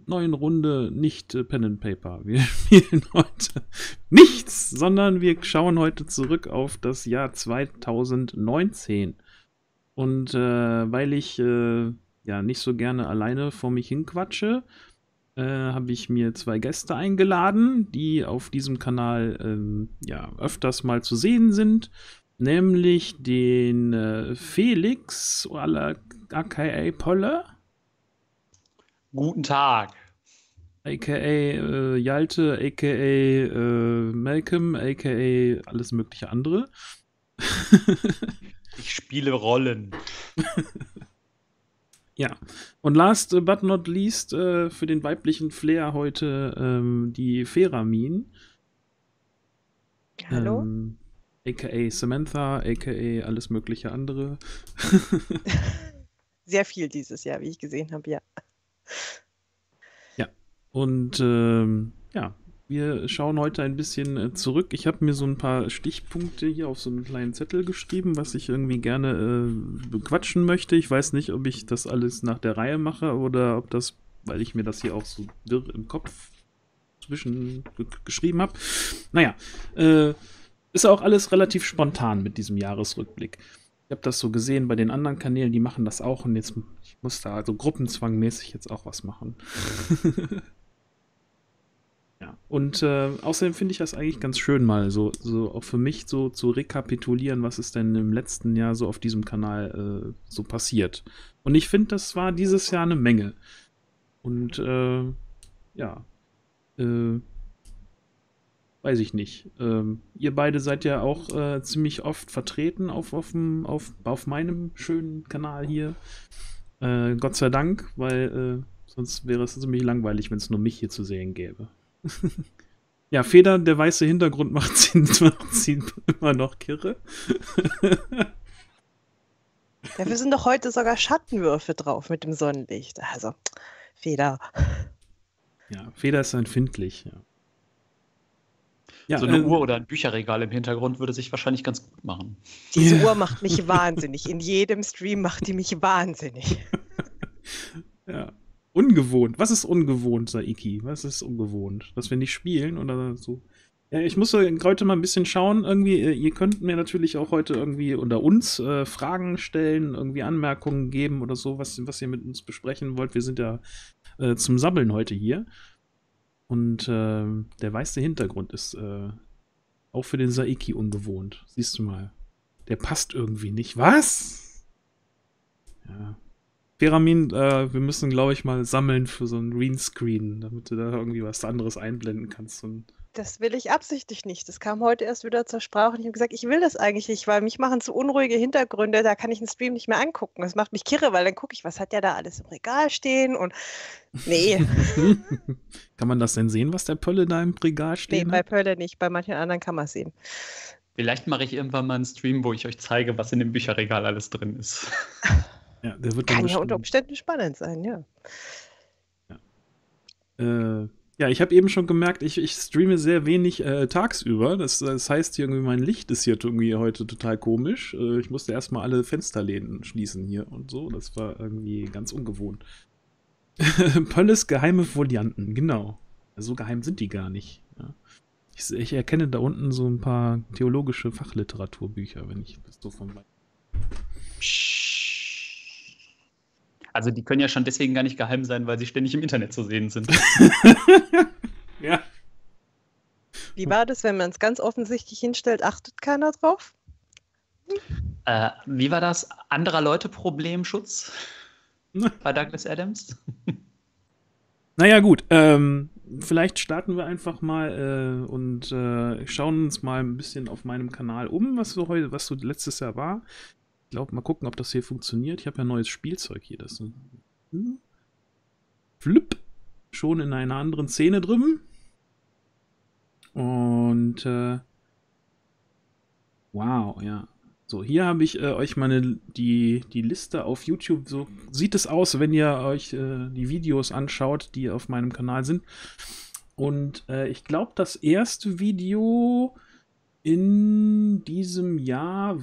neuen Runde nicht Pen and Paper. Wir spielen heute nichts, sondern wir schauen heute zurück auf das Jahr 2019. Und weil ich ja nicht so gerne alleine vor mich hinquatsche, habe ich mir 2 Gäste eingeladen, die auf diesem Kanal ja öfters mal zu sehen sind. Nämlich den Felix, aka Polle, Guten Tag. aka Jalte, aka Malcolm, aka alles mögliche andere. Ich spiele Rollen. Ja, und last but not least für den weiblichen Flair heute die Feramin. Hallo? Aka Samantha, aka alles mögliche andere. Sehr viel dieses Jahr, wie ich gesehen habe, ja. Ja, und ja, wir schauen heute ein bisschen zurück. Ich habe mir so ein paar Stichpunkte hier auf so einen kleinen Zettel geschrieben, was ich irgendwie gerne bequatschen möchte. Ich weiß nicht, ob ich das alles nach der Reihe mache oder ob das, weil ich mir das hier auch so wirr im Kopf geschrieben habe. Naja, ist auch alles relativ spontan mit diesem Jahresrückblick. Ich habe das so gesehen bei den anderen Kanälen, die machen das auch und jetzt ich muss da also gruppenzwangmäßig jetzt auch was machen. Ja, und außerdem finde ich das eigentlich ganz schön, mal so auch für mich so zu rekapitulieren, was ist denn im letzten Jahr so auf diesem Kanal so passiert. Und ich finde, das war dieses Jahr eine Menge. Und ja, weiß ich nicht. Ihr beide seid ja auch ziemlich oft vertreten auf meinem schönen Kanal hier. Gott sei Dank, weil sonst wäre es ziemlich langweilig, wenn es nur mich hier zu sehen gäbe. Ja, Feder, der weiße Hintergrund macht ihn immer noch kirre. Dafür sind doch heute sogar Schattenwürfe drauf mit dem Sonnenlicht. Also, Feder. Ja, Feder ist empfindlich, ja. Ja, So eine Uhr oder ein Bücherregal im Hintergrund würde sich wahrscheinlich ganz gut machen. Diese Uhr macht mich wahnsinnig. In jedem Stream macht die mich wahnsinnig. Ja. Ungewohnt. Was ist ungewohnt, Saiki? Was ist ungewohnt? Dass wir nicht spielen oder so? Ja, ich muss heute mal ein bisschen schauen. Irgendwie, ihr könnt mir natürlich auch heute irgendwie unter uns Fragen stellen, irgendwie Anmerkungen geben oder so, was ihr mit uns besprechen wollt. Wir sind ja zum Sabbeln heute hier. Und der weiße Hintergrund ist auch für den Saiki ungewohnt. Siehst du mal. Der passt irgendwie nicht. Was? Ja. Feramin, wir müssen, glaube ich, mal sammeln für so ein Greenscreen, damit du da irgendwie was anderes einblenden kannst. Das will ich absichtlich nicht. Das kam heute erst wieder zur Sprache und ich habe gesagt, ich will das eigentlich nicht, weil mich machen so unruhige Hintergründe, da kann ich einen Stream nicht mehr angucken. Das macht mich kirre, weil dann gucke ich, was hat der da alles im Regal stehen und nee. Kann man das denn sehen, was der Pölle da im Regal stehen Nee, bei Pölle nicht, bei manchen anderen kann man es sehen. Vielleicht mache ich irgendwann mal einen Stream, wo ich euch zeige, was in dem Bücherregal alles drin ist. Ja, der wird Kann ja unter Umständen spannend sein, ja. Ja, ich habe eben schon gemerkt, ich streame sehr wenig tagsüber. Das heißt, irgendwie mein Licht ist hier irgendwie heute total komisch. Ich musste erstmal alle Fensterläden schließen hier und so. Das war irgendwie ganz ungewohnt. Pölles geheime Folianten, genau. So geheim sind die gar nicht. Ja. Ich erkenne da unten so ein paar theologische Fachliteraturbücher, wenn ich das so von weit. Also die können ja schon deswegen gar nicht geheim sein, weil sie ständig im Internet zu sehen sind. Ja. Wie war das, wenn man es ganz offensichtlich hinstellt, achtet keiner drauf? Wie war das? Anderer Leute Problemschutz bei Douglas Adams? Naja, gut. Vielleicht starten wir einfach mal und schauen uns mal ein bisschen auf meinem Kanal um, was so letztes Jahr war. Ich glaube, mal gucken, ob das hier funktioniert. Ich habe ja neues Spielzeug hier. Das Flip. Schon in einer anderen Szene drüben. Und wow, ja. So, hier habe ich euch mal die Liste auf YouTube. So sieht es aus, wenn ihr euch die Videos anschaut, die auf meinem Kanal sind. Und ich glaube, das erste Video in diesem Jahr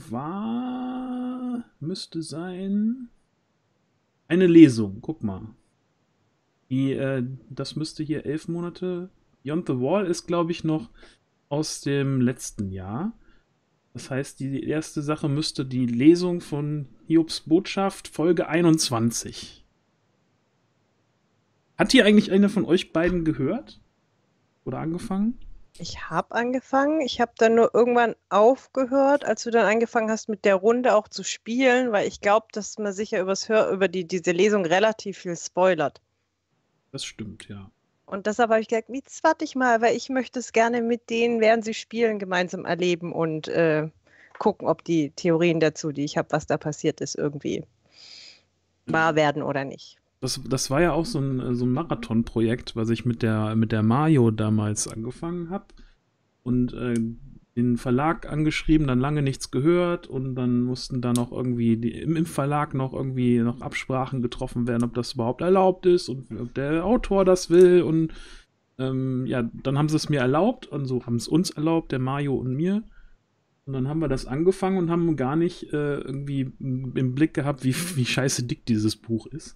müsste sein, eine Lesung. Guck mal. Das müsste hier 11 Monate. Beyond the Wall ist, glaube ich, noch aus dem letzten Jahr. Das heißt, die erste Sache müsste die Lesung von Hiobs Botschaft, Folge 21. Hat die eigentlich eine von euch beiden gehört? Oder angefangen? Ich habe angefangen. Ich habe dann nur irgendwann aufgehört, als du dann angefangen hast, mit der Runde auch zu spielen, weil ich glaube, dass man sicher über diese Lesung relativ viel spoilert. Das stimmt, ja. Und deshalb habe ich gesagt, jetzt warte ich mal, weil ich möchte es gerne mit denen, während sie spielen, gemeinsam erleben und gucken, ob die Theorien dazu, die ich habe, was da passiert ist, irgendwie wahr werden oder nicht. Das war ja auch so ein Marathon-Projekt, was ich mit der Mayo damals angefangen habe. Und den Verlag angeschrieben, dann lange nichts gehört und dann mussten da noch irgendwie im Verlag noch Absprachen getroffen werden, ob das überhaupt erlaubt ist und ob der Autor das will. Und ja, dann haben sie es mir erlaubt und so haben es uns erlaubt, der Mayo und mir. Und dann haben wir das angefangen und haben gar nicht irgendwie im Blick gehabt, wie scheiße dick dieses Buch ist.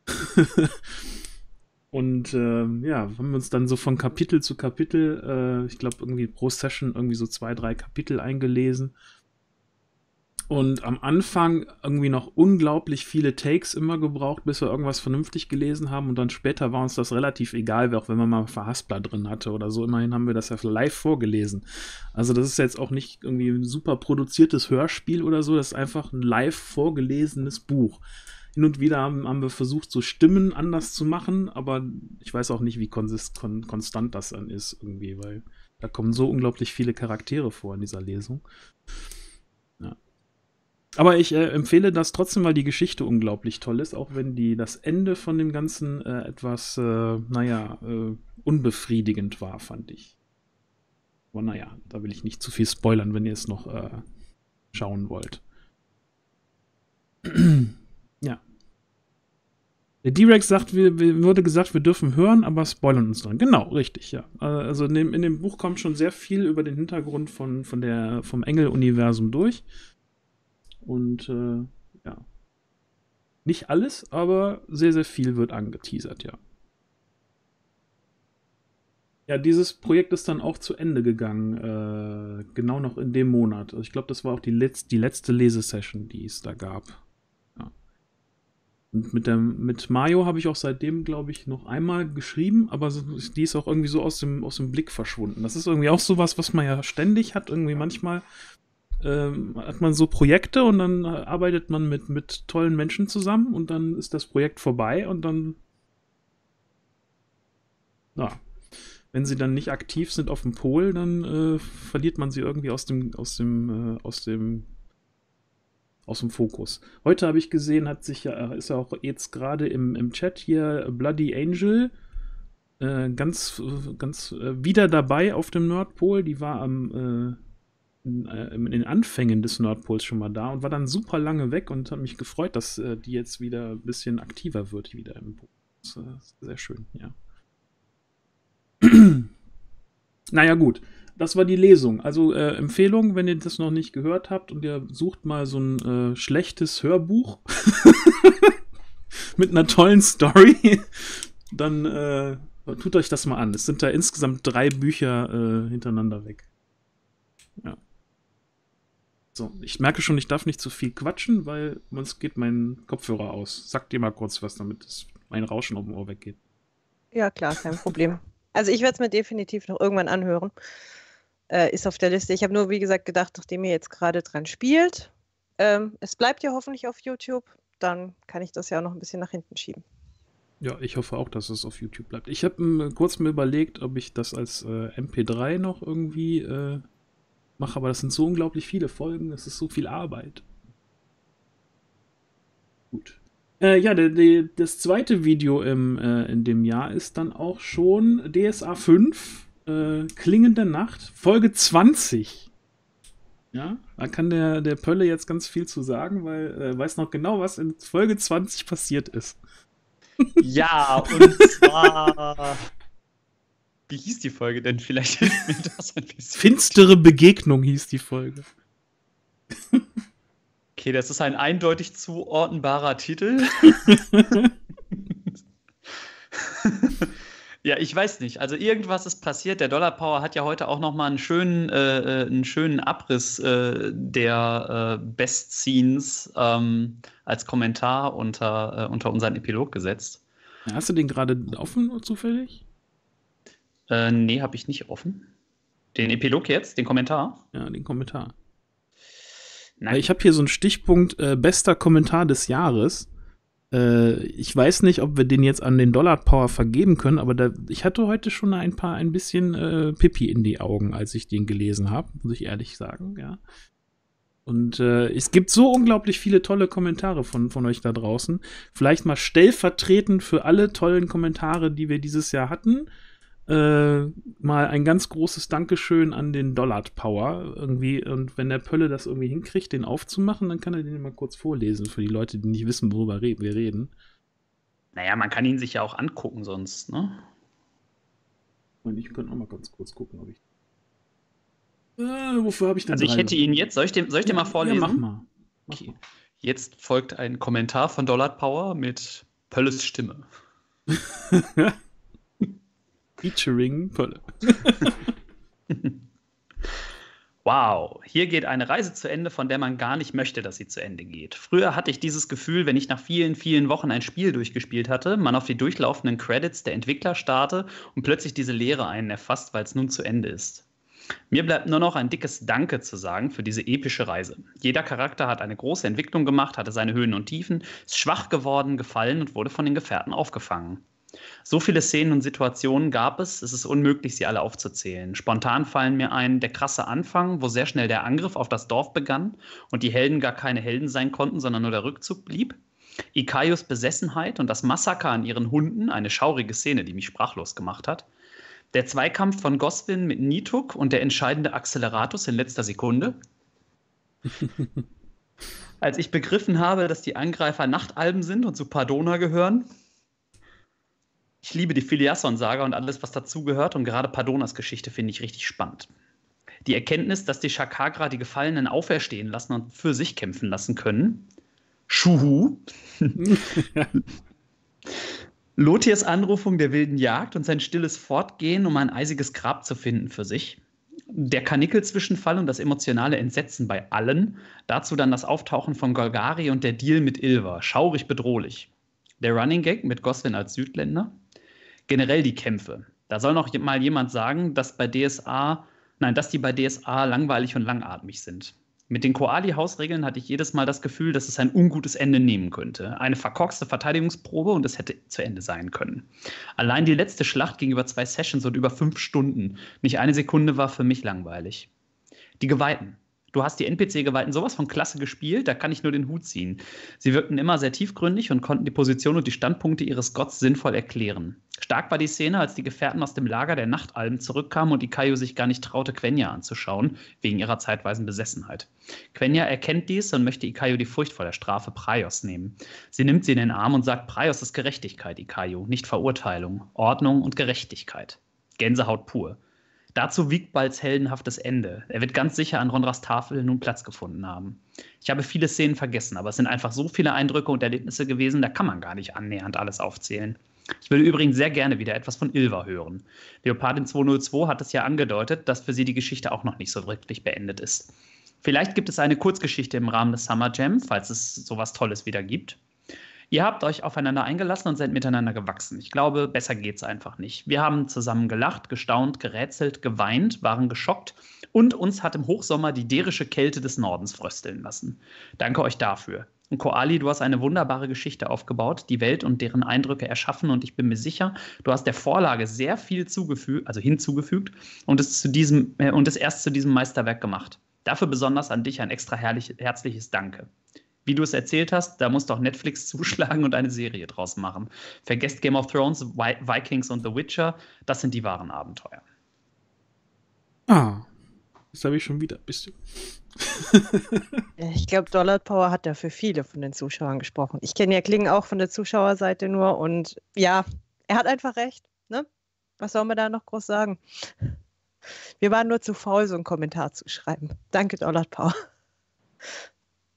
Und ja, haben wir uns dann so von Kapitel zu Kapitel, ich glaube irgendwie pro Session irgendwie so 2, 3 Kapitel eingelesen. Und am Anfang irgendwie noch unglaublich viele Takes immer gebraucht, bis wir irgendwas vernünftig gelesen haben. Und dann später war uns das relativ egal, auch wenn man mal Verhaspler drin hatte oder so. Immerhin haben wir das ja live vorgelesen. Also das ist jetzt auch nicht irgendwie ein super produziertes Hörspiel oder so. Das ist einfach ein live vorgelesenes Buch. Hin und wieder haben wir versucht, so Stimmen anders zu machen, aber ich weiß auch nicht, wie konstant das dann ist irgendwie, weil da kommen so unglaublich viele Charaktere vor in dieser Lesung. Ja. Aber ich empfehle das trotzdem, weil die Geschichte unglaublich toll ist, auch wenn das Ende von dem Ganzen etwas, unbefriedigend war, fand ich. Aber naja, da will ich nicht zu viel spoilern, wenn ihr es noch schauen wollt. Ja. Der D-Rex sagt, wurde gesagt, wir dürfen hören, aber spoilern uns dann. Genau, richtig, ja. Also in dem Buch kommt schon sehr viel über den Hintergrund vom Engel-Universum durch. Und ja. Nicht alles, aber sehr, sehr viel wird angeteasert, ja. Ja, dieses Projekt ist dann auch zu Ende gegangen, genau noch in dem Monat. Also ich glaube, das war auch die letzte Lesesession, die es da gab. Ja. Und mit Mayo habe ich auch seitdem, glaube ich, noch einmal geschrieben, aber die ist auch irgendwie so aus dem Blick verschwunden. Das ist irgendwie auch sowas, was man ja ständig hat. Irgendwie manchmal hat man so Projekte und dann arbeitet man mit tollen Menschen zusammen und dann ist das Projekt vorbei und dann, ja, wenn sie dann nicht aktiv sind auf dem Pol, dann verliert man sie irgendwie aus dem Fokus. Heute habe ich gesehen, ist ja auch jetzt gerade im Chat hier Bloody Angel ganz wieder dabei auf dem Nordpol. Die war in den Anfängen des Nordpols schon mal da und war dann super lange weg und hat mich gefreut, dass die jetzt wieder ein bisschen aktiver wird wieder im Pol. Das ist sehr schön, ja. Naja, gut. Das war die Lesung. Also Empfehlung, wenn ihr das noch nicht gehört habt und ihr sucht mal so ein schlechtes Hörbuch mit einer tollen Story, dann tut euch das mal an. Es sind da insgesamt 3 Bücher hintereinander weg. Ja. So, ich merke schon, ich darf nicht zu viel quatschen, weil sonst geht mein Kopfhörer aus. Sagt dir mal kurz was, damit mein Rauschen auf dem Ohr weggeht. Ja, klar, kein Problem. Also ich werde es mir definitiv noch irgendwann anhören. Ist auf der Liste. Ich habe nur, wie gesagt, gedacht, nachdem ihr jetzt gerade dran spielt, es bleibt ja hoffentlich auf YouTube, dann kann ich das ja auch noch ein bisschen nach hinten schieben. Ja, ich hoffe auch, dass es auf YouTube bleibt. Ich habe kurz mir überlegt, ob ich das als MP3 noch irgendwie mache, aber das sind so unglaublich viele Folgen, es ist so viel Arbeit. Gut. Ja, das zweite Video in dem Jahr ist dann auch schon DSA 5, Klingende Nacht, Folge 20. Ja, da kann der Pölle jetzt ganz viel zu sagen, weil er weiß noch genau, was in Folge 20 passiert ist. Ja, und zwar... Wie hieß die Folge denn? Vielleicht hilft mir das ein bisschen. Finstere Begegnung hieß die Folge. Okay, das ist ein eindeutig zuordnenbarer Titel. Ja, ich weiß nicht. Also irgendwas ist passiert. Der Dollar Power hat ja heute auch noch mal einen schönen Abriss der Best Scenes als Kommentar unter unseren Epilog gesetzt. Hast du den gerade offen zufällig? Nee, habe ich nicht offen. Den Epilog jetzt, den Kommentar? Ja, den Kommentar. Nein. Ich habe hier so einen Stichpunkt, bester Kommentar des Jahres. Ich weiß nicht, ob wir den jetzt an den Dollar Power vergeben können, aber ich hatte heute schon ein bisschen Pipi in die Augen, als ich den gelesen habe, muss ich ehrlich sagen, ja. Und es gibt so unglaublich viele tolle Kommentare von euch da draußen. Vielleicht mal stellvertretend für alle tollen Kommentare, die wir dieses Jahr hatten, mal ein ganz großes Dankeschön an den Dollar Power irgendwie. Und wenn der Pölle das irgendwie hinkriegt, den aufzumachen, dann kann er den mal kurz vorlesen für die Leute, die nicht wissen, worüber wir reden. Naja, man kann ihn sich ja auch angucken sonst, ne? Und ich könnte auch mal ganz kurz gucken, ob ich. Wofür habe ich denn? Also ich hätte ihn jetzt, soll ich den mal vorlesen? Ja, mach mal. Okay. Jetzt folgt ein Kommentar von Dollar Power mit Pölles Stimme. Featuring Pölle. Wow, hier geht eine Reise zu Ende, von der man gar nicht möchte, dass sie zu Ende geht. Früher hatte ich dieses Gefühl, wenn ich nach vielen, vielen Wochen ein Spiel durchgespielt hatte, man auf die durchlaufenden Credits der Entwickler starte und plötzlich diese Leere einen erfasst, weil es nun zu Ende ist. Mir bleibt nur noch ein dickes Danke zu sagen für diese epische Reise. Jeder Charakter hat eine große Entwicklung gemacht, hatte seine Höhen und Tiefen, ist schwach geworden, gefallen und wurde von den Gefährten aufgefangen. So viele Szenen und Situationen gab es ist unmöglich, sie alle aufzuzählen. Spontan fallen mir ein, der krasse Anfang, wo sehr schnell der Angriff auf das Dorf begann und die Helden gar keine Helden sein konnten, sondern nur der Rückzug blieb. Ikaios Besessenheit und das Massaker an ihren Hunden, eine schaurige Szene, die mich sprachlos gemacht hat. Der Zweikampf von Goswin mit Nituk und der entscheidende Acceleratus in letzter Sekunde. Als ich begriffen habe, dass die Angreifer Nachtalben sind und zu Pardona gehören. Ich liebe die Filiasson-Saga und alles, was dazugehört, und gerade Pardonas Geschichte finde ich richtig spannend. Die Erkenntnis, dass die Shakagra die Gefallenen auferstehen lassen und für sich kämpfen lassen können. Schuhu. Lothiers Anrufung der wilden Jagd und sein stilles Fortgehen, um ein eisiges Grab zu finden für sich. Der Karnickel-Zwischenfall und das emotionale Entsetzen bei allen. Dazu dann das Auftauchen von Golgari und der Deal mit Ilva. Schaurig bedrohlich. Der Running Gag mit Goswin als Südländer. Generell die Kämpfe. Da soll noch mal jemand sagen, dass die bei DSA langweilig und langatmig sind. Mit den Koali-Hausregeln hatte ich jedes Mal das Gefühl, dass es ein ungutes Ende nehmen könnte. Eine verkorkste Verteidigungsprobe und es hätte zu Ende sein können. Allein die letzte Schlacht ging über 2 Sessions und über 5 Stunden. Nicht eine Sekunde war für mich langweilig. Die Geweihten. Du hast die NPC-Geweihten sowas von klasse gespielt, da kann ich nur den Hut ziehen. Sie wirkten immer sehr tiefgründig und konnten die Position und die Standpunkte ihres Gotts sinnvoll erklären. Stark war die Szene, als die Gefährten aus dem Lager der Nachtalben zurückkamen und Ikaio sich gar nicht traute, Quenya anzuschauen, wegen ihrer zeitweisen Besessenheit. Quenya erkennt dies und möchte Ikaio die Furcht vor der Strafe Praios nehmen. Sie nimmt sie in den Arm und sagt, Praios ist Gerechtigkeit, Ikaio, nicht Verurteilung, Ordnung und Gerechtigkeit. Gänsehaut pur. Dazu wiegt Balds heldenhaftes Ende. Er wird ganz sicher an Rondras Tafel nun Platz gefunden haben. Ich habe viele Szenen vergessen, aber es sind einfach so viele Eindrücke und Erlebnisse gewesen, da kann man gar nicht annähernd alles aufzählen. Ich will übrigens sehr gerne wieder etwas von Ilva hören. Leopardin 202 hat es ja angedeutet, dass für sie die Geschichte auch noch nicht so wirklich beendet ist. Vielleicht gibt es eine Kurzgeschichte im Rahmen des Summer Jam, falls es sowas Tolles wieder gibt. Ihr habt euch aufeinander eingelassen und seid miteinander gewachsen. Ich glaube, besser geht's einfach nicht. Wir haben zusammen gelacht, gestaunt, gerätselt, geweint, waren geschockt und uns hat im Hochsommer die derische Kälte des Nordens frösteln lassen. Danke euch dafür. Und Koali, du hast eine wunderbare Geschichte aufgebaut, die Welt und deren Eindrücke erschaffen und ich bin mir sicher, du hast der Vorlage sehr viel hinzugefügt und es erst zu diesem Meisterwerk gemacht. Dafür besonders an dich ein extra herzliches Danke. Wie du es erzählt hast, da muss doch Netflix zuschlagen und eine Serie draus machen. Vergesst Game of Thrones, Vikings und The Witcher, das sind die wahren Abenteuer. Das habe ich schon wieder ein bisschen. Ich glaube, Dollar Power hat da für viele von den Zuschauern gesprochen. Ich kenne ja Klingen auch von der Zuschauerseite nur und ja, er hat einfach recht. Ne? Was soll man da noch groß sagen? Wir waren nur zu faul, so einen Kommentar zu schreiben. Danke, Dollar Power.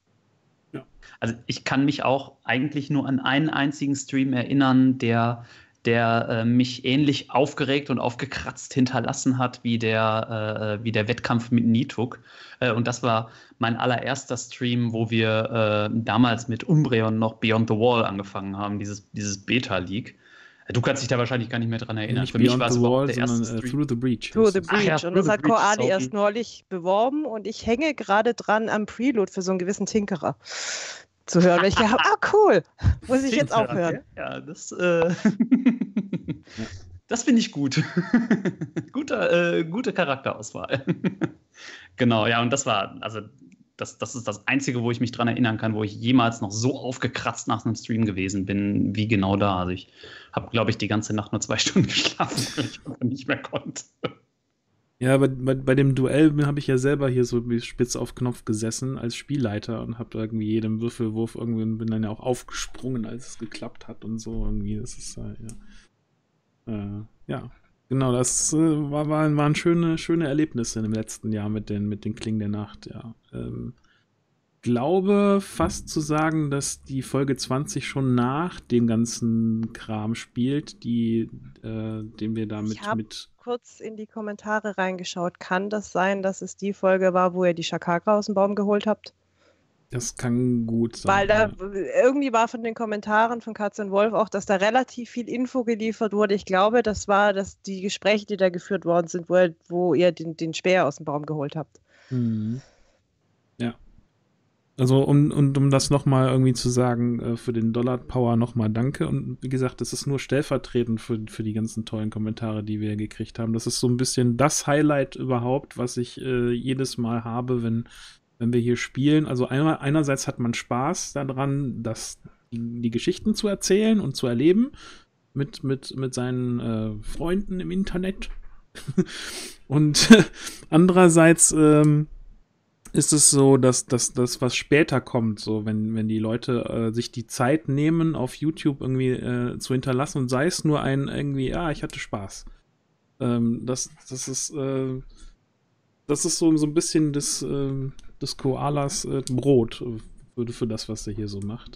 Also ich kann mich auch eigentlich nur an einen einzigen Stream erinnern, der der mich ähnlich aufgeregt und aufgekratzt hinterlassen hat wie der Wettkampf mit Nituk. Und das war mein allererster Stream, wo wir damals mit Umbreon noch Beyond the Wall angefangen haben, dieses Beta-League. Du kannst dich da wahrscheinlich gar nicht mehr dran erinnern. Nicht Für mich Beyond war es the überhaupt Wall, der erste sondern Stream. Through the Breach. Through the heißt es. Breach. ja, Und Through das the hat Breach, Koali sorry. erst neulich beworben und ich hänge gerade dran am Preload für so einen gewissen Tinkerer zu hören. Weil ich gedacht habe, cool, muss ich jetzt auch hören. Ja, das finde ich gut. Gute Charakterauswahl. Genau, ja, und das ist das Einzige, wo ich mich dran erinnern kann, wo ich jemals noch so aufgekratzt nach einem Stream gewesen bin, wie genau da. Also ich habe, glaube ich, die ganze Nacht nur 2 Stunden geschlafen, weil ich einfach nicht mehr konnte. Ja, bei dem Duell habe ich ja selber hier so spitz auf Knopf gesessen als Spielleiter und habe irgendwie jedem Würfelwurf irgendwie bin dann ja auch aufgesprungen, als es geklappt hat und so irgendwie. Das ist ja, genau, das waren schöne Erlebnisse im letzten Jahr mit den Klingen der Nacht, ja. Glaube fast zu sagen, dass die Folge 20 schon nach dem ganzen Kram spielt, den wir da mit kurz in die Kommentare reingeschaut. Kann das sein, dass es die Folge war, wo ihr die Shakakra aus dem Baum geholt habt? Das kann gut sein. Weil da irgendwie war von den Kommentaren von Katze und Wolf auch, dass da relativ viel Info geliefert wurde. Ich glaube, das war die Gespräche, die da geführt worden sind, wo ihr den Speer aus dem Baum geholt habt. Mhm. Ja. Also um das nochmal irgendwie zu sagen, für den Dollar Power nochmal danke. Und wie gesagt, das ist nur stellvertretend für die ganzen tollen Kommentare, die wir gekriegt haben. Das ist so ein bisschen das Highlight überhaupt, was ich jedes Mal habe, wenn wir hier spielen. Also einerseits hat man Spaß daran, die Geschichten zu erzählen und zu erleben mit seinen Freunden im Internet. Und andererseits ist es so, dass das, was später kommt, so wenn die Leute sich die Zeit nehmen, auf YouTube irgendwie zu hinterlassen und sei es nur irgendwie, ich hatte Spaß. Das ist so ein bisschen des Koalas Brot für das, was er hier so macht.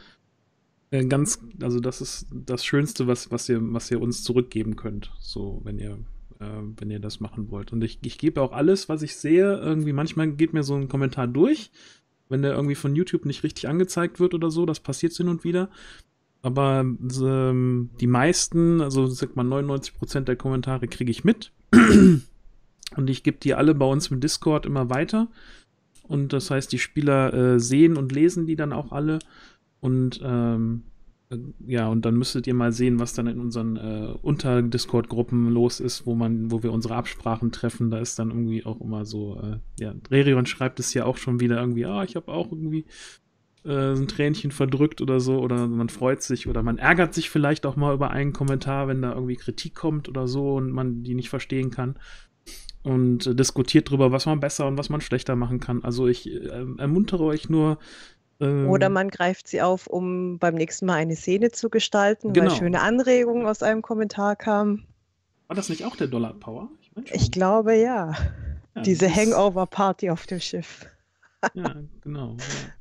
Also das ist das Schönste, was ihr uns zurückgeben könnt, so wenn ihr das machen wollt. Und ich gebe auch alles, was ich sehe, irgendwie, manchmal geht mir so ein Kommentar durch, wenn der irgendwie von YouTube nicht richtig angezeigt wird oder so, das passiert hin und wieder. Aber die meisten, also sag mal 99% der Kommentare kriege ich mit. Und ich gebe die alle bei uns im Discord immer weiter. Und das heißt, die Spieler sehen und lesen die dann auch alle. Und und dann müsstet ihr mal sehen, was dann in unseren Unter-Discord-Gruppen los ist, wo wir unsere Absprachen treffen. Da ist dann irgendwie auch immer so, Rerion schreibt es ja auch schon wieder irgendwie, ich habe auch irgendwie ein Tränchen verdrückt oder so, oder man freut sich oder man ärgert sich vielleicht auch mal über einen Kommentar, wenn da irgendwie Kritik kommt oder so und man die nicht verstehen kann. Und diskutiert drüber, was man besser und was man schlechter machen kann. Also ich ermuntere euch nur. Oder man greift sie auf, um beim nächsten Mal eine Szene zu gestalten, genau. weil schöne Anregungen aus einem Kommentar kamen. War das nicht auch der Dollar Power? Ich glaube, ja. Diese Hangover-Party auf dem Schiff. Ja, genau.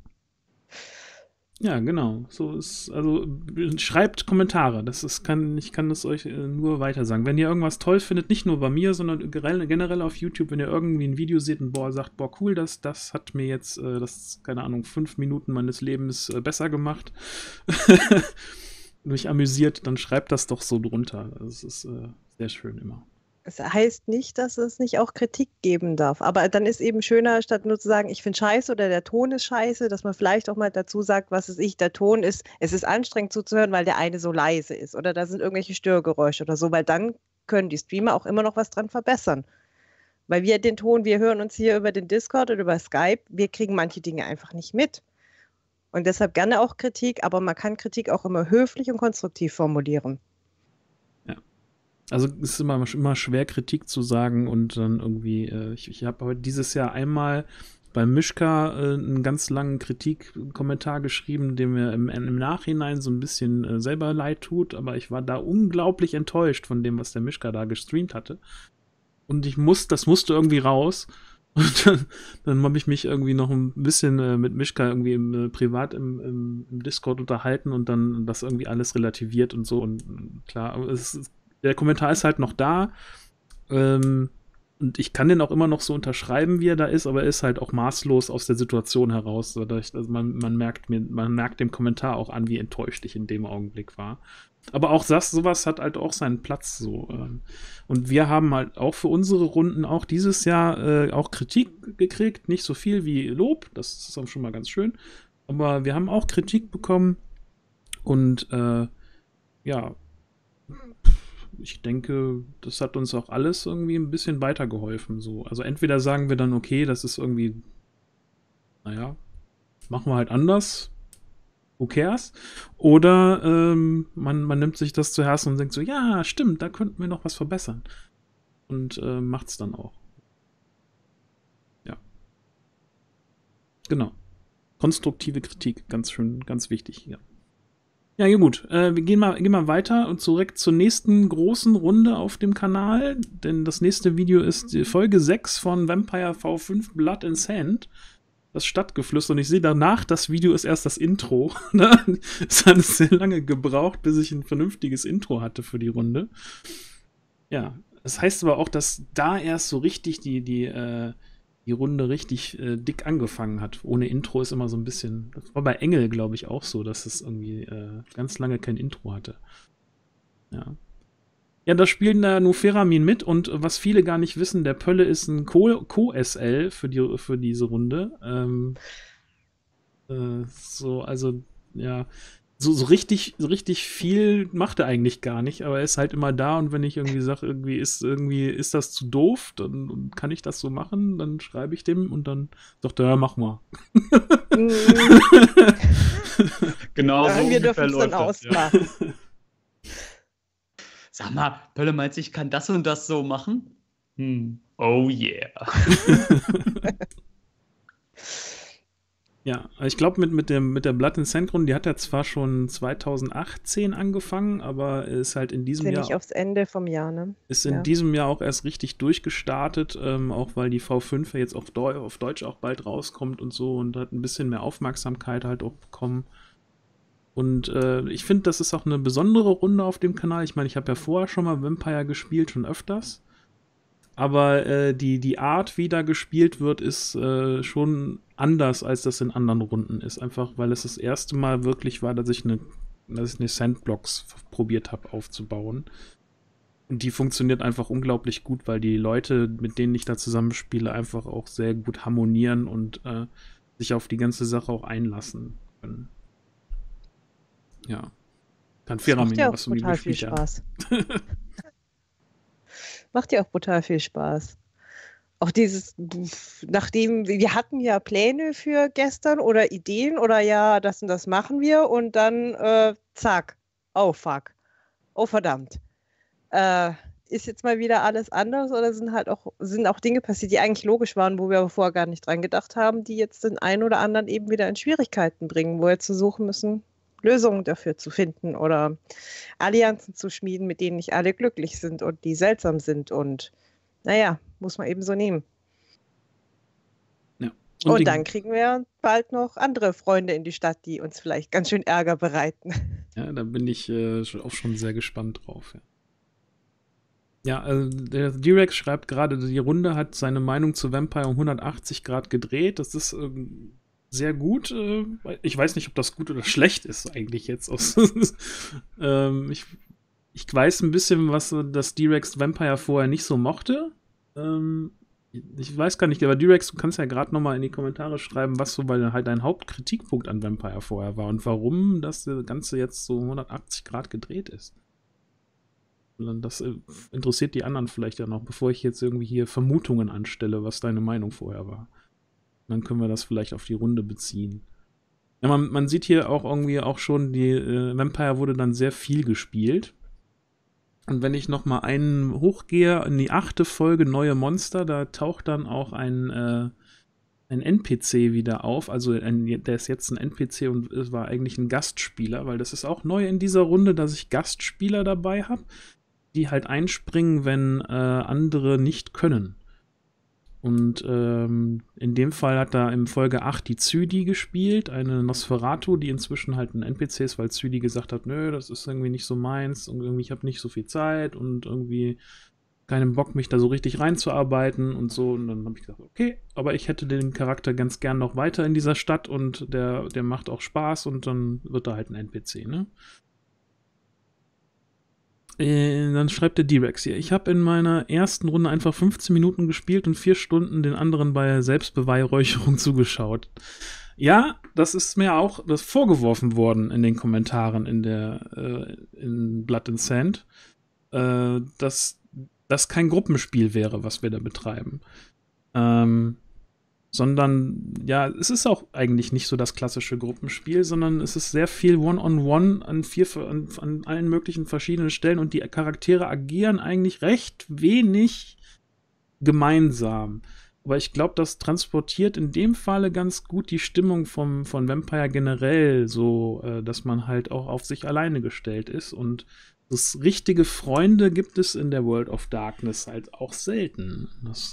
Ja, genau. So ist, also schreibt Kommentare. Ich kann das euch nur weiter sagen. Wenn ihr irgendwas toll findet, nicht nur bei mir, sondern generell auf YouTube, wenn ihr irgendwie ein Video seht und sagt, cool, das hat mir jetzt, keine Ahnung, 5 Minuten meines Lebens besser gemacht, mich amüsiert, dann schreibt das doch so drunter. Das ist sehr schön immer. Es heißt nicht, dass es nicht auch Kritik geben darf. Aber dann ist eben schöner, statt nur zu sagen, ich finde scheiße oder der Ton ist scheiße, dass man vielleicht auch mal dazu sagt, der Ton ist, es ist anstrengend zuzuhören, weil der eine so leise ist oder da sind irgendwelche Störgeräusche oder so, weil dann können die Streamer auch immer noch was dran verbessern. Weil wir hören uns hier über den Discord oder über Skype, wir kriegen manche Dinge einfach nicht mit. Und deshalb gerne auch Kritik, aber man kann Kritik auch immer höflich und konstruktiv formulieren. Also es ist immer schwer, Kritik zu sagen und dann irgendwie, ich habe heute dieses Jahr einmal bei Mischka einen ganz langen Kritikkommentar geschrieben, der mir im Nachhinein so ein bisschen selber leid tut, aber ich war da unglaublich enttäuscht von dem, was der Mischka da gestreamt hatte. Und das musste irgendwie raus. Und dann habe ich mich irgendwie noch ein bisschen mit Mischka irgendwie privat im Discord unterhalten und dann das irgendwie alles relativiert und so. Und klar, aber der Kommentar ist halt noch da. Und ich kann den auch immer noch so unterschreiben, wie er da ist, aber er ist halt auch maßlos aus der Situation heraus. Also man merkt dem Kommentar auch an, wie enttäuscht ich in dem Augenblick war. Aber auch sowas hat halt auch seinen Platz so. Und wir haben halt auch für unsere Runden auch dieses Jahr auch Kritik gekriegt. Nicht so viel wie Lob, das ist auch schon mal ganz schön. Aber wir haben auch Kritik bekommen. Und ja, ich denke, das hat uns auch alles irgendwie ein bisschen weitergeholfen. So. Also entweder sagen wir dann, okay, das ist irgendwie, naja, machen wir halt anders. Who cares? Oder man nimmt sich das zu Herzen und denkt so, ja, stimmt, da könnten wir noch was verbessern. Und macht's dann auch. Ja. Genau. Konstruktive Kritik, ganz schön, ganz wichtig hier. Ja, gut. Wir gehen mal weiter und zurück zur nächsten großen Runde auf dem Kanal. Denn das nächste Video ist die Folge 6 von Vampire V5 Blood and Sand. Das Stadtgeflüster. Und ich sehe danach, das Video ist erst das Intro. Es hat sehr lange gebraucht, bis ich ein vernünftiges Intro hatte für die Runde. Ja, das heißt aber auch, dass da erst so richtig die Runde richtig dick angefangen hat. Ohne Intro ist immer so ein bisschen. Das war bei Engel, glaube ich, auch so, dass es irgendwie ganz lange kein Intro hatte. Ja. Ja, da spielen da nur Feramin mit und was viele gar nicht wissen, der Pölle ist ein Co-SL für diese Runde. Also, ja, so richtig viel macht er eigentlich gar nicht, aber er ist halt immer da und wenn ich irgendwie sage, ist das zu doof, dann kann ich das so machen, dann schreibe ich dem und dann sagt er, ja, mach mal. Genau so wir dürfen es dann ausmachen. Ja. Sag mal, Pölle meint, ich kann das und das so machen? Oh yeah. Ja, ich glaube, mit der Blood and Sand Runde, die hat ja zwar schon 2018 angefangen, aber ist halt in diesem Jahr. Nicht aufs Ende vom Jahr, ne? Ist in diesem Jahr auch erst richtig durchgestartet, auch weil die V5 jetzt auf Deutsch auch bald rauskommt und so und hat ein bisschen mehr Aufmerksamkeit halt auch bekommen. Und ich finde, das ist auch eine besondere Runde auf dem Kanal. Ich meine, ich habe ja vorher schon mal Vampire gespielt, schon öfters. Aber die Art, wie da gespielt wird, ist schon anders, als das in anderen Runden ist. Einfach, weil es das erste Mal wirklich war, dass ich eine Sandblocks probiert habe aufzubauen. Und die funktioniert einfach unglaublich gut, weil die Leute, mit denen ich da zusammenspiele, einfach auch sehr gut harmonieren und sich auf die ganze Sache auch einlassen können. Ja. Kann Feramin ja was von mir total viel Spaß. Macht ja auch brutal viel Spaß. Auch nachdem, wir hatten ja Pläne für gestern oder Ideen oder ja, das und das machen wir und dann zack, oh fuck, oh verdammt. Ist jetzt mal wieder alles anders oder sind auch Dinge passiert, die eigentlich logisch waren, wo wir aber vorher gar nicht dran gedacht haben, die jetzt den einen oder anderen eben wieder in Schwierigkeiten bringen, wo wir zu suchen müssen, Lösungen dafür zu finden oder Allianzen zu schmieden, mit denen nicht alle glücklich sind und die seltsam sind und naja, muss man eben so nehmen. Ja. Und dann kriegen wir bald noch andere Freunde in die Stadt, die uns vielleicht ganz schön Ärger bereiten. Ja, da bin ich auch schon sehr gespannt drauf. Ja, also der D-Rex schreibt gerade, die Runde hat seine Meinung zu Vampire um 180 Grad gedreht. Das ist sehr gut. Ich weiß nicht, ob das gut oder schlecht ist eigentlich jetzt. Ich weiß ein bisschen, was das D-Rex Vampire vorher nicht so mochte. Ich weiß gar nicht, aber D-Rex, du kannst ja gerade nochmal in die Kommentare schreiben, was so halt dein Hauptkritikpunkt an Vampire vorher war und warum das Ganze jetzt so 180 Grad gedreht ist. Und das interessiert die anderen vielleicht ja noch, bevor ich jetzt irgendwie hier Vermutungen anstelle, was deine Meinung vorher war. Dann können wir das vielleicht auf die Runde beziehen. Ja, man sieht hier auch irgendwie auch schon, die Vampire wurde dann sehr viel gespielt. Und wenn ich nochmal einen hochgehe in die 8. Folge Neue Monster, da taucht dann auch ein NPC wieder auf. Also der ist jetzt ein NPC und war eigentlich ein Gastspieler, weil das ist auch neu in dieser Runde, dass ich Gastspieler dabei habe, die halt einspringen, wenn andere nicht können. Und in dem Fall hat da in Folge 8 die Zydi gespielt, eine Nosferatu, die inzwischen halt ein NPC ist, weil Zydi gesagt hat, nö, das ist irgendwie nicht so meins und irgendwie ich habe nicht so viel Zeit und irgendwie keinen Bock, mich da so richtig reinzuarbeiten und so. Und dann habe ich gesagt, okay, aber ich hätte den Charakter ganz gern noch weiter in dieser Stadt und der macht auch Spaß und dann wird er halt ein NPC, ne? Dann schreibt der D-Rex hier, ich habe in meiner ersten Runde einfach 15 Minuten gespielt und 4 Stunden den anderen bei Selbstbeweihräucherung zugeschaut. Ja, das ist mir auch das vorgeworfen worden in den Kommentaren in Blood and Sand, dass das kein Gruppenspiel wäre, was wir da betreiben. Sondern, ja, es ist auch eigentlich nicht so das klassische Gruppenspiel, sondern es ist sehr viel One-on-One an allen möglichen verschiedenen Stellen und die Charaktere agieren eigentlich recht wenig gemeinsam. Aber ich glaube, das transportiert in dem Falle ganz gut die Stimmung von Vampire generell, so, dass man halt auch auf sich alleine gestellt ist. Und das richtige Freunde gibt es in der World of Darkness halt auch selten.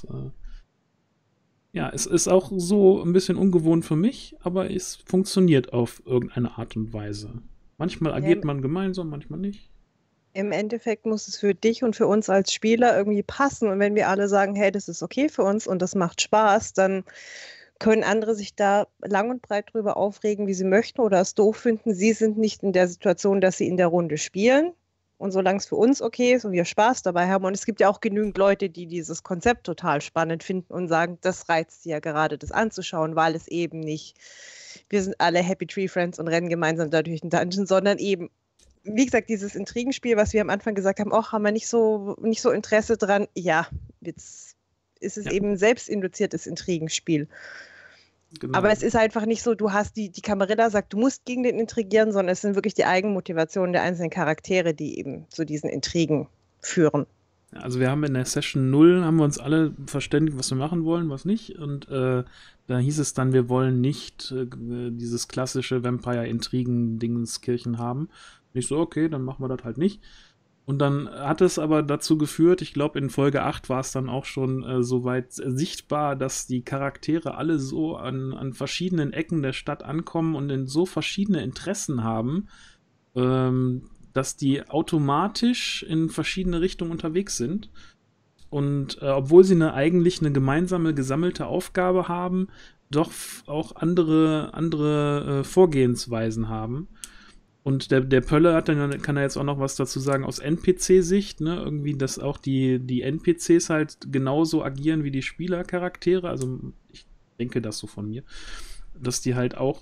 Ja, es ist auch so ein bisschen ungewohnt für mich, aber es funktioniert auf irgendeine Art und Weise. Manchmal agiert man gemeinsam, manchmal nicht. Im Endeffekt muss es für dich und für uns als Spieler irgendwie passen. Und wenn wir alle sagen, hey, das ist okay für uns und das macht Spaß, dann können andere sich da lang und breit drüber aufregen, wie sie möchten oder es doof finden. Sie sind nicht in der Situation, dass sie in der Runde spielen. Und solange es für uns okay ist und wir Spaß dabei haben, und es gibt ja auch genügend Leute, die dieses Konzept total spannend finden und sagen, das reizt sie ja gerade, das anzuschauen, weil es eben nicht, wir sind alle Happy Tree Friends und rennen gemeinsam da durch den Dungeon, sondern eben, wie gesagt, dieses Intrigenspiel, was wir am Anfang gesagt haben, haben wir nicht so Interesse dran. Ja, jetzt ist es eben ein selbstinduziertes Intrigenspiel. Genau. Aber es ist einfach nicht so, du hast die Camarilla sagt, du musst gegen den intrigieren, sondern es sind wirklich die Eigenmotivationen der einzelnen Charaktere, die eben zu diesen Intrigen führen. Also wir haben in der Session 0 haben wir uns alle verständigt, was wir machen wollen, was nicht. Und da hieß es dann, wir wollen nicht dieses klassische Vampire-Intrigen-Dingenskirchen haben. Und ich so, okay, dann machen wir das halt nicht. Und dann hat es aber dazu geführt, ich glaube in Folge 8 war es dann auch schon soweit sichtbar, dass die Charaktere alle so an verschiedenen Ecken der Stadt ankommen und in so verschiedene Interessen haben, dass die automatisch in verschiedene Richtungen unterwegs sind. Und obwohl sie eigentlich eine gemeinsame, gesammelte Aufgabe haben, doch auch andere Vorgehensweisen haben. Und der Pölle kann er jetzt auch noch was dazu sagen aus NPC-Sicht, ne? Irgendwie, dass auch die NPCs halt genauso agieren wie die Spielercharaktere. Also ich denke das so von mir. Dass die halt auch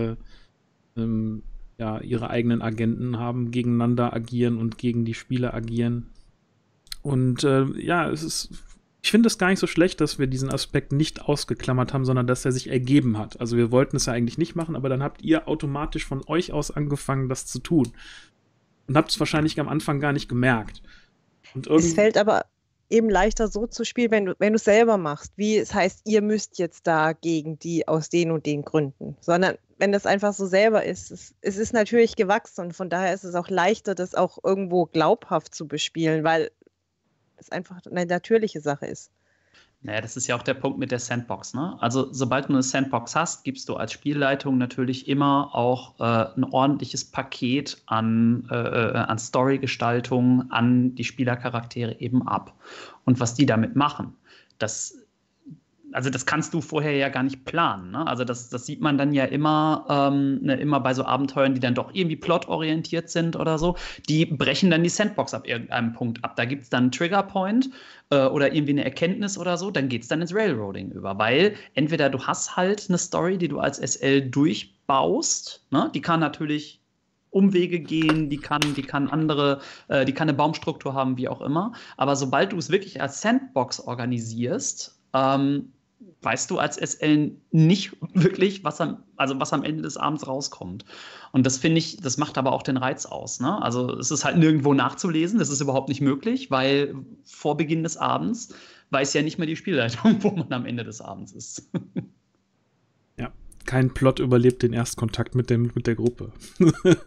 ihre eigenen Agenten haben, gegeneinander agieren und gegen die Spieler agieren. Und ich finde es gar nicht so schlecht, dass wir diesen Aspekt nicht ausgeklammert haben, sondern dass er sich ergeben hat. Also wir wollten es ja eigentlich nicht machen, aber dann habt ihr automatisch von euch aus angefangen, das zu tun. Und habt es wahrscheinlich am Anfang gar nicht gemerkt. Es fällt aber eben leichter so zu spielen, wenn du es selber machst. Wie es heißt, ihr müsst jetzt da gegen die aus den und den Gründen. Sondern wenn das einfach so selber ist, es ist natürlich gewachsen und von daher ist es auch leichter, das auch irgendwo glaubhaft zu bespielen, weil es einfach eine natürliche Sache ist. Naja, das ist ja auch der Punkt mit der Sandbox, ne? Also sobald du eine Sandbox hast, gibst du als Spielleitung natürlich immer auch ein ordentliches Paket an Storygestaltung an die Spielercharaktere eben ab. Und was die damit machen, das kannst du vorher ja gar nicht planen, ne? Also das sieht man dann ja immer, immer bei so Abenteuern, die dann doch irgendwie plotorientiert sind oder so. Die brechen dann die Sandbox ab irgendeinem Punkt ab. Da gibt es dann einen Triggerpoint oder irgendwie eine Erkenntnis oder so. Dann geht es dann ins Railroading über. Weil entweder du hast halt eine Story, die du als SL durchbaust, ne? Die kann natürlich Umwege gehen, die kann eine Baumstruktur haben, wie auch immer. Aber sobald du es wirklich als Sandbox organisierst, weißt du als SL nicht wirklich, was am Ende des Abends rauskommt. Und das finde ich, das macht aber auch den Reiz aus, ne? Also es ist halt nirgendwo nachzulesen, das ist überhaupt nicht möglich, weil vor Beginn des Abends weiß ja nicht mehr die Spielleitung, wo man am Ende des Abends ist. Ja, kein Plot überlebt den Erstkontakt mit der Gruppe.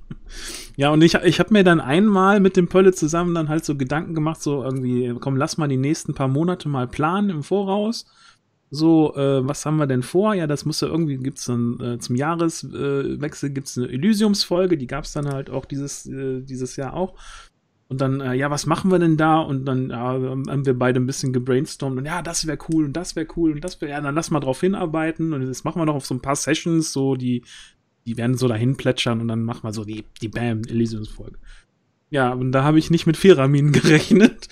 Ja, und ich habe mir dann einmal mit dem Pölle zusammen dann halt so Gedanken gemacht, so irgendwie, komm, lass mal die nächsten paar Monate mal planen im Voraus. So, was haben wir denn vor? Ja, das muss ja irgendwie, gibt's dann zum Jahreswechsel gibt's eine Elysiums-Folge, die gab's dann halt auch dieses Jahr auch. Und dann, ja, was machen wir denn da? Und dann haben wir beide ein bisschen gebrainstormt und ja, das wäre cool und das wäre cool und das wäre, ja, dann lass mal drauf hinarbeiten und das machen wir noch auf so ein paar Sessions, so die werden so dahin plätschern und dann machen wir so die Bam, Elysiums-Folge. Ja, und da habe ich nicht mit Firamin gerechnet.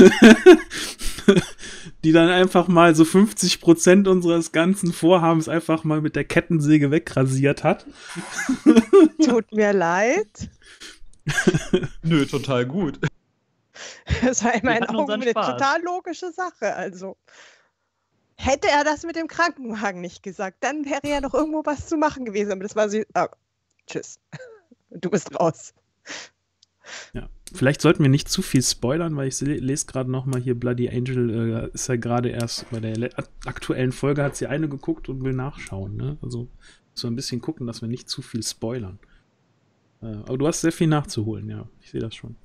Die dann einfach mal so 50% unseres ganzen Vorhabens einfach mal mit der Kettensäge wegrasiert hat. Tut mir leid. Nö, total gut. Das war in meinen hatten Augen unseren eine Spaß. total logische Sache. Also, hätte er das mit dem Krankenwagen nicht gesagt, dann wäre ja noch irgendwo was zu machen gewesen. Aber das war so, tschüss. Du bist raus. Ja. Vielleicht sollten wir nicht zu viel spoilern, weil ich lese gerade noch mal hier, Bloody Angel ist ja gerade erst bei der aktuellen Folge, hat sie eine geguckt und will nachschauen. Ne? Also müssen wir ein bisschen gucken, dass wir nicht zu viel spoilern. Aber du hast sehr viel nachzuholen, ja. Ich sehe das schon.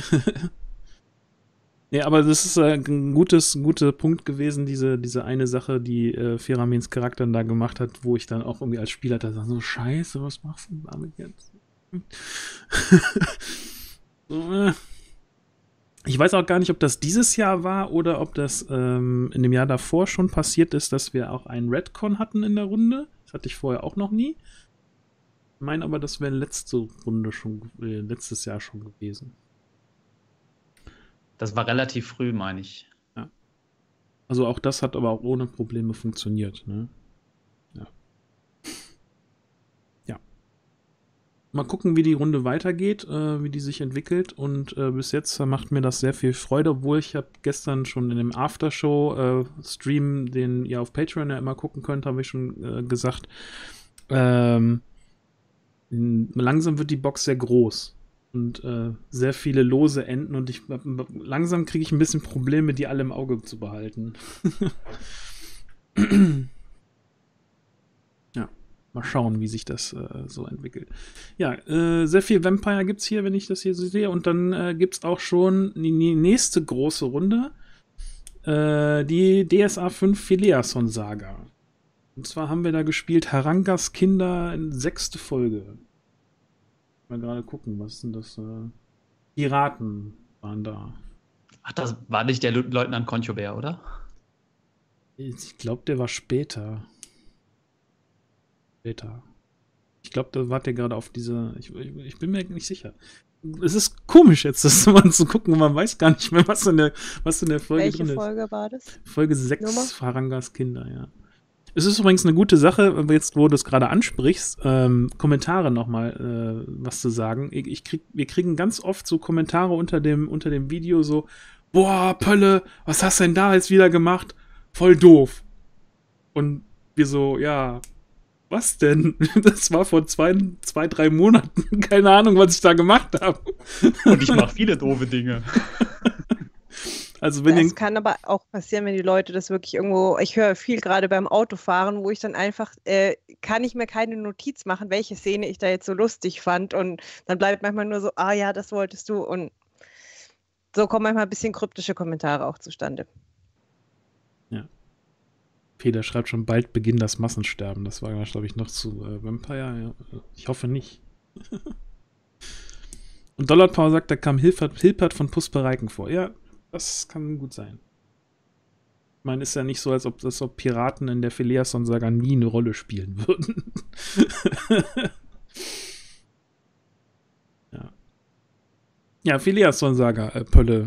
Ja, aber das ist ein guter Punkt gewesen, diese eine Sache, die Firamins Charakter da gemacht hat, wo ich dann auch irgendwie als Spieler da sage, so scheiße, was machst du damit jetzt? So, ich weiß auch gar nicht, ob das dieses Jahr war oder ob das in dem Jahr davor schon passiert ist, dass wir auch einen Redcon hatten in der Runde. Das hatte ich vorher auch noch nie. Ich meine aber, das wäre letzte Runde schon, letztes Jahr schon gewesen. Das war relativ früh, meine ich. Ja. Also auch das hat aber auch ohne Probleme funktioniert, ne? Ja. Ja. Mal gucken, wie die Runde weitergeht, wie die sich entwickelt. Und bis jetzt macht mir das sehr viel Freude, obwohl ich habe gestern schon in dem Aftershow-Stream, den ihr auf Patreon ja immer gucken könnt, habe ich schon gesagt, langsam wird die Box sehr groß. Und sehr viele lose Enden und langsam kriege ich ein bisschen Probleme, die alle im Auge zu behalten. Ja, mal schauen, wie sich das so entwickelt. Ja, sehr viel Vampire gibt's hier, wenn ich das hier so sehe. Und dann gibt's auch schon die nächste große Runde. Die DSA 5 Phileason Saga. Und zwar haben wir da gespielt Harangas Kinder in 6. Folge. Mal gerade gucken, was sind das? Piraten waren da. Ach, das war nicht der Leutnant Conchobert, oder? Ich glaube, der war später. Ich glaube, da wart ihr gerade auf diese. Ich bin mir nicht sicher. Es ist komisch jetzt, das mal zu gucken und man weiß gar nicht mehr, was in der Folge drin ist. Welche Folge war das? Folge 6, Harangas Kinder, ja. Es ist übrigens eine gute Sache, jetzt wo du es gerade ansprichst, Kommentare nochmal was zu sagen. Wir kriegen ganz oft so Kommentare unter dem Video so, boah, Pölle, was hast du denn da jetzt wieder gemacht? Voll doof. Und wir so, ja, was denn? Das war vor 2-3 Monaten. Keine Ahnung, was ich da gemacht habe. Und ich mache viele doofe Dinge. Also wenn das kann aber auch passieren, wenn die Leute das wirklich irgendwo, ich höre viel gerade beim Autofahren, wo ich dann einfach, kann ich mir keine Notiz machen, welche Szene ich da jetzt so lustig fand und dann bleibt manchmal nur so, ah ja, das wolltest du und so kommen manchmal ein bisschen kryptische Kommentare auch zustande. Ja. Peter schreibt schon, bald beginnt das Massensterben. Das war, glaube ich, noch zu Vampire. Ja. Ich hoffe nicht. Und Dollar Power sagt, da kam Hilpert von Puspereiken vor. Ja, das kann gut sein. Ich meine, ist ja nicht so, als ob Piraten in der Phileason-Saga nie eine Rolle spielen würden. Ja. Ja, Phileason-Saga, Pölle.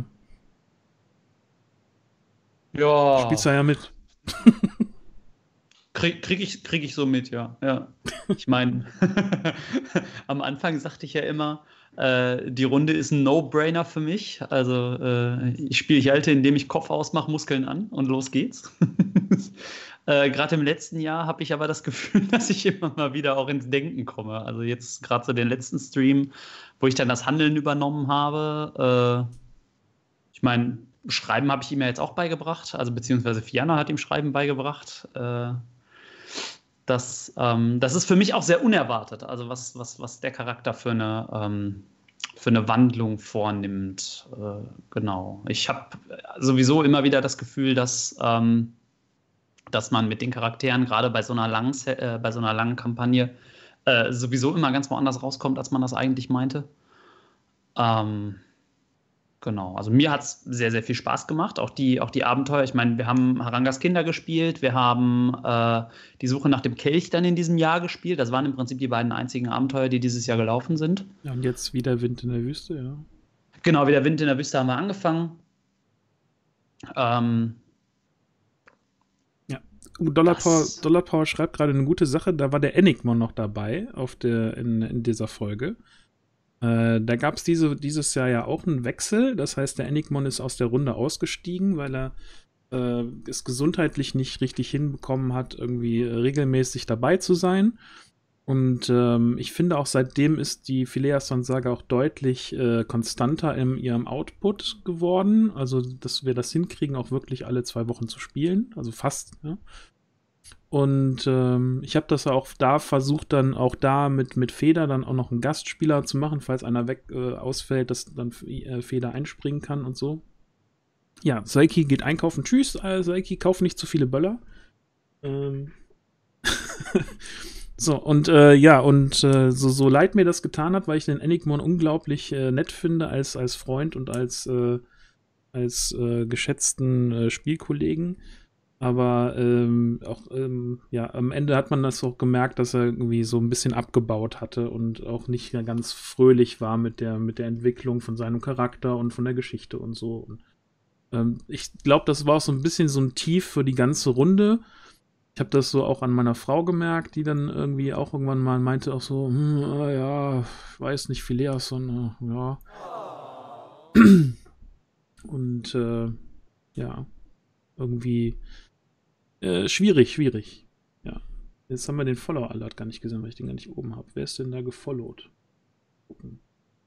Ja. Spielst du ja mit. Krieg ich so mit, ja. Ich meine, am Anfang sagte ich ja immer, die Runde ist ein No-Brainer für mich. Also ich spiele Hjalte, indem ich Kopf ausmache, Muskeln an und los geht's. Gerade im letzten Jahr habe ich aber das Gefühl, dass ich immer mal wieder auch ins Denken komme. Also jetzt gerade so den letzten Stream, wo ich dann das Handeln übernommen habe. Ich meine, Schreiben habe ich ihm ja jetzt auch beigebracht, also beziehungsweise Fianna hat ihm Schreiben beigebracht. Das ist für mich auch sehr unerwartet, also was der Charakter für eine Wandlung vornimmt. Genau. Ich habe sowieso immer wieder das Gefühl, dass man mit den Charakteren gerade bei so einer langen Kampagne sowieso immer ganz woanders rauskommt, als man das eigentlich meinte. Genau, also mir hat es sehr, sehr viel Spaß gemacht, auch die Abenteuer. Ich meine, wir haben Harangas Kinder gespielt, wir haben die Suche nach dem Kelch dann in diesem Jahr gespielt. Das waren im Prinzip die beiden einzigen Abenteuer, die dieses Jahr gelaufen sind. Ja, und jetzt wieder Wind in der Wüste, ja. Genau, wieder Wind in der Wüste haben wir angefangen. Dollar Power schreibt gerade eine gute Sache, da war der Enigmon noch dabei in dieser Folge. Da gab es dieses Jahr ja auch einen Wechsel, das heißt, der Enigmon ist aus der Runde ausgestiegen, weil er es gesundheitlich nicht richtig hinbekommen hat, irgendwie regelmäßig dabei zu sein. Und ich finde auch, seitdem ist die Phileason-Saga auch deutlich konstanter in ihrem Output geworden. Also, dass wir das hinkriegen, auch wirklich alle 2 Wochen zu spielen. Also fast, ja. Und ich habe das auch da versucht, dann auch da mit Feder dann auch noch einen Gastspieler zu machen, falls einer ausfällt, dass dann Feder einspringen kann und so. Ja, Saiki geht einkaufen. Tschüss, Saiki, kauf nicht zu viele Böller. So, und so leid mir das getan hat, weil ich den Enigmon unglaublich nett finde als Freund und als geschätzten Spielkollegen. Aber am Ende hat man das auch gemerkt, dass er irgendwie so ein bisschen abgebaut hatte und auch nicht mehr ganz fröhlich war mit der Entwicklung von seinem Charakter und von der Geschichte und so. Und, ich glaube, das war auch so ein bisschen so ein Tief für die ganze Runde. Ich habe das so auch an meiner Frau gemerkt, die dann irgendwie auch irgendwann mal meinte auch so, ja, ich weiß nicht, Phileason, ja. Und ja, irgendwie schwierig. Ja. Jetzt haben wir den Follow-Alert gar nicht gesehen, weil ich den gar nicht oben habe. Wer ist denn da gefollowt? Gucken.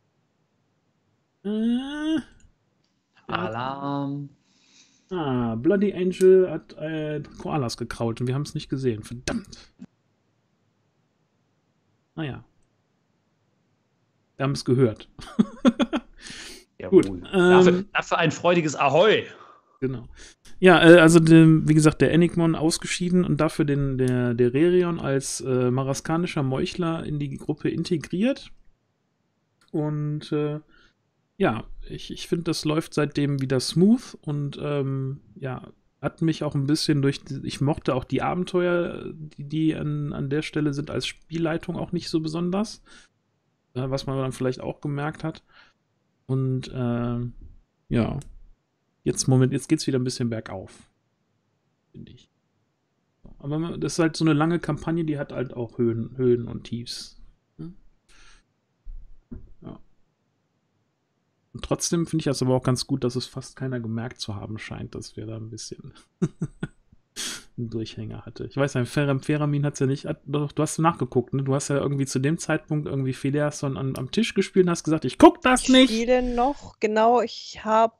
Alarm. Bloody Angel hat Koalas gekraut und wir haben es nicht gesehen. Verdammt. Naja. Wir haben es gehört. Gut. Dafür ein freudiges Ahoi. Genau. Ja, also wie gesagt, der Enigmon ausgeschieden und dafür der Rerion als maraskanischer Meuchler in die Gruppe integriert. Und ja, ich finde, das läuft seitdem wieder smooth und ja, hat mich auch ein bisschen ich mochte auch die Abenteuer, die an der Stelle sind, als Spielleitung auch nicht so besonders, was man dann vielleicht auch gemerkt hat. Und ja, jetzt geht's wieder ein bisschen bergauf, finde ich. Aber das ist halt so eine lange Kampagne, die hat halt auch Höhen und Tiefs. Ja. Und trotzdem finde ich das aber auch ganz gut, dass es fast keiner gemerkt zu haben scheint, dass wir da ein bisschen einen Durchhänger hatte. Ich weiß nicht, Feramin hat es ja nicht. Doch, du hast nachgeguckt, ne? Du hast ja irgendwie zu dem Zeitpunkt irgendwie Phileason am Tisch gespielt und hast gesagt, ich guck das nicht. Ich spiele noch, genau, ich habe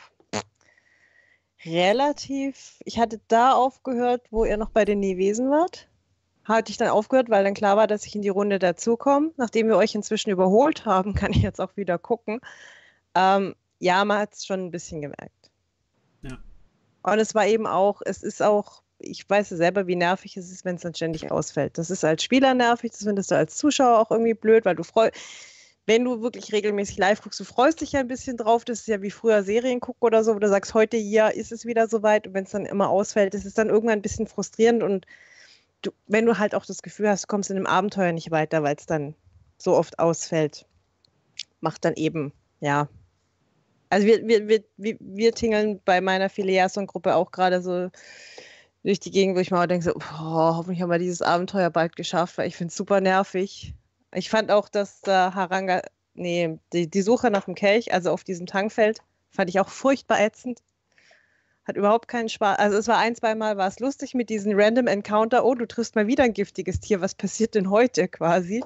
ich hatte da aufgehört, wo ihr noch bei den Nivesen wart. Hatte ich dann aufgehört, weil dann klar war, dass ich in die Runde dazukomme. Nachdem wir euch inzwischen überholt haben, kann ich jetzt auch wieder gucken. Ja, man hat es schon ein bisschen gemerkt. Ja. Und es war eben auch, ich weiß ja selber, wie nervig es ist, wenn es dann ständig ausfällt. Das ist als Spieler nervig, das findest du als Zuschauer auch irgendwie blöd, weil wenn du wirklich regelmäßig live guckst, du freust dich ja ein bisschen drauf, das ist ja wie früher Serien gucken oder so, wo du sagst, heute hier ist es wieder soweit und wenn es dann immer ausfällt, ist es dann irgendwann ein bisschen frustrierend und wenn du halt auch das Gefühl hast, du kommst in einem Abenteuer nicht weiter, weil es dann so oft ausfällt, macht dann eben, ja. Also wir tingeln bei meiner Phileason-Gruppe auch gerade so durch die Gegend, wo ich mal denke, so, hoffentlich haben wir dieses Abenteuer bald geschafft, weil ich finde es super nervig. Ich fand auch, dass die Suche nach dem Kelch, also auf diesem Tankfeld, fand ich auch furchtbar ätzend. Hat überhaupt keinen Spaß. Also es war 1-2 Mal war es lustig mit diesem Random Encounter. Oh, du triffst mal wieder ein giftiges Tier. Was passiert denn heute quasi?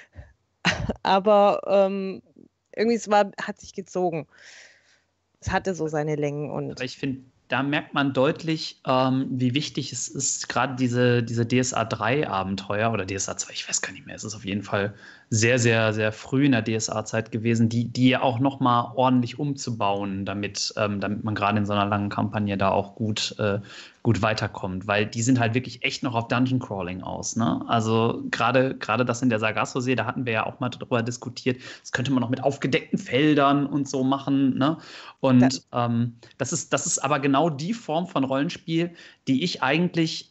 Aber irgendwie hat sich gezogen. Es hatte so seine Längen. Aber ich finde da merkt man deutlich, wie wichtig es ist, gerade diese DSA 3 Abenteuer oder DSA 2, ich weiß gar nicht mehr, es ist auf jeden Fall sehr, sehr, sehr früh in der DSA-Zeit gewesen, die ja auch noch mal ordentlich umzubauen, damit man gerade in so einer langen Kampagne da auch gut weiterkommt, weil die sind halt wirklich echt noch auf Dungeon Crawling aus, ne? Also gerade das in der Sargasso-See, da hatten wir ja auch mal drüber diskutiert, das könnte man noch mit aufgedeckten Feldern und so machen, ne? Und das ist aber genau die Form von Rollenspiel, die ich eigentlich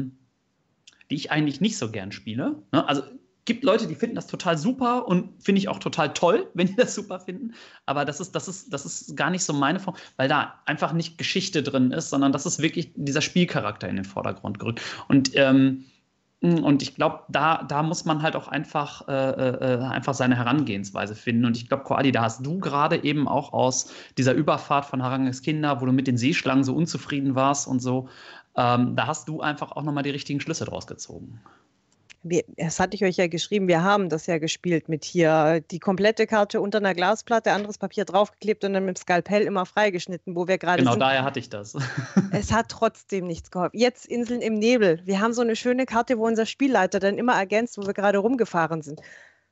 nicht so gern spiele, ne? Also gibt Leute, die finden das total super und finde ich auch total toll, wenn die das super finden. Aber das ist gar nicht so meine Form, weil da einfach nicht Geschichte drin ist, sondern das ist wirklich dieser Spielcharakter in den Vordergrund gerückt. Und ich glaube, da muss man halt auch einfach seine Herangehensweise finden. Und ich glaube, Koali, da hast du gerade eben auch aus dieser Überfahrt von Haranges Kinder, wo du mit den Seeschlangen so unzufrieden warst und so, da hast du einfach auch nochmal die richtigen Schlüsse draus gezogen. Das hatte ich euch ja geschrieben, wir haben das ja gespielt mit hier die komplette Karte unter einer Glasplatte, anderes Papier draufgeklebt und dann mit dem Skalpell immer freigeschnitten, wo wir gerade Genau, sind. daher hatte ich das. Es hat trotzdem nichts geholfen. Jetzt Inseln im Nebel. Wir haben so eine schöne Karte, wo unser Spielleiter dann immer ergänzt, wo wir gerade rumgefahren sind.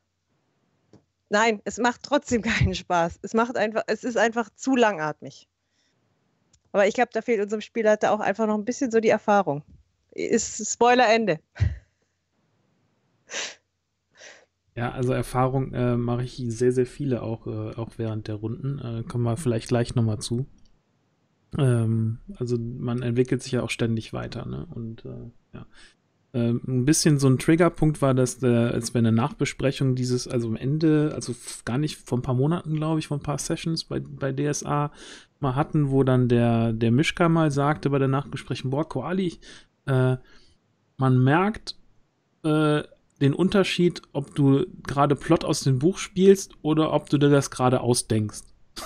Nein, es macht trotzdem keinen Spaß. Es ist einfach zu langatmig. Aber ich glaube, da fehlt unserem Spielleiter auch einfach noch ein bisschen so die Erfahrung. Ist Spoiler Ende. Ja, also Erfahrung mache ich sehr, sehr viele auch während der Runden. Kommen wir vielleicht gleich nochmal zu. Also man entwickelt sich ja auch ständig weiter, ne? Und ja. Ein bisschen so ein Triggerpunkt war, dass als wir eine Nachbesprechung also am Ende, also gar nicht vor ein paar Monaten, glaube ich, vor ein paar Sessions bei DSA mal hatten, wo dann der Mischka mal sagte bei der Nachbesprechung, boah, Koali, man merkt den Unterschied, ob du gerade Plot aus dem Buch spielst oder ob du dir das gerade ausdenkst.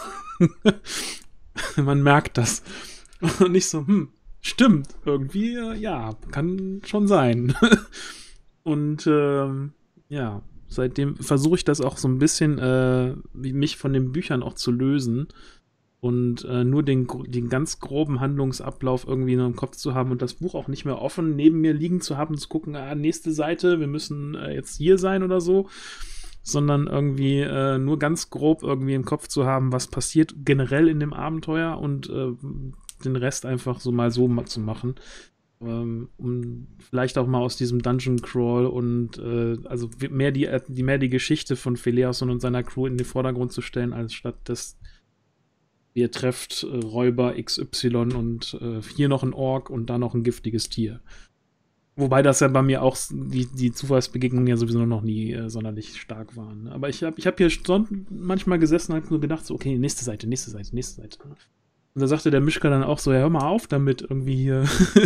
Man merkt das. Und nicht so, stimmt, irgendwie, ja, kann schon sein. Und ja, seitdem versuche ich das auch so ein bisschen, mich von den Büchern auch zu lösen und nur den ganz groben Handlungsablauf irgendwie nur im Kopf zu haben und das Buch auch nicht mehr offen neben mir liegen zu haben, zu gucken, nächste Seite, wir müssen jetzt hier sein oder so, sondern irgendwie nur ganz grob irgendwie im Kopf zu haben, was passiert generell in dem Abenteuer und den Rest einfach so zu machen. Um vielleicht auch mal aus diesem Dungeon Crawl und also mehr die Geschichte von Phileas und seiner Crew in den Vordergrund zu stellen, als statt dass ihr trefft Räuber XY und hier noch ein Ork und da noch ein giftiges Tier. Wobei das ja bei mir auch die Zufallsbegegnungen ja sowieso noch nie sonderlich stark waren. Aber ich hab hier schon manchmal gesessen und hab nur gedacht, so, okay, nächste Seite. Und da sagte der Mischka dann auch so, ja, hör mal auf damit irgendwie hier.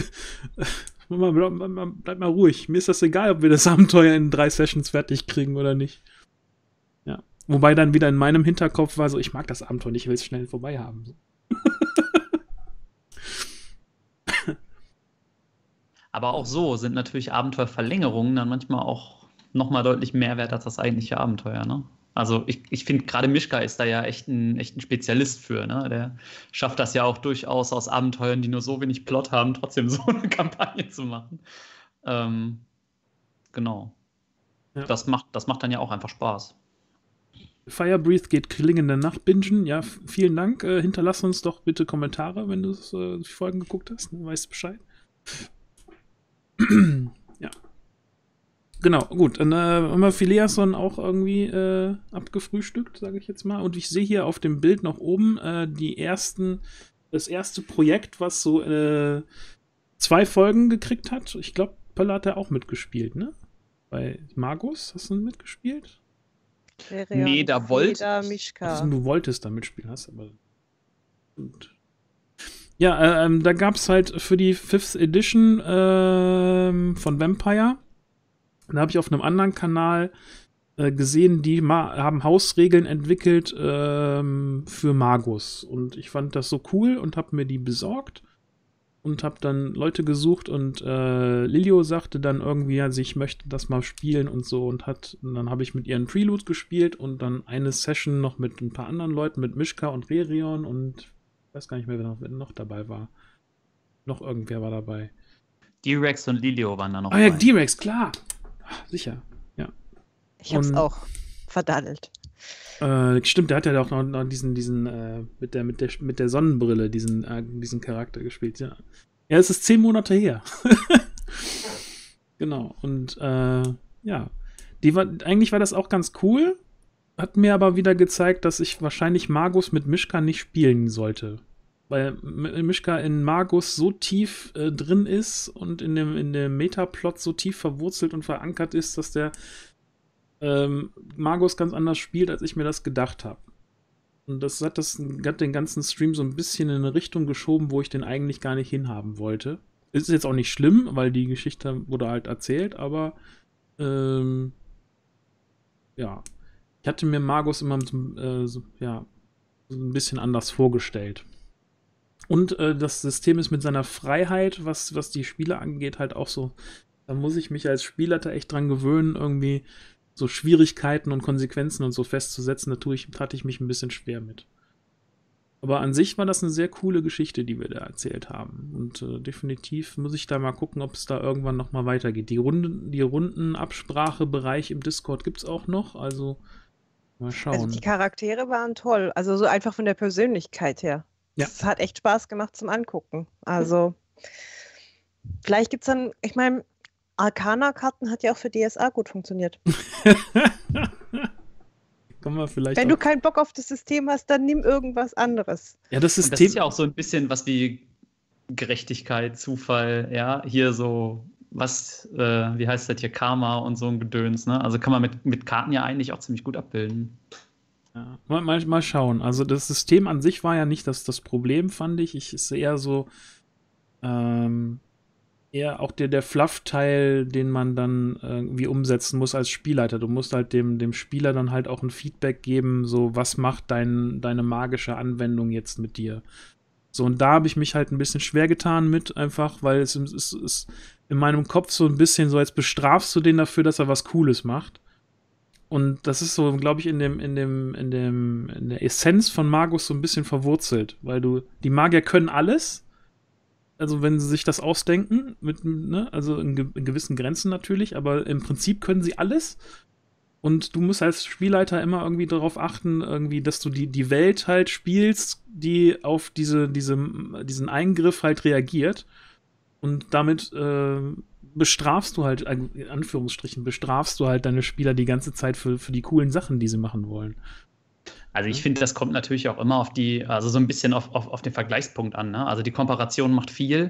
Bleib mal ruhig. Mir ist das egal, ob wir das Abenteuer in 3 Sessions fertig kriegen oder nicht. Ja. Wobei dann wieder in meinem Hinterkopf war so, ich mag das Abenteuer nicht, ich will es schnell vorbei haben. Aber auch so sind natürlich Abenteuerverlängerungen dann manchmal auch nochmal deutlich mehr wert als das eigentliche Abenteuer, ne? Also ich finde, gerade Mischka ist da ja echt ein Spezialist für, ne? Der schafft das ja auch durchaus aus Abenteuern, die nur so wenig Plot haben, trotzdem so eine Kampagne zu machen. Genau. Ja. Das macht dann ja auch einfach Spaß. Firebreathe geht klingende Nacht bingen. Ja, vielen Dank. Hinterlass uns doch bitte Kommentare, wenn du die Folgen geguckt hast. Du weißt Bescheid. Ja. Genau, gut. Dann haben wir Phileason auch irgendwie abgefrühstückt, sage ich jetzt mal. Und ich sehe hier auf dem Bild noch oben das erste Projekt, was so 2 Folgen gekriegt hat. Ich glaube, Pöller hat ja auch mitgespielt, ne? Bei Magus hast du mitgespielt? Nee, da wollte also, du wolltest da mitspielen, hast aber. Und ja, da gab es halt für die 5th Edition von Vampire, da habe ich auf einem anderen Kanal gesehen, die haben Hausregeln entwickelt für Magus. Und ich fand das so cool und habe mir die besorgt und habe dann Leute gesucht und Lilio sagte dann irgendwie, also ich möchte das mal spielen und so und dann habe ich mit ihr einen Prelude gespielt und dann eine Session noch mit ein paar anderen Leuten, mit Mischka und Rerion und weiß gar nicht mehr, wer noch dabei war. Noch irgendwer war dabei. D-Rex und Lilio waren da noch Ja, bei. D-Rex, klar. Sicher, ja. Ich hab's Und- auch verdaddelt. Stimmt, der hat ja auch noch diesen mit der Sonnenbrille, diesen Charakter gespielt, ja. Ja, es ist 10 Monate her. Genau, und ja. Eigentlich war das auch ganz cool, hat mir aber wieder gezeigt, dass ich wahrscheinlich Magus mit Mishka nicht spielen sollte. Weil Mishka in Magus so tief drin ist und in dem Metaplot so tief verwurzelt und verankert ist, dass der Magus ganz anders spielt, als ich mir das gedacht habe. Und das hat den ganzen Stream so ein bisschen in eine Richtung geschoben, wo ich den eigentlich gar nicht hinhaben wollte. Ist jetzt auch nicht schlimm, weil die Geschichte wurde halt erzählt, aber ja. Ich hatte mir Magus immer so ein bisschen anders vorgestellt. Und das System ist mit seiner Freiheit, was die Spiele angeht, halt auch so. Da muss ich mich als Spielleiter echt dran gewöhnen, irgendwie so Schwierigkeiten und Konsequenzen und so festzusetzen. Da hatte ich mich ein bisschen schwer mit. Aber an sich war das eine sehr coole Geschichte, die wir da erzählt haben. Und definitiv muss ich da mal gucken, ob es da irgendwann noch mal weitergeht. Die Rundenabsprachebereich im Discord gibt es auch noch. Also mal schauen. Also die Charaktere waren toll. Also so einfach von der Persönlichkeit her. Ja. Es hat echt Spaß gemacht zum Angucken. Also vielleicht gibt es dann, ich meine, Arcana-Karten hat ja auch für DSA gut funktioniert. Kommen wir vielleicht Wenn du keinen Bock auf das System hast, dann nimm irgendwas anderes. Ja, das Und System. das ist ja auch so ein bisschen was wie Gerechtigkeit, Zufall, ja, hier so, wie heißt das hier, Karma und so ein Gedöns, ne? Also kann man mit Karten ja eigentlich auch ziemlich gut abbilden. Ja, mal schauen. Also das System an sich war ja nicht das Problem, fand ich. Ich ist eher so, eher auch der Fluff-Teil, den man dann irgendwie umsetzen muss als Spielleiter. Du musst halt dem Spieler dann halt auch ein Feedback geben, so was macht deine magische Anwendung jetzt mit dir. So, und da habe ich mich halt ein bisschen schwer getan mit, einfach, weil es ist in meinem Kopf so ein bisschen so, jetzt bestrafst du den dafür, dass er was Cooles macht. Und das ist so, glaube ich, in der Essenz von Magus so ein bisschen verwurzelt, weil die Magier können alles. Also wenn sie sich das ausdenken, also in gewissen Grenzen natürlich, aber im Prinzip können sie alles. Und du musst als Spielleiter immer irgendwie darauf achten, irgendwie, dass du die Welt halt spielst, die auf diesen Eingriff halt reagiert. Und damit bestrafst du halt, in Anführungsstrichen, deine Spieler die ganze Zeit für die coolen Sachen, die sie machen wollen. Also ich finde, das kommt natürlich auch immer also so ein bisschen auf den Vergleichspunkt an, ne? Also die Komparation macht viel.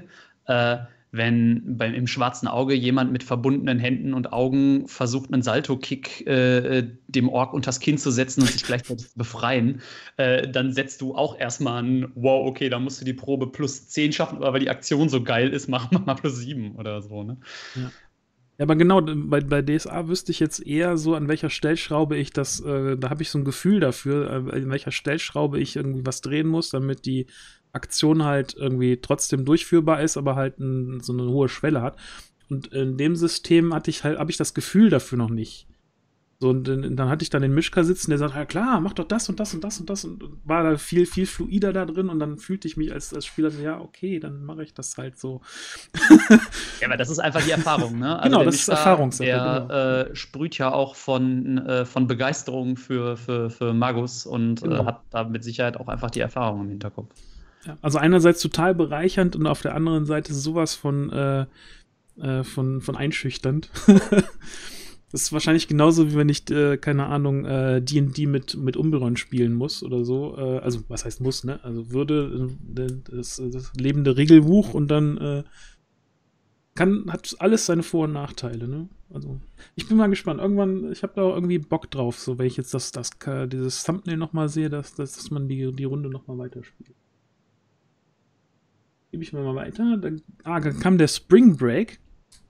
Wenn im schwarzen Auge jemand mit verbundenen Händen und Augen versucht, einen Salto-Kick dem Ork unters Kinn zu setzen und sich gleichzeitig zu befreien, dann setzt du auch erstmal ein, wow, okay, da musst du die Probe plus 10 schaffen, aber weil die Aktion so geil ist, mach mal plus 7 oder so, ne? Ja. Ja, aber genau, bei DSA wüsste ich jetzt eher so, an welcher Stellschraube ich da habe ich so ein Gefühl dafür, an welcher Stellschraube ich irgendwie was drehen muss, damit die Aktion halt irgendwie trotzdem durchführbar ist, aber halt so eine hohe Schwelle hat. Und in dem System habe ich das Gefühl dafür noch nicht. So, und dann hatte ich dann den Mischka sitzen, der sagt, ja klar, mach doch das und das und das und das, und war da viel, viel fluider da drin, und dann fühlte ich mich als Spieler so, ja, okay, dann mache ich das halt so. Ja, aber das ist einfach die Erfahrung, ne? Also genau, der das ist Mischka, Erfahrungssache. der sprüht ja auch von Begeisterung für Magus und Genau. hat da mit Sicherheit auch einfach die Erfahrung im Hinterkopf. Ja, also einerseits total bereichernd und auf der anderen Seite sowas von einschüchternd. Das ist wahrscheinlich genauso, wie wenn ich, keine Ahnung, D&D mit Umbreon spielen muss oder so. Also, was heißt muss, ne? Also würde das lebende Regelbuch, und dann hat alles seine Vor- und Nachteile, ne? Also, ich bin mal gespannt. Irgendwann, ich habe da irgendwie Bock drauf, so, wenn ich jetzt dieses Thumbnail nochmal sehe, dass man die Runde nochmal weiterspielt. Gebe ich mal weiter. Dann kam der Spring Break.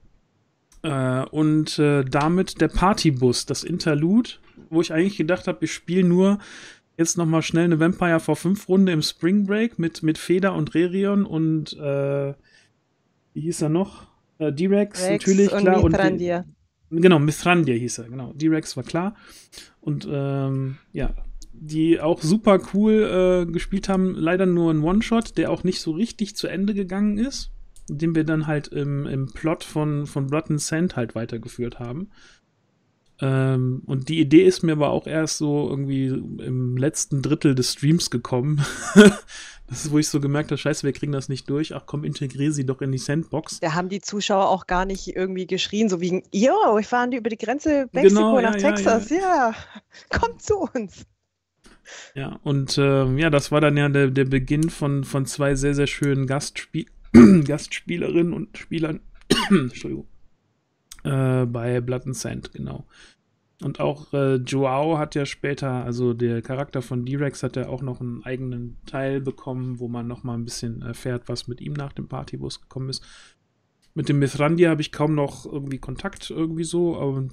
Und damit der Partybus, das Interlude, wo ich eigentlich gedacht habe, ich spiele nur jetzt nochmal schnell eine Vampire V5-Runde im Spring Break mit Feder und Rerion und wie hieß er noch? D-Rex natürlich, und klar. Mithrandir. Genau, Mithrandir hieß er, genau. D-Rex war klar. Und ja, die auch super cool gespielt haben. Leider nur ein One-Shot, der auch nicht so richtig zu Ende gegangen ist, den wir dann halt im Plot von Blood and Sand halt weitergeführt haben. Und die Idee ist mir aber auch erst so irgendwie im letzten Drittel des Streams gekommen. Das ist, wo ich so gemerkt habe, scheiße, wir kriegen das nicht durch. Ach komm, integriere sie doch in die Sandbox. Da haben die Zuschauer auch gar nicht irgendwie geschrien, so wie, jo, wir fahren über die Grenze Mexiko nach Texas. Ja, kommt zu uns. Ja, und das war dann ja der Beginn von zwei sehr, sehr schönen Gastspielerinnen und Spielern. Entschuldigung. Bei Blood and Sand, genau. Und auch Joao hat ja später, also der Charakter von D-Rex hat ja auch noch einen eigenen Teil bekommen, wo man noch mal ein bisschen erfährt, was mit ihm nach dem Partybus gekommen ist. Mit dem Mithrandir habe ich kaum noch irgendwie Kontakt irgendwie so, aber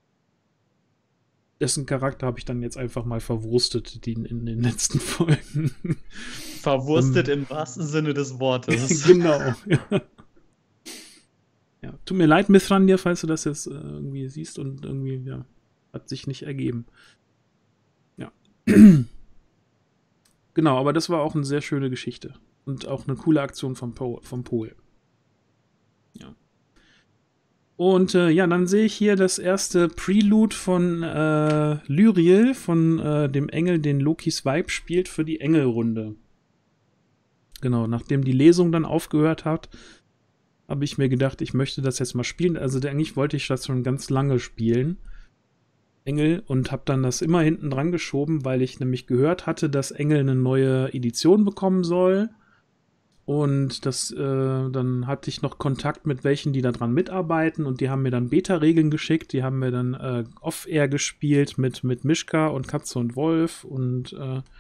dessen Charakter habe ich dann jetzt einfach mal verwurstet in den letzten Folgen. Verwurstet im wahrsten Sinne des Wortes. Genau, ja. Ja, tut mir leid, Mithrandir, falls du das jetzt irgendwie siehst und irgendwie, ja, hat sich nicht ergeben. Ja. Genau, aber das war auch eine sehr schöne Geschichte. Und auch eine coole Aktion vom Pol. Ja. Und dann sehe ich hier das erste Prelude von Lyriel, von dem Engel, den Lokis Weib spielt, für die Engelrunde. Genau, nachdem die Lesung dann aufgehört hat, habe ich mir gedacht, ich möchte das jetzt mal spielen. Also eigentlich wollte ich das schon ganz lange spielen, Engel, und habe dann das immer hinten dran geschoben, weil ich nämlich gehört hatte, dass Engel eine neue Edition bekommen soll. Und dann hatte ich noch Kontakt mit welchen, die da dran mitarbeiten, und die haben mir dann Beta-Regeln geschickt. Die haben mir dann Off-Air gespielt mit Mischka und Katze und Wolf. Und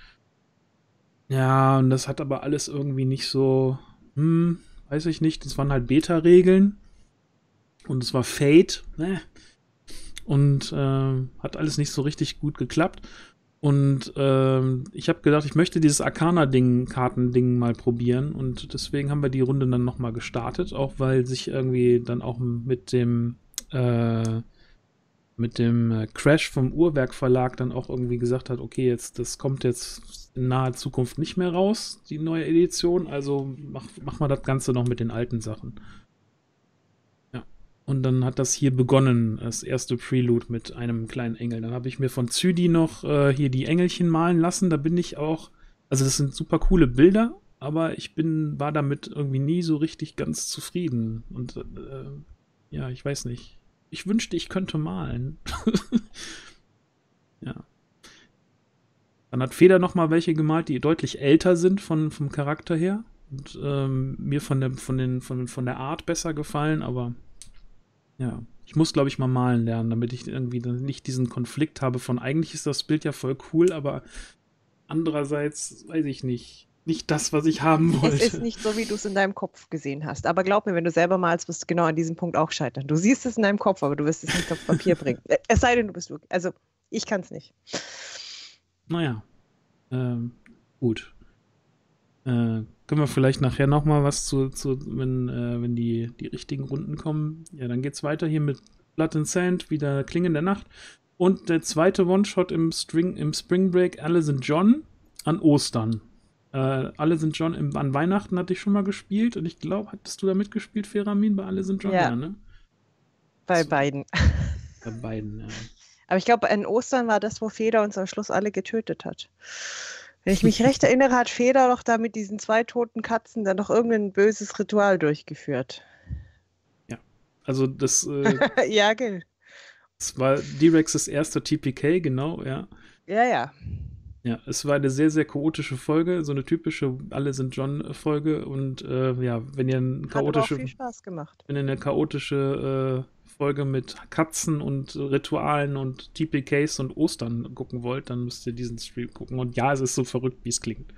und das hat aber alles irgendwie nicht so, weiß ich nicht, das waren halt Beta-Regeln und es war Fate, ne? Und hat alles nicht so richtig gut geklappt. Und ich habe gedacht, ich möchte dieses Arcana-Kartending mal probieren, und deswegen haben wir die Runde dann nochmal gestartet, auch weil sich irgendwie dann auch mit dem Crash vom Uhrwerk Verlag dann auch irgendwie gesagt hat, okay, das kommt jetzt in naher Zukunft nicht mehr raus, die neue Edition, also mach mal das Ganze noch mit den alten Sachen. Ja, und dann hat das hier begonnen, das erste Prelude mit einem kleinen Engel. Dann habe ich mir von Zydi noch hier die Engelchen malen lassen, da bin ich auch, also das sind super coole Bilder, aber ich war damit irgendwie nie so richtig ganz zufrieden. Und ich weiß nicht. Ich wünschte, ich könnte malen. Ja. Dann hat Feder noch mal welche gemalt, die deutlich älter sind vom Charakter her und mir von der Art besser gefallen, aber ja, ich muss, glaube ich, mal malen lernen, damit ich irgendwie dann nicht diesen Konflikt habe von, eigentlich ist das Bild ja voll cool, aber andererseits, weiß ich nicht das, was ich haben wollte. Es ist nicht so, wie du es in deinem Kopf gesehen hast. Aber glaub mir, wenn du selber malst, wirst du genau an diesem Punkt auch scheitern. Du siehst es in deinem Kopf, aber du wirst es nicht auf Papier bringen. Es sei denn, du bist wirklich. Also, ich kann es nicht. Naja. Gut. Können wir vielleicht nachher noch mal was wenn die richtigen Runden kommen. Ja, dann geht's weiter hier mit Blood and Sand, wieder Klingen der Nacht. Und der zweite One-Shot im Spring Break, Alle sind John, an Ostern. Alle sind John an Weihnachten hatte ich schon mal gespielt, und ich glaube, hattest du da mitgespielt, Feramin, bei Alle sind John? Ja, ne? Bei beiden. Bei beiden, ja. Aber ich glaube, an Ostern war das, wo Feder uns am Schluss alle getötet hat. Wenn ich mich recht erinnere, hat Feder doch da mit diesen 2 toten Katzen dann noch irgendein böses Ritual durchgeführt. Ja, also das ja, gell. Das war D-Rexes erster TPK, genau, ja. Ja. Ja, es war eine sehr, sehr chaotische Folge, so eine typische Alle sind John-Folge, und wenn ihr Hat aber auch viel Spaß gemacht. Wenn ihr eine chaotische Folge mit Katzen und Ritualen und TPKs und Ostern gucken wollt, dann müsst ihr diesen Stream gucken. Und ja, es ist so verrückt, wie es klingt.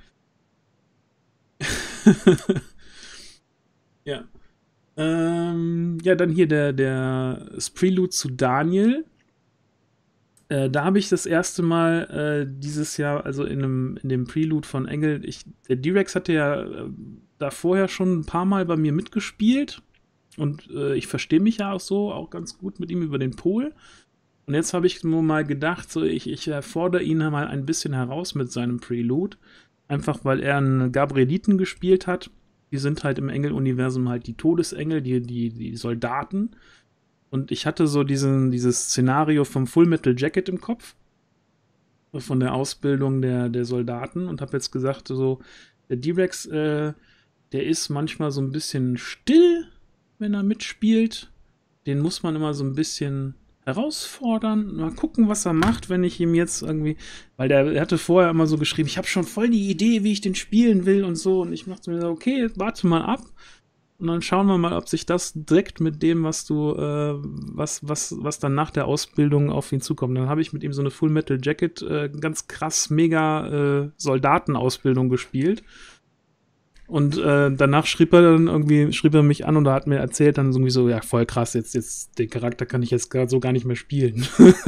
Ja. Dann hier der Prelude zu Daniel. Da habe ich das erste Mal dieses Jahr, also in dem Prelude von Engel, der D-Rex hatte ja da vorher schon ein paar Mal bei mir mitgespielt, und ich verstehe mich ja auch ganz gut mit ihm über den Pol. Und jetzt habe ich nur mal gedacht, so ich fordere ihn mal ein bisschen heraus mit seinem Prelude. Einfach weil er einen Gabrieliten gespielt hat. Die sind halt im Engel-Universum halt die Todesengel, die Soldaten. Und ich hatte so dieses Szenario vom Full Metal Jacket im Kopf. Von der Ausbildung der Soldaten. Und habe jetzt gesagt, so, der D-Rex, der ist manchmal so ein bisschen still, wenn er mitspielt. Den muss man immer so ein bisschen herausfordern, mal gucken, was er macht, wenn ich ihm jetzt irgendwie, weil er hatte vorher immer so geschrieben, ich habe schon voll die Idee, wie ich den spielen will und so, und ich dachte mir so, okay, warte mal ab und dann schauen wir mal, ob sich das deckt mit dem, was du, was dann nach der Ausbildung auf ihn zukommt. Dann habe ich mit ihm so eine Full Metal Jacket, ganz krass, mega Soldatenausbildung gespielt. Und danach schrieb er mich an und er hat mir erzählt dann irgendwie so, ja, voll krass, jetzt den Charakter kann ich jetzt gerade so gar nicht mehr spielen.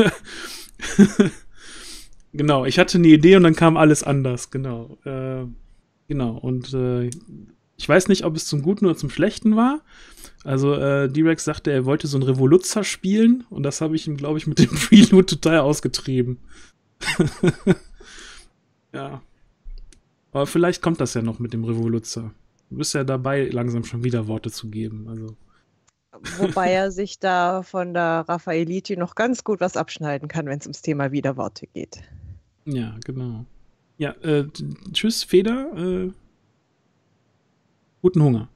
Genau, ich hatte eine Idee und dann kam alles anders, genau. Genau, und ich weiß nicht, ob es zum Guten oder zum Schlechten war. Also D-Rex sagte, er wollte so einen Revoluzzer spielen und das habe ich ihm, glaube ich, mit dem Prelude total ausgetrieben. Ja. Aber vielleicht kommt das ja noch mit dem Revoluzzer. Du bist ja dabei, langsam schon wieder Worte zu geben. Also. Wobei er sich da von der Raffaeliti noch ganz gut was abschneiden kann, wenn es ums Thema Widerworte geht. Ja, genau. Ja, tschüss, Feder. Guten Hunger.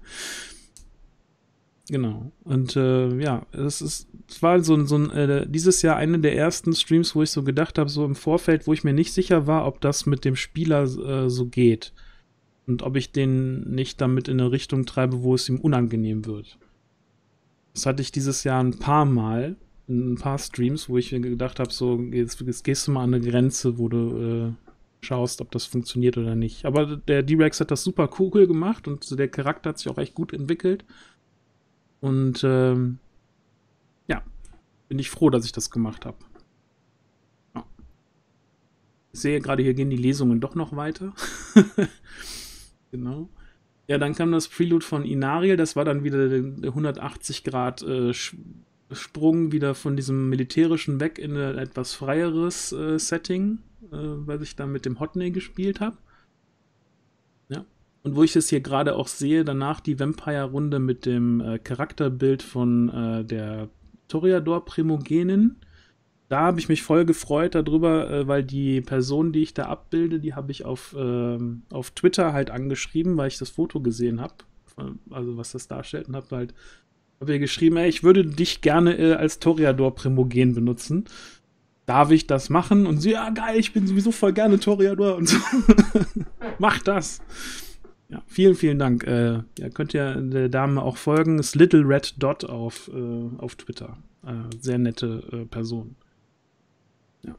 Genau. Und ja, es war dieses Jahr eine der ersten Streams, wo ich so gedacht habe, so im Vorfeld, wo ich mir nicht sicher war, ob das mit dem Spieler so geht. Und ob ich den nicht damit in eine Richtung treibe, wo es ihm unangenehm wird. Das hatte ich dieses Jahr ein paar Mal, in ein paar Streams, wo ich mir gedacht habe, so, jetzt gehst du mal an eine Grenze, wo du schaust, ob das funktioniert oder nicht. Aber der D-Rex hat das super cool gemacht und der Charakter hat sich auch echt gut entwickelt. Und ja, bin ich froh, dass ich das gemacht habe. Ja. Ich sehe gerade, hier gehen die Lesungen doch noch weiter. Genau. Ja, dann kam das Prelude von Inariel, das war dann wieder der 180 Grad Sprung wieder von diesem militärischen weg in ein etwas freieres Setting, weil ich dann mit dem Hotney gespielt habe. Ja. Und wo ich es hier gerade auch sehe, danach die Vampire-Runde mit dem Charakterbild von der Toreador-Primogenin. Da habe ich mich voll gefreut darüber, weil die Person, die ich da abbilde, die habe ich auf Twitter halt angeschrieben, weil ich das Foto gesehen habe, also was das darstellt, und habe ihr geschrieben, ey, ich würde dich gerne als Toreador-Primogen benutzen. Darf ich das machen? Und sie, ja geil, ich bin sowieso voll gerne Toreador und so. Mach das! Ja, vielen, vielen Dank. Ja, könnt ihr der Dame auch folgen. Ist Little Red Dot auf Twitter. Sehr nette Person. Ja.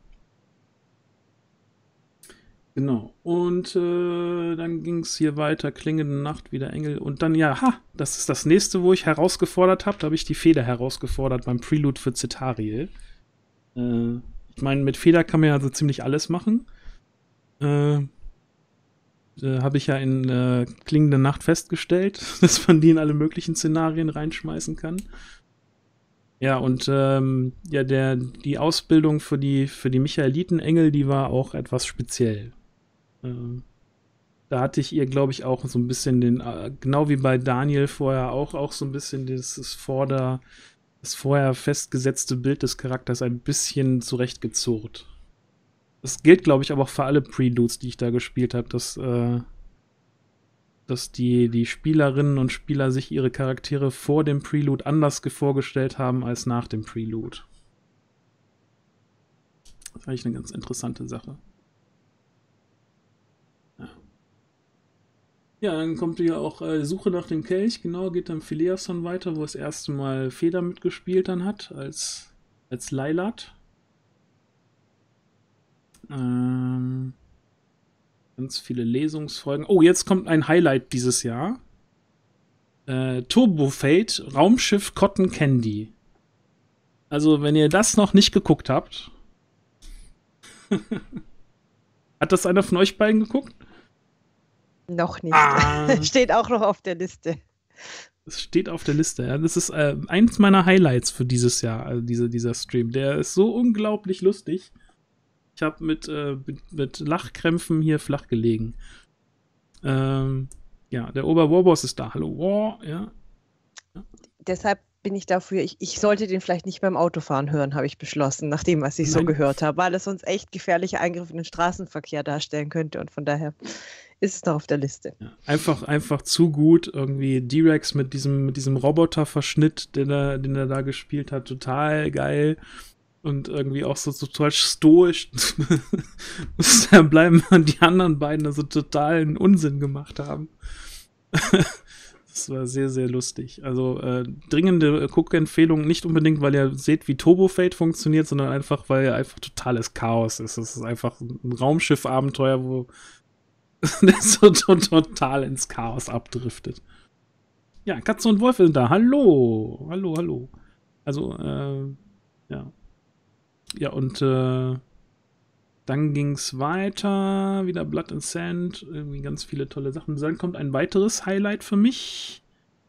Genau. Und dann ging es hier weiter. Klingende Nacht, wieder Engel. Und dann, ja, das ist das nächste, wo ich herausgefordert habe. Da habe ich die Feder herausgefordert beim Prelude für Cetariel. Ich meine, mit Feder kann man ja so ziemlich alles machen. Habe ich ja in Klingende Nacht festgestellt, dass man die in alle möglichen Szenarien reinschmeißen kann. Ja, und ja, die Ausbildung für die Michaelitenengel, die war auch etwas speziell. Da hatte ich ihr, glaube ich, auch so ein bisschen genau wie bei Daniel vorher, auch so ein bisschen das vorher festgesetzte Bild des Charakters ein bisschen zurechtgezurrt. Das gilt, glaube ich, aber auch für alle Preludes, die ich da gespielt habe, dass die Spielerinnen und Spieler sich ihre Charaktere vor dem Prelude anders vorgestellt haben als nach dem Prelude. Das ist eigentlich eine ganz interessante Sache. Ja, dann kommt hier auch Suche nach dem Kelch, genau, geht dann Phileason weiter, wo das erste Mal Feder mitgespielt dann hat, als Lailat. Ganz viele Lesungsfolgen. Oh, jetzt kommt ein Highlight dieses Jahr. Turbo Fate, Raumschiff Cotton Candy. Also, wenn ihr das noch nicht geguckt habt. Hat das einer von euch beiden geguckt? Noch nicht. Steht auch noch auf der Liste. Das steht auf der Liste. Ja. Das ist eins meiner Highlights für dieses Jahr, also dieser Stream. Der ist so unglaublich lustig. Ich habe mit Lachkrämpfen hier flach gelegen. Ja, der Oberwarboss ist da. Hallo, War, ja. Deshalb bin ich dafür, ich sollte den vielleicht nicht beim Autofahren hören, habe ich beschlossen, nach dem, was ich so Nein. gehört habe, weil es sonst echt gefährliche Eingriffe in den Straßenverkehr darstellen könnte und von daher ist es noch auf der Liste. Ja, einfach zu gut. Irgendwie D-Rex mit diesem Roboterverschnitt, den er da gespielt hat, total geil. Und irgendwie auch so total stoisch. Da bleiben die anderen beiden da so totalen Unsinn gemacht haben. Das war sehr, sehr lustig. Also dringende Guck-Empfehlung, nicht unbedingt, weil ihr seht, wie Turbo Fate funktioniert, sondern einfach, weil er einfach totales Chaos ist. Es ist einfach ein Raumschiff-Abenteuer, wo das so total ins Chaos abdriftet. Ja, Katze und Wolf sind da. Hallo. Hallo, hallo. Also, ja. Ja, und dann ging's weiter. Wieder Blood and Sand. Irgendwie ganz viele tolle Sachen. Dann kommt ein weiteres Highlight für mich.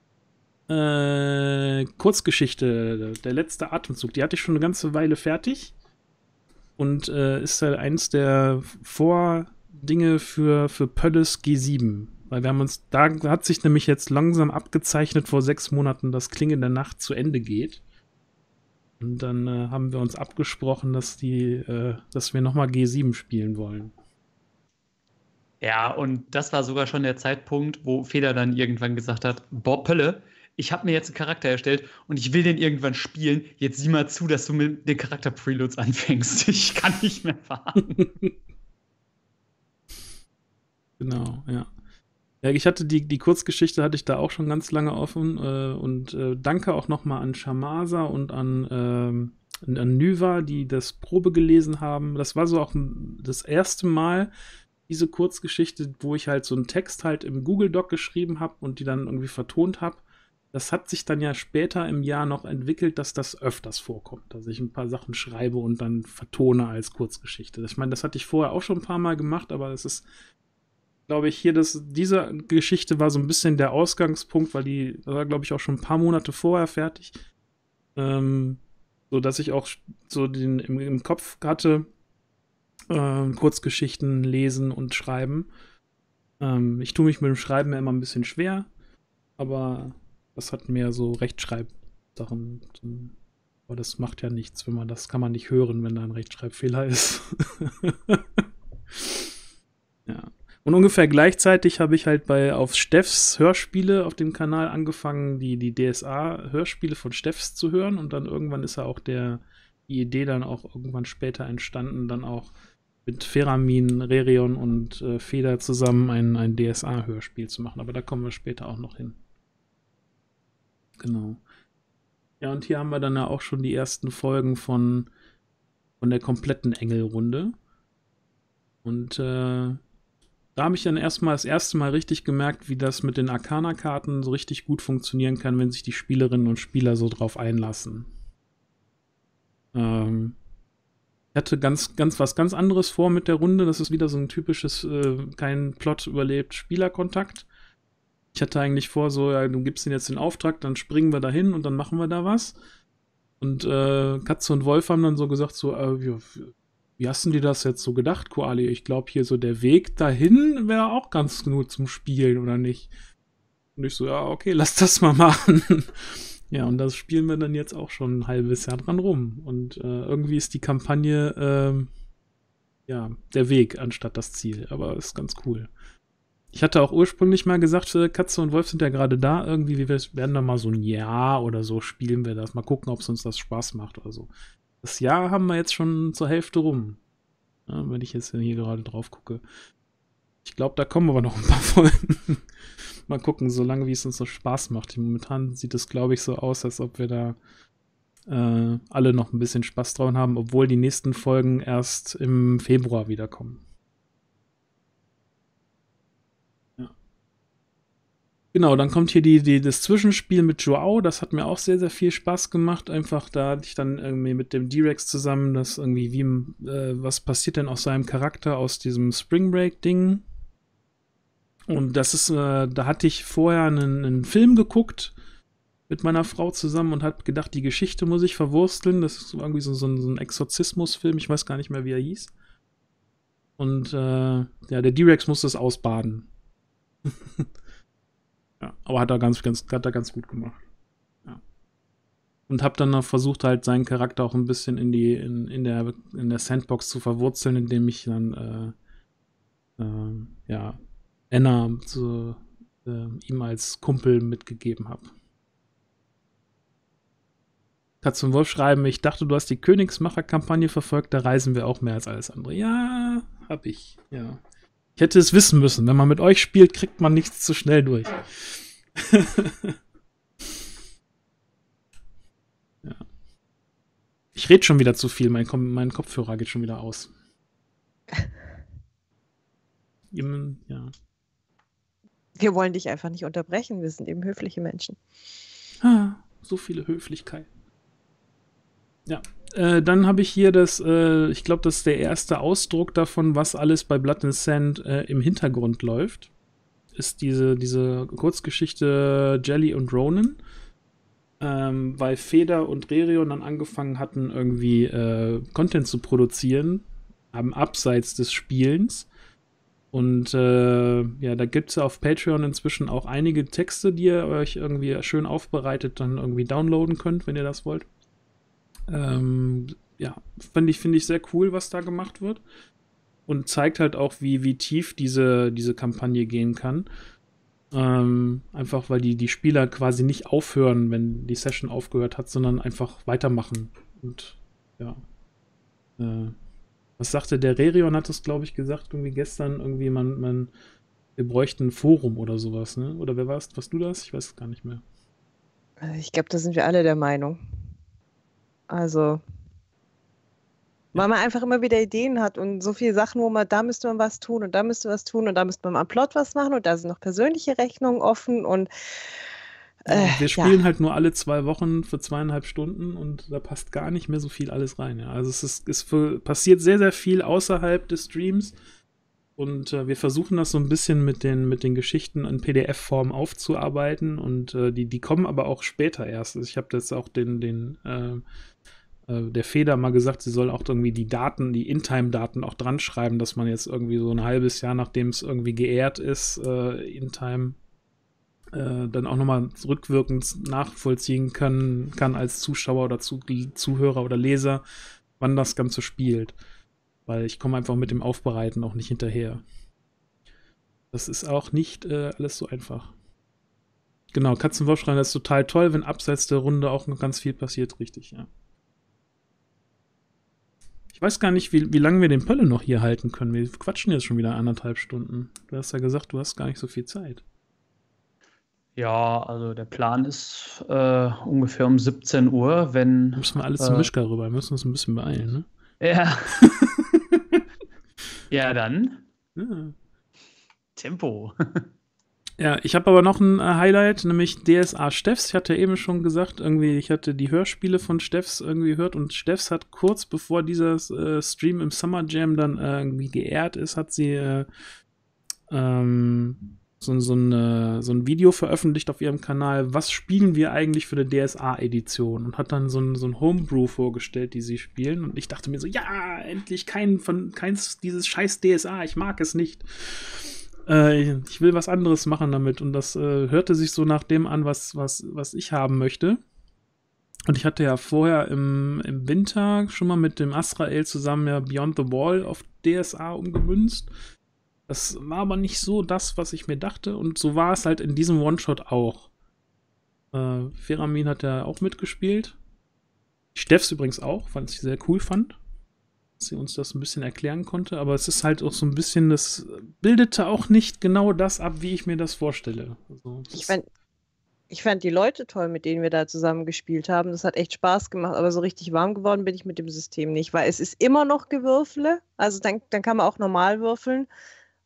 Kurzgeschichte. Der letzte Atemzug. Die hatte ich schon eine ganze Weile fertig. Und ist halt eins der Vordinge für Pölles G7. Weil wir haben uns, da hat sich nämlich jetzt langsam abgezeichnet vor 6 Monaten, dass Klinge der Nacht zu Ende geht. Und dann haben wir uns abgesprochen, dass wir nochmal G7 spielen wollen. Ja, und das war sogar schon der Zeitpunkt, wo Feder dann irgendwann gesagt hat, boah, Pölle, ich habe mir jetzt einen Charakter erstellt und ich will den irgendwann spielen. Jetzt sieh mal zu, dass du mit den Charakter-Preloads anfängst. Ich kann nicht mehr fahren. Genau, ja. Ja, ich hatte die Kurzgeschichte hatte ich da auch schon ganz lange offen und danke auch nochmal an Shamasa und an Nyva, die das Probe gelesen haben. Das war so auch das erste Mal, diese Kurzgeschichte, wo ich halt so einen Text halt im Google Doc geschrieben habe und die dann irgendwie vertont habe. Das hat sich dann ja später im Jahr noch entwickelt, dass das öfters vorkommt, dass ich ein paar Sachen schreibe und dann vertone als Kurzgeschichte. Ich meine, das hatte ich vorher auch schon ein paar Mal gemacht, aber es ist, glaube ich, diese Geschichte war so ein bisschen der Ausgangspunkt, weil die war, glaube ich, auch schon ein paar Monate vorher fertig. So dass ich auch so im Kopf hatte, Kurzgeschichten lesen und schreiben. Ich tue mich mit dem Schreiben immer ein bisschen schwer, aber das hat mehr so Rechtschreibsachen. Aber das macht ja nichts, das kann man nicht hören, wenn da ein Rechtschreibfehler ist. Ja. Und ungefähr gleichzeitig habe ich halt auf Steffs Hörspiele auf dem Kanal angefangen, die DSA-Hörspiele von Steffs zu hören. Und dann irgendwann ist ja auch die Idee dann auch irgendwann später entstanden, dann auch mit Feramin, Rerion und Feder zusammen ein DSA-Hörspiel zu machen. Aber da kommen wir später auch noch hin. Genau. Ja, und hier haben wir dann ja auch schon die ersten Folgen von der kompletten Engelrunde. Und da habe ich dann das erste Mal richtig gemerkt, wie das mit den Arcana-Karten so richtig gut funktionieren kann, wenn sich die Spielerinnen und Spieler so drauf einlassen. Ich hatte was ganz anderes vor mit der Runde. Das ist wieder so ein typisches, kein Plot überlebt Spielerkontakt. Ich hatte eigentlich vor, so, ja, du gibst ihnen jetzt den Auftrag, dann springen wir da hin und dann machen wir da was. Und Katze und Wolf haben dann so gesagt, so, wie hast du dir das jetzt so gedacht, Koali? Ich glaube, hier so der Weg dahin wäre auch ganz gut zum Spielen, oder nicht? Und ich so, ja, okay, lass das mal machen. Ja, und das spielen wir dann jetzt auch schon ein halbes Jahr dran rum. Und irgendwie ist die Kampagne, der Weg anstatt das Ziel. Aber ist ganz cool. Ich hatte auch ursprünglich mal gesagt, Katze und Wolf sind ja gerade da. Irgendwie, wir werden da mal so ein Jahr oder so spielen wir das. Mal gucken, ob es uns das Spaß macht oder so. Das Jahr haben wir jetzt schon zur Hälfte rum. Ja, wenn ich jetzt hier gerade drauf gucke. Ich glaube, da kommen aber noch ein paar Folgen. Mal gucken, solange wie es uns so Spaß macht. Momentan sieht es, glaube ich, so aus, als ob wir da alle noch ein bisschen Spaß dran haben, obwohl die nächsten Folgen erst im Februar wiederkommen. Genau, dann kommt hier das Zwischenspiel mit Joao. Das hat mir auch sehr, sehr viel Spaß gemacht. Einfach, da hatte ich dann irgendwie mit dem D-Rex zusammen, das irgendwie, was passiert denn aus seinem Charakter, aus diesem Spring Break-Ding? Und das ist, da hatte ich vorher einen Film geguckt mit meiner Frau zusammen und habe gedacht, die Geschichte muss ich verwursteln. Das ist irgendwie so ein Exorzismusfilm, ich weiß gar nicht mehr, wie er hieß. Und ja, der D-Rex musste es ausbaden. Ja, aber hat er ganz gut gemacht. Ja. Und habe dann noch versucht, halt seinen Charakter auch ein bisschen in der Sandbox zu verwurzeln, indem ich dann ja, Anna ihm als Kumpel mitgegeben habe. Katz und Wolf schreiben, ich dachte, du hast die Königsmacher-Kampagne verfolgt, da reisen wir auch mehr als alles andere. Ja, hab ich, ja. Ich hätte es wissen müssen. Wenn man mit euch spielt, kriegt man nichts zu schnell durch. Ja. Ich rede schon wieder zu viel, mein Kopfhörer geht schon wieder aus. Ja. Wir wollen dich einfach nicht unterbrechen. Wir sind eben höfliche Menschen. So viele Höflichkeit. Ja, dann habe ich hier ich glaube, das ist der erste Ausdruck davon, was alles bei Blood and Sand im Hintergrund läuft. Ist diese Kurzgeschichte Jelly und Ronin. Weil Feder und Rerion dann angefangen hatten, irgendwie Content zu produzieren, am Abseits des Spielens. Und ja, da gibt es ja auf Patreon inzwischen auch einige Texte, die ihr euch irgendwie schön aufbereitet dann irgendwie downloaden könnt, wenn ihr das wollt. Ja, finde ich sehr cool, was da gemacht wird. Und zeigt halt auch, wie tief diese Kampagne gehen kann. Einfach, weil die Spieler quasi nicht aufhören, wenn die Session aufgehört hat, sondern einfach weitermachen. Und ja. Was sagte der Rerion, hat das, glaube ich, gesagt, irgendwie gestern, irgendwie wir bräuchten ein Forum oder sowas, ne? Oder wer warst du das? Ich weiß es gar nicht mehr. Ich glaube, da sind wir alle der Meinung. Also, weil man einfach immer wieder Ideen hat und so viele Sachen, da müsste man was tun und da müsste was tun und da müsste man am Plot was machen und da sind noch persönliche Rechnungen offen und wir spielen halt nur alle 2 Wochen für 2,5 Stunden und da passt gar nicht mehr so viel alles rein. Ja. Also es passiert sehr, sehr viel außerhalb des Streams und wir versuchen das so ein bisschen mit den Geschichten in PDF-Form aufzuarbeiten und die kommen aber auch später erst. Also ich habe das auch der Feder mal gesagt, sie soll auch irgendwie die In-Time-Daten auch dran schreiben, dass man jetzt irgendwie so ein halbes Jahr, nachdem es irgendwie geehrt ist, In-Time dann auch nochmal rückwirkend nachvollziehen kann als Zuschauer oder Zuhörer oder Leser, wann das Ganze spielt. Weil ich komme einfach mit dem Aufbereiten auch nicht hinterher. Das ist auch nicht alles so einfach. Genau, Katzenwolf schreiben, das ist total toll, wenn abseits der Runde auch noch ganz viel passiert, richtig, ja. Ich weiß gar nicht, wie lange wir den Pölle noch hier halten können. Wir quatschen jetzt schon wieder 1,5 Stunden. Du hast ja gesagt, du hast gar nicht so viel Zeit. Ja, also der Plan ist ungefähr um 17 Uhr, wenn. Müssen wir alles zum Mischka rüber, wir müssen uns ein bisschen beeilen, ne? Ja. Ja, dann. Ja. Tempo. Ja, ich habe aber noch ein Highlight, nämlich DSA Steffs. Ich hatte eben schon gesagt, irgendwie, ich hatte die Hörspiele von Steffs irgendwie gehört und Steffs hat kurz bevor dieser Stream im Summer Jam dann irgendwie geehrt ist, hat sie so ein Video veröffentlicht auf ihrem Kanal, was spielen wir eigentlich für eine DSA-Edition und hat dann so ein Homebrew vorgestellt, die sie spielen und ich dachte mir so, ja, endlich keins dieses scheiß DSA, ich mag es nicht. Ich will was anderes machen damit und das hörte sich so nach dem an, was ich haben möchte. Und ich hatte ja vorher im Winter schon mal mit dem Azrael zusammen ja Beyond the Wall auf DSA umgemünzt. Das war aber nicht so das, was ich mir dachte und so war es halt in diesem One-Shot auch. Feramin hat ja auch mitgespielt. Steffs übrigens auch, weil ich sehr cool fand, dass sie uns das ein bisschen erklären konnte, aber es ist halt auch so ein bisschen, das bildete auch nicht genau das ab, wie ich mir das vorstelle. Also, ich fand die Leute toll, mit denen wir da zusammen gespielt haben. Das hat echt Spaß gemacht, aber so richtig warm geworden bin ich mit dem System nicht, weil es ist immer noch Gewürfle, also dann kann man auch normal würfeln,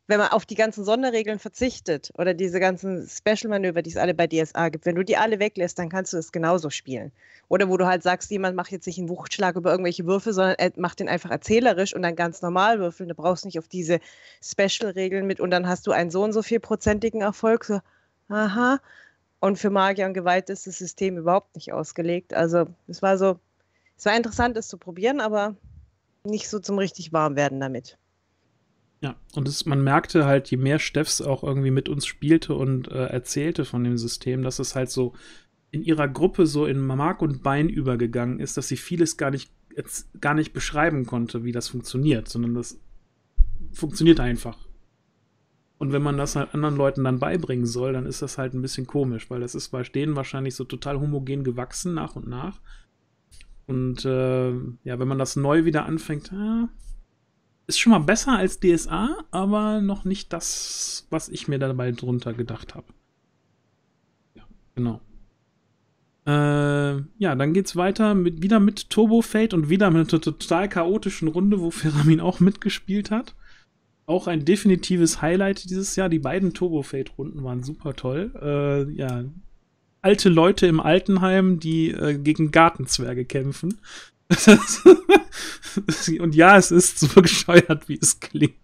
wenn man auf die ganzen Sonderregeln verzichtet oder diese ganzen Special-Manöver, die es alle bei DSA gibt, wenn du die alle weglässt, dann kannst du es genauso spielen. Oder wo du halt sagst, jemand macht jetzt nicht einen Wuchtschlag über irgendwelche Würfel, sondern er macht den einfach erzählerisch und dann ganz normal würfeln. Du brauchst nicht auf diese Special-Regeln mit und dann hast du einen so und so vielprozentigen Erfolg. So, aha. Und für Magier und Geweihte ist das System überhaupt nicht ausgelegt. Also es war interessant, es zu probieren, aber nicht so zum richtig Warmwerden damit. Ja, und man merkte halt, je mehr Steffs auch irgendwie mit uns spielte und erzählte von dem System, dass es halt so in ihrer Gruppe so in Mark und Bein übergegangen ist, dass sie vieles gar nicht beschreiben konnte, wie das funktioniert, sondern das funktioniert einfach. Und wenn man das halt anderen Leuten dann beibringen soll, dann ist das halt ein bisschen komisch, weil das ist bei denen wahrscheinlich so total homogen gewachsen nach und nach. Und ja, wenn man das neu wieder anfängt, ist schon mal besser als DSA, aber noch nicht das, was ich mir dabei drunter gedacht habe. Ja, genau. Ja, dann geht's weiter wieder mit Turbo Fate und wieder mit einer total chaotischen Runde, wo Feramin auch mitgespielt hat. Auch ein definitives Highlight dieses Jahr. Die beiden Turbo Fate Runden waren super toll. Ja, alte Leute im Altenheim, die gegen Gartenzwerge kämpfen. Und ja, es ist so bescheuert, wie es klingt.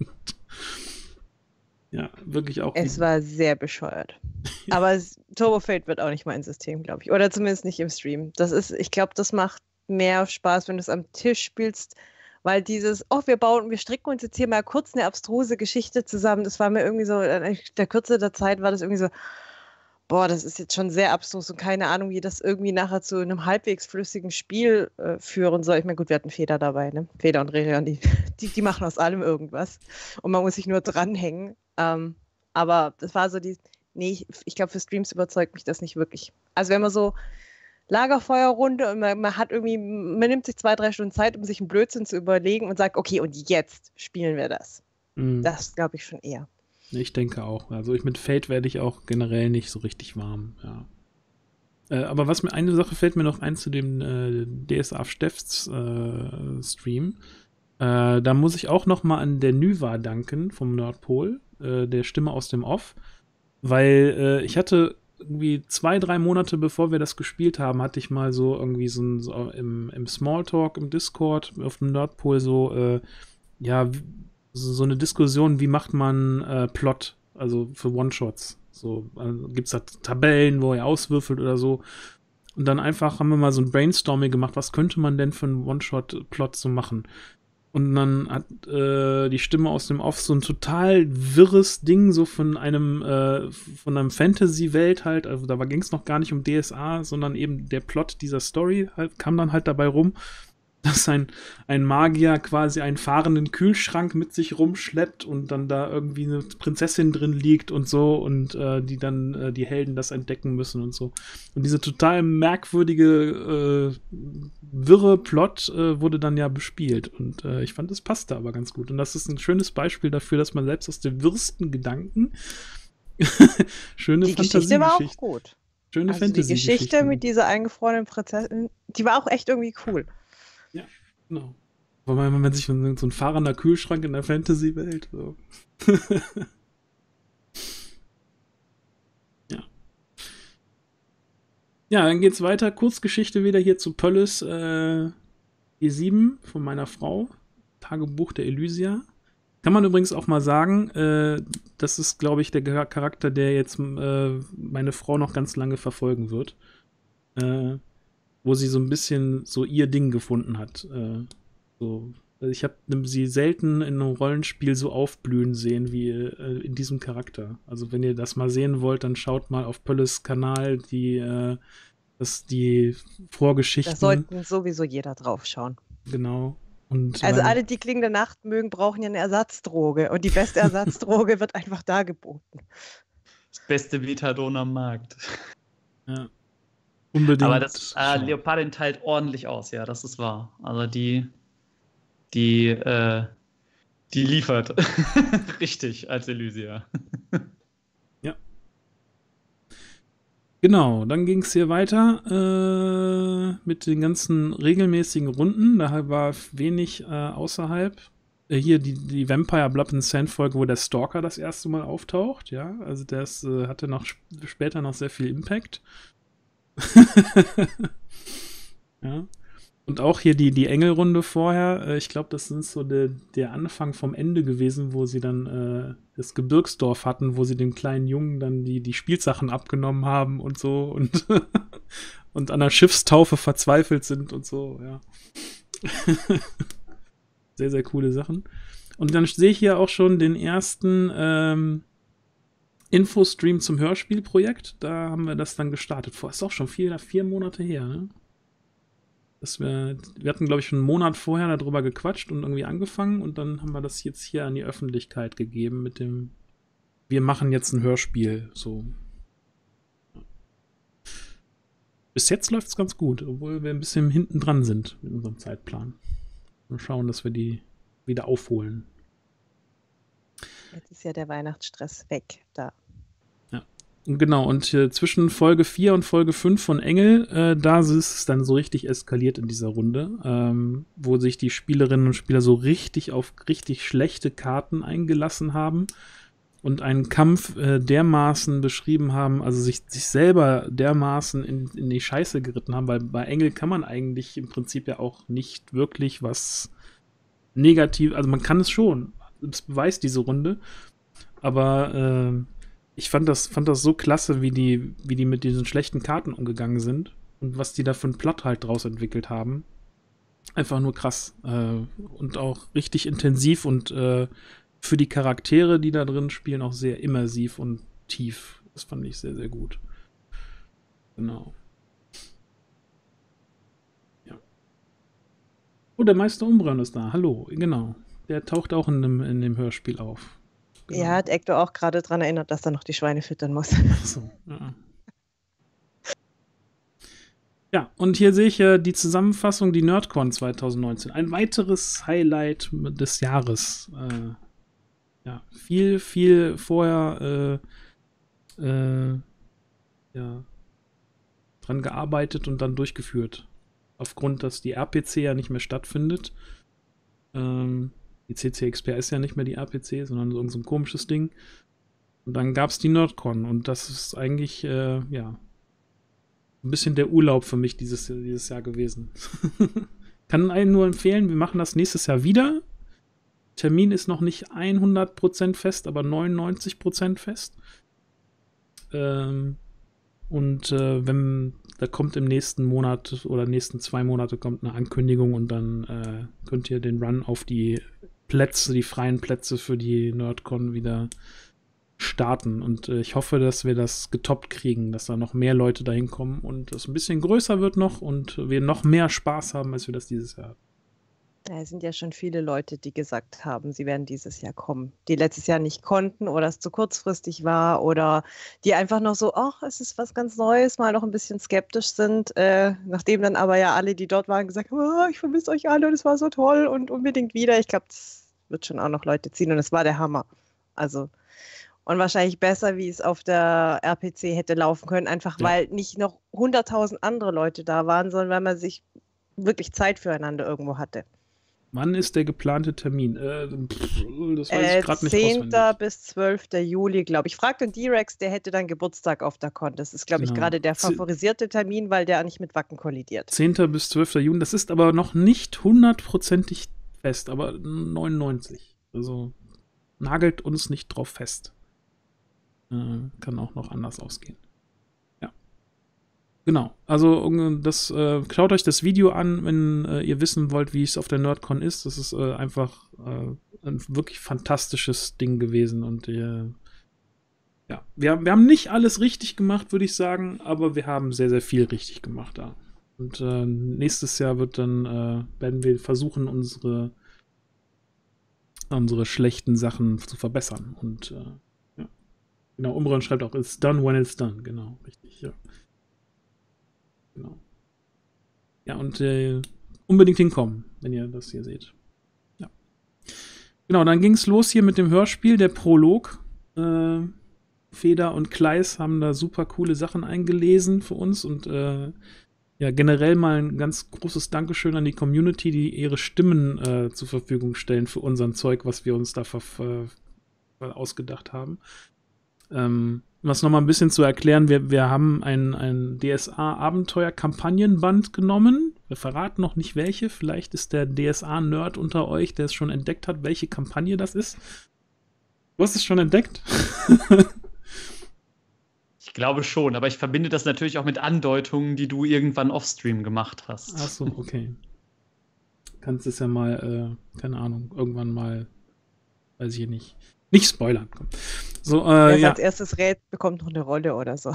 Ja, wirklich auch. Es war sehr bescheuert. Aber Turbo Fate wird auch nicht mein System, glaube ich. Oder zumindest nicht im Stream. Ich glaube, das macht mehr Spaß, wenn du es am Tisch spielst, weil wir stricken uns jetzt hier mal kurz eine abstruse Geschichte zusammen. Das war mir irgendwie so, in der Kürze der Zeit war das irgendwie so, boah, das ist jetzt schon sehr abstrus und keine Ahnung, wie das irgendwie nachher zu einem halbwegs flüssigen Spiel führen soll. Ich meine, gut, wir hatten Feder dabei, ne? Feder und Rerion, die machen aus allem irgendwas. Und man muss sich nur dranhängen. Aber das war so ich glaube, für Streams überzeugt mich das nicht wirklich. Also wenn man so Lagerfeuerrunde und man nimmt sich 2-3 Stunden Zeit, um sich einen Blödsinn zu überlegen und sagt, okay, und jetzt spielen wir das. Mhm. Das glaube ich schon eher. Ich denke auch. Also mit Fate werde ich auch generell nicht so richtig warm, ja. Aber eine Sache fällt mir noch ein zu dem DSA Steffs Stream. Da muss ich auch noch mal an der Nyva danken vom Nordpol, der Stimme aus dem Off, weil ich hatte irgendwie 2-3 Monate bevor wir das gespielt haben, hatte ich mal so irgendwie so im Smalltalk im Discord auf dem Nordpol ja, so eine Diskussion, wie macht man Plot, also für One-Shots. So, gibt es da Tabellen, wo er auswürfelt oder so. Und dann haben wir mal so ein Brainstorming gemacht, was könnte man denn für einen One-Shot-Plot so machen. Und dann hat die Stimme aus dem Off so ein total wirres Ding, so von einem Fantasy-Welt halt, also da ging es noch gar nicht um DSA, sondern eben der Plot dieser Story halt, kam dann halt dabei rum, dass ein Magier quasi einen fahrenden Kühlschrank mit sich rumschleppt und dann da irgendwie eine Prinzessin drin liegt und so und die dann die Helden das entdecken müssen und so. Und diese total merkwürdige, wirre Plot wurde dann ja bespielt und ich fand, das passte aber ganz gut. Und das ist ein schönes Beispiel dafür, dass man selbst aus den wirsten Gedanken schöne Die Geschichte war auch gut. Schöne also Fantasy-Geschichten. Die Geschichte mit dieser eingefrorenen Prinzessin, die war auch echt irgendwie cool. Ja, genau. Wobei man sich so ein fahrender Kühlschrank in der Fantasy-Welt. So. Ja. Ja, dann geht's weiter. Kurzgeschichte wieder hier zu Pöllis E7 von meiner Frau. Tagebuch der Elysia. Kann man übrigens auch mal sagen, das ist, glaube ich, der Charakter, der jetzt meine Frau noch ganz lange verfolgen wird. Wo sie so ein bisschen so ihr Ding gefunden hat. Ich habe sie selten in einem Rollenspiel so aufblühen sehen wie in diesem Charakter. Also wenn ihr das mal sehen wollt, dann schaut mal auf Pölles Kanal die Vorgeschichten. Da sollten sowieso jeder drauf schauen. Genau. Und also alle, die Klingende Nacht mögen, brauchen ja eine Ersatzdroge. Und die beste Ersatzdroge wird einfach dargeboten. Das beste Methadon am Markt. Ja. Unbedingt. Aber das Leopardin teilt ordentlich aus, ja, das ist wahr. Also die liefert. Richtig, als Elysia. Ja. Genau, dann ging es hier weiter mit den ganzen regelmäßigen Runden. Da war wenig außerhalb. hier die Vampire Blood and Sand Folge, wo der Stalker das erste Mal auftaucht, ja. Also das hatte später noch sehr viel Impact. Ja. Und auch hier die Engelrunde vorher, ich glaube, das ist so der Anfang vom Ende gewesen, wo sie dann das Gebirgsdorf hatten, wo sie dem kleinen Jungen dann die Spielsachen abgenommen haben und so und, und an der Schiffstaufe verzweifelt sind und so, ja. Sehr, sehr coole Sachen. Und dann sehe ich hier auch schon den ersten Infostream zum Hörspielprojekt. Da haben wir das dann gestartet. Ist auch schon 4 Monate her, ne? Wir hatten, glaube ich, schon einen Monat vorher darüber gequatscht und irgendwie angefangen und dann haben wir das jetzt hier an die Öffentlichkeit gegeben mit dem wir machen jetzt ein Hörspiel, so. Bis jetzt läuft es ganz gut, obwohl wir ein bisschen hinten dran sind mit unserem Zeitplan. Wir schauen, dass wir die wieder aufholen. Jetzt ist ja der Weihnachtsstress weg da. Genau, und zwischen Folge 4 und Folge 5 von Engel, da ist es dann so richtig eskaliert in dieser Runde, wo sich die Spielerinnen und Spieler so richtig auf richtig schlechte Karten eingelassen haben und einen Kampf dermaßen beschrieben haben, also sich selber dermaßen in die Scheiße geritten haben, weil bei Engel kann man eigentlich im Prinzip ja auch nicht wirklich was negativ, also man kann es schon, das beweist diese Runde, aber ich fand das so klasse, wie die mit diesen schlechten Karten umgegangen sind und was die da für einen Plot halt draus entwickelt haben. Einfach nur krass. Und auch richtig intensiv und für die Charaktere, die da drin spielen, auch sehr immersiv und tief. Das fand ich sehr, sehr gut. Genau. Ja. Oh, der Meister Umbreon ist da. Hallo, genau. Der taucht auch in dem Hörspiel auf. Genau. Ja, hat Ektor auch gerade daran erinnert, dass er noch die Schweine füttern muss. Ach so, ja. Ja, und hier sehe ich die Zusammenfassung, die Nerdcon 2019. Ein weiteres Highlight des Jahres. Ja, viel vorher dran gearbeitet und dann durchgeführt. Aufgrund, dass die RPC ja nicht mehr stattfindet. Die CCXP ist ja nicht mehr die RPC, sondern so ein komisches Ding. Und dann gab es die Nerdcon und das ist eigentlich, ein bisschen der Urlaub für mich dieses Jahr gewesen. Kann einen nur empfehlen, wir machen das nächstes Jahr wieder. Termin ist noch nicht 100% fest, aber 99% fest. Da kommt im nächsten Monat oder nächsten 2 Monate kommt eine Ankündigung und dann könnt ihr den Run auf die freien Plätze für die Nerdcon wieder starten. Und ich hoffe, dass wir das getoppt kriegen, dass da noch mehr Leute dahin kommen und es ein bisschen größer wird noch und wir noch mehr Spaß haben, als wir das dieses Jahr hatten. Ja, es sind ja schon viele Leute, die gesagt haben, sie werden dieses Jahr kommen, die letztes Jahr nicht konnten oder es zu kurzfristig war oder die einfach noch so, ach, es ist was ganz Neues, mal noch ein bisschen skeptisch sind, nachdem dann aber ja alle, die dort waren, gesagt haben, oh, ich vermisse euch alle und es war so toll und unbedingt wieder. Ich glaube, das wird schon auch noch Leute ziehen und es war der Hammer. Also, und wahrscheinlich besser, wie es auf der RPC hätte laufen können, einfach weil nicht noch 100.000 andere Leute da waren, sondern weil man sich wirklich Zeit füreinander irgendwo hatte. Wann ist der geplante Termin? Das weiß ich gerade nicht 10. auswendig. bis 12. Juli, glaube ich. Fragt den D-Rex, der hätte dann Geburtstag auf der Con. Das ist, glaube ich, gerade der favorisierte Termin, weil der nicht mit Wacken kollidiert. 10. bis 12. Juni, das ist aber noch nicht 100%ig fest, aber 99. Also nagelt uns nicht drauf fest. Kann auch noch anders ausgehen. Ja. Genau. Also schaut euch das Video an, wenn ihr wissen wollt, wie es auf der Nerdcon ist. Das ist einfach ein wirklich fantastisches Ding gewesen. Und wir haben nicht alles richtig gemacht, würde ich sagen, aber wir haben sehr, sehr viel richtig gemacht da. Und nächstes Jahr werden wir versuchen, unsere schlechten Sachen zu verbessern. Und genau, Umbreon schreibt auch, it's done when it's done. Genau, richtig, ja. Genau. Ja, und unbedingt hinkommen, wenn ihr das hier seht. Ja. Genau, dann ging es los hier mit dem Hörspiel, der Prolog. Feder und Kleis haben da super coole Sachen eingelesen für uns und ja, generell mal ein ganz großes Dankeschön an die Community, die ihre Stimmen zur Verfügung stellen für unseren Zeug, was wir uns da ausgedacht haben. Was nochmal ein bisschen zu erklären, wir haben ein DSA-Abenteuer-Kampagnenband genommen. Wir verraten noch nicht welche. Vielleicht ist der DSA-Nerd unter euch, der es schon entdeckt hat, welche Kampagne das ist. Du hast es schon entdeckt? Ich glaube schon, aber ich verbinde das natürlich auch mit Andeutungen, die du irgendwann offstream gemacht hast. Ach so, okay. Kannst es ja mal, keine Ahnung, irgendwann mal, weiß ich nicht spoilern. Komm. So, Wer als erstes rät, bekommt noch eine Rolle oder so.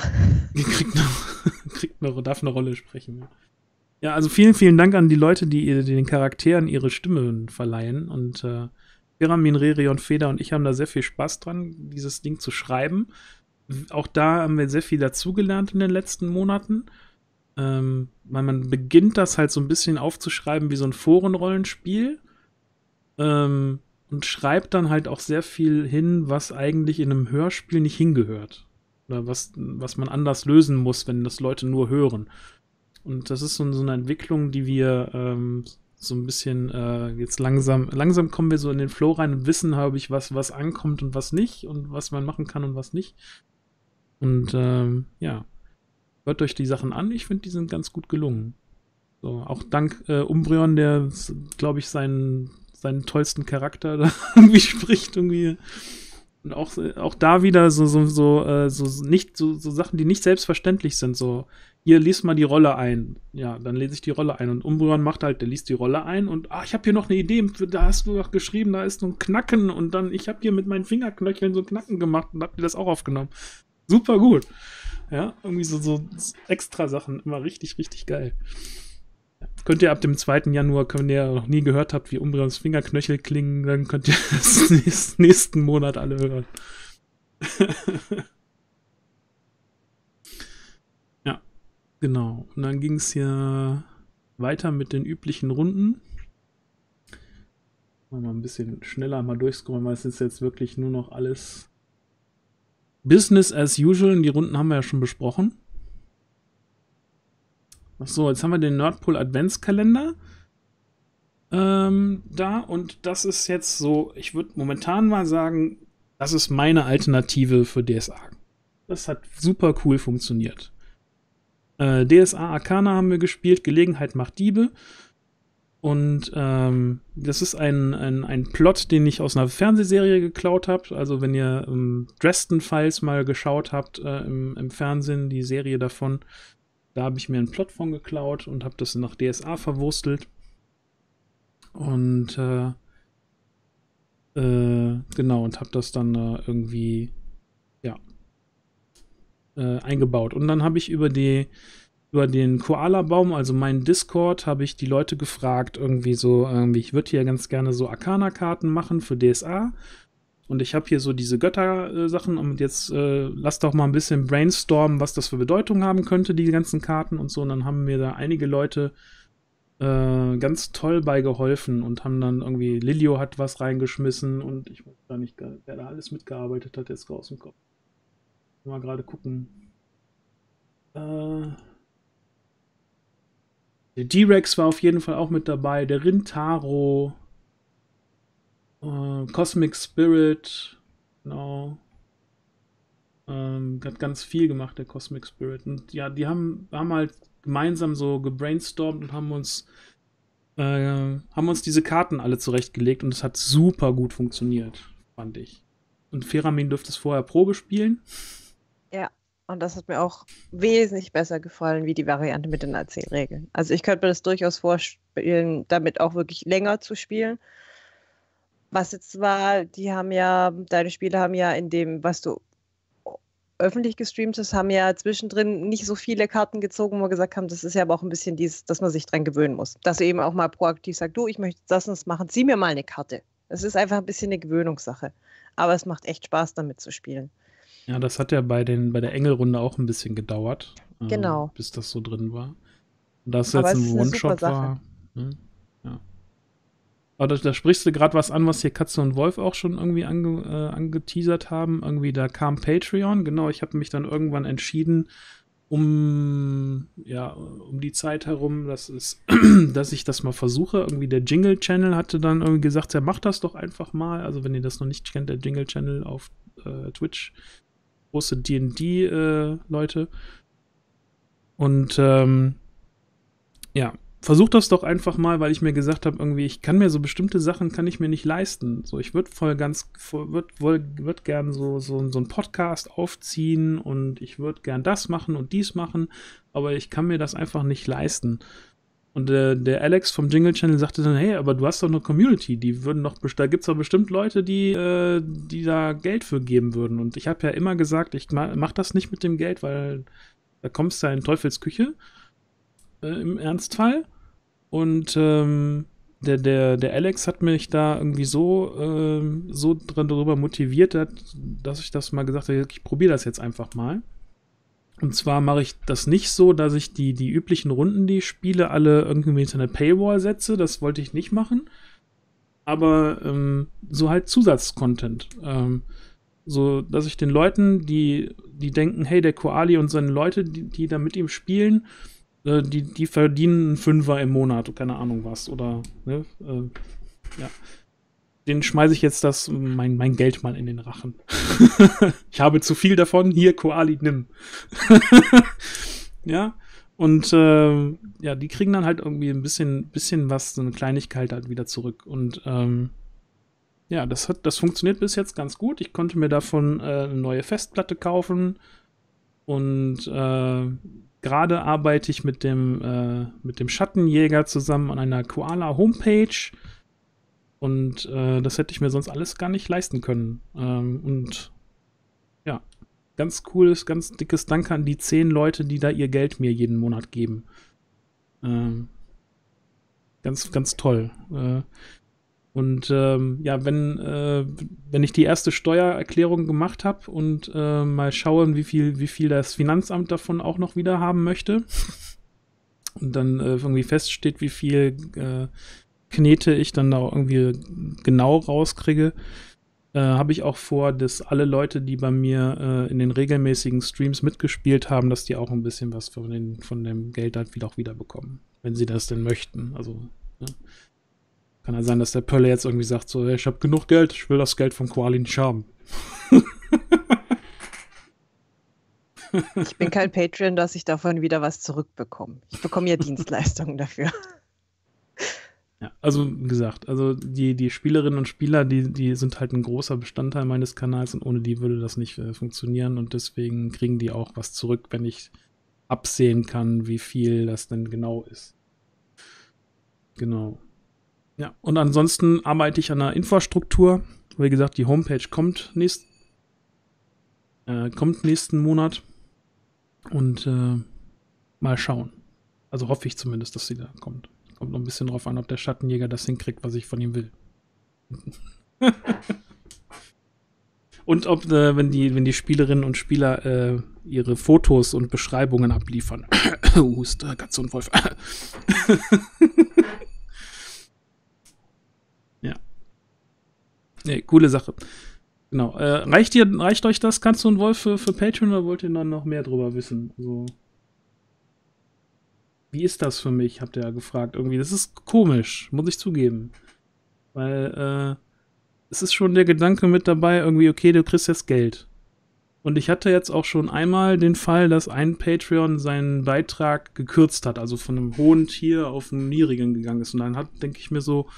Darf eine Rolle sprechen. Ja, also vielen, vielen Dank an die Leute, die den Charakteren ihre Stimmen verleihen. Und Piramin, Rerion, Feder und ich haben da sehr viel Spaß dran, dieses Ding zu schreiben. Auch da haben wir sehr viel dazugelernt in den letzten Monaten. Weil man beginnt das halt so ein bisschen aufzuschreiben wie so ein Forenrollenspiel. Und schreibt dann halt auch sehr viel hin, was eigentlich in einem Hörspiel nicht hingehört. Oder was man anders lösen muss, wenn das Leute nur hören. Und das ist so eine Entwicklung, die wir so ein bisschen jetzt langsam kommen wir so in den Flow rein und wissen, habe ich, was ankommt und was nicht und was man machen kann und was nicht. Und ja, hört euch die Sachen an. Ich finde, die sind ganz gut gelungen. So, auch dank Umbreon, der, glaube ich, seinen tollsten Charakter da irgendwie spricht. Irgendwie. Und auch da wieder so Sachen, die nicht selbstverständlich sind. So, hier, lies mal die Rolle ein. Ja, dann lese ich die Rolle ein. Und Umbreon macht halt, der liest die Rolle ein und ich habe hier noch eine Idee, da hast du doch geschrieben, da ist so ein Knacken und dann, ich habe hier mit meinen Fingerknöcheln so ein Knacken gemacht und hab dir das auch aufgenommen. Super gut. Ja, irgendwie so extra Sachen, immer richtig, richtig geil. Könnt ihr ab dem 2. Januar, wenn ihr noch nie gehört habt, wie Umbreons Fingerknöchel klingen, dann könnt ihr das nächsten Monat alle hören. Ja, genau. Und dann ging es hier weiter mit den üblichen Runden. Mal ein bisschen schneller mal durchscrollen, weil es ist jetzt wirklich nur noch alles Business as usual. Und die Runden haben wir ja schon besprochen. Achso, jetzt haben wir den Nerdpool Adventskalender da und das ist jetzt so, ich würde momentan mal sagen, das ist meine Alternative für DSA. Das hat super cool funktioniert. DSA Arcana haben wir gespielt, Gelegenheit macht Diebe und das ist ein Plot, den ich aus einer Fernsehserie geklaut habe. Also wenn ihr Dresden Files mal geschaut habt im Fernsehen, die Serie davon, da habe ich mir einen Plot von geklaut und habe das nach DSA verwurstelt. Und genau, und habe das dann irgendwie eingebaut. Und dann habe ich über den Koala-Baum, also meinen Discord, habe ich die Leute gefragt, ich würde hier ganz gerne so Arcana-Karten machen für DSA. Und ich habe hier so diese Götter-Sachen und jetzt lasst doch mal ein bisschen brainstormen, was das für Bedeutung haben könnte, die ganzen Karten und so. Und dann haben mir da einige Leute ganz toll bei geholfen und haben dann irgendwie, Lilio hat was reingeschmissen und ich weiß gar nicht, wer da alles mitgearbeitet hat, jetzt aus dem Kopf. Mal gerade gucken. Der D-Rex war auf jeden Fall auch mit dabei, der Rintaro, Cosmic Spirit, genau. Hat ganz viel gemacht, der Cosmic Spirit. Und ja, die haben halt gemeinsam so gebrainstormt und haben uns diese Karten alle zurechtgelegt und es hat super gut funktioniert, fand ich. Und Feramin durfte es vorher Probe spielen. Ja, und das hat mir auch wesentlich besser gefallen wie die Variante mit den Erzählregeln. Also ich könnte mir das durchaus vorstellen, damit auch wirklich länger zu spielen. Was jetzt war, deine Spiele haben ja in dem, was du öffentlich gestreamt hast, haben ja zwischendrin nicht so viele Karten gezogen, wo wir gesagt haben, das ist ja aber auch ein bisschen dass man sich dran gewöhnen muss. Dass du eben auch mal proaktiv sagst, du, ich möchte das und das machen, zieh mir mal eine Karte. Das ist einfach ein bisschen eine Gewöhnungssache. Aber es macht echt Spaß, damit zu spielen. Ja, das hat ja bei der Engelrunde auch ein bisschen gedauert. Genau. Bis das so drin war. Und das jetzt ein One-Shot war. Ne? Ja. Aber da sprichst du gerade was an, was hier Katze und Wolf auch schon irgendwie angeteasert haben. Irgendwie, da kam Patreon. Genau, ich habe mich dann irgendwann entschieden, um ja, um die Zeit herum, dass ich das mal versuche. Irgendwie der Jingle Channel hatte dann irgendwie gesagt, ja, macht das doch einfach mal. Also wenn ihr das noch nicht kennt, der Jingle Channel auf Twitch, große D&D Leute. Und ja, versucht das doch einfach mal, weil ich mir gesagt habe, irgendwie, ich kann mir so bestimmte Sachen kann ich mir nicht leisten. So, ich würde würd gern so einen Podcast aufziehen und ich würde gern das machen und dies machen, aber ich kann mir das einfach nicht leisten. Und der Alex vom Jingle Channel sagte dann, hey, aber du hast doch eine Community, da gibt's doch bestimmt Leute, die da Geld für geben würden. Und ich habe ja immer gesagt, ich mach das nicht mit dem Geld, weil da kommst du in Teufelsküche im Ernstfall. Und der Alex hat mich da irgendwie so darüber motiviert, dass ich das mal gesagt habe, ich probiere das jetzt einfach mal. Und zwar mache ich das nicht so, dass ich die üblichen Runden, die ich spiele, alle irgendwie hinter eine Paywall setze. Das wollte ich nicht machen. Aber so halt Zusatzcontent. So, dass ich den Leuten, die denken, hey, der Koali und seine Leute, die da mit ihm spielen, die verdienen einen Fünfer im Monat, keine Ahnung was, oder, ne, ja. Den schmeiße ich jetzt mein Geld mal in den Rachen. Ich habe zu viel davon, hier, Koali, nimm. Ja, und ja, die kriegen dann halt irgendwie ein bisschen was, so eine Kleinigkeit halt wieder zurück. Und ja, das funktioniert bis jetzt ganz gut. Ich konnte mir davon eine neue Festplatte kaufen und gerade arbeite ich mit dem Schattenjäger zusammen an einer Koala-Homepage und das hätte ich mir sonst alles gar nicht leisten können. Und ja, ganz cooles, ganz dickes Danke an die 10 Leute, die da ihr Geld mir jeden Monat geben. Ganz, ganz toll. Und ja, wenn ich die erste Steuererklärung gemacht habe und mal schaue, wie viel das Finanzamt davon auch noch wieder haben möchte und dann irgendwie feststeht, wie viel Knete ich dann da irgendwie genau rauskriege, habe ich auch vor, dass alle Leute, die bei mir in den regelmäßigen Streams mitgespielt haben, dass die auch ein bisschen was von dem Geld halt auch wieder bekommen, wenn sie das denn möchten. Also, ne? Kann ja sein, dass der Pölle jetzt irgendwie sagt, so, ich habe genug Geld, ich will das Geld vom Koali nicht haben. Ich bin kein Patreon, dass ich davon wieder was zurückbekomme. Ich bekomme ja Dienstleistungen dafür. Ja, also wie gesagt, also die Spielerinnen und Spieler, die sind halt ein großer Bestandteil meines Kanals und ohne die würde das nicht funktionieren und deswegen kriegen die auch was zurück, wenn ich absehen kann, wie viel das denn genau ist. Genau. Ja, und ansonsten arbeite ich an der Infrastruktur. Wie gesagt, die Homepage kommt nächsten Monat. Und mal schauen. Also hoffe ich zumindest, dass sie da kommt. Kommt noch ein bisschen drauf an, ob der Schattenjäger das hinkriegt, was ich von ihm will. Und ob, wenn die Spielerinnen und Spieler ihre Fotos und Beschreibungen abliefern. Hust, Katze und Wolf. Ja. Nee, coole Sache. Genau. Reicht euch das, Katze und Wolf, für Patreon oder wollt ihr dann noch mehr drüber wissen? Also, wie ist das für mich, habt ihr ja gefragt. Irgendwie, das ist komisch, muss ich zugeben. Weil, es ist schon der Gedanke mit dabei, irgendwie, okay, du kriegst jetzt Geld. Und ich hatte jetzt auch schon einmal den Fall, dass ein Patreon seinen Beitrag gekürzt hat, also von einem hohen Tier auf einen niedrigen gegangen ist. Und dann denke ich mir so,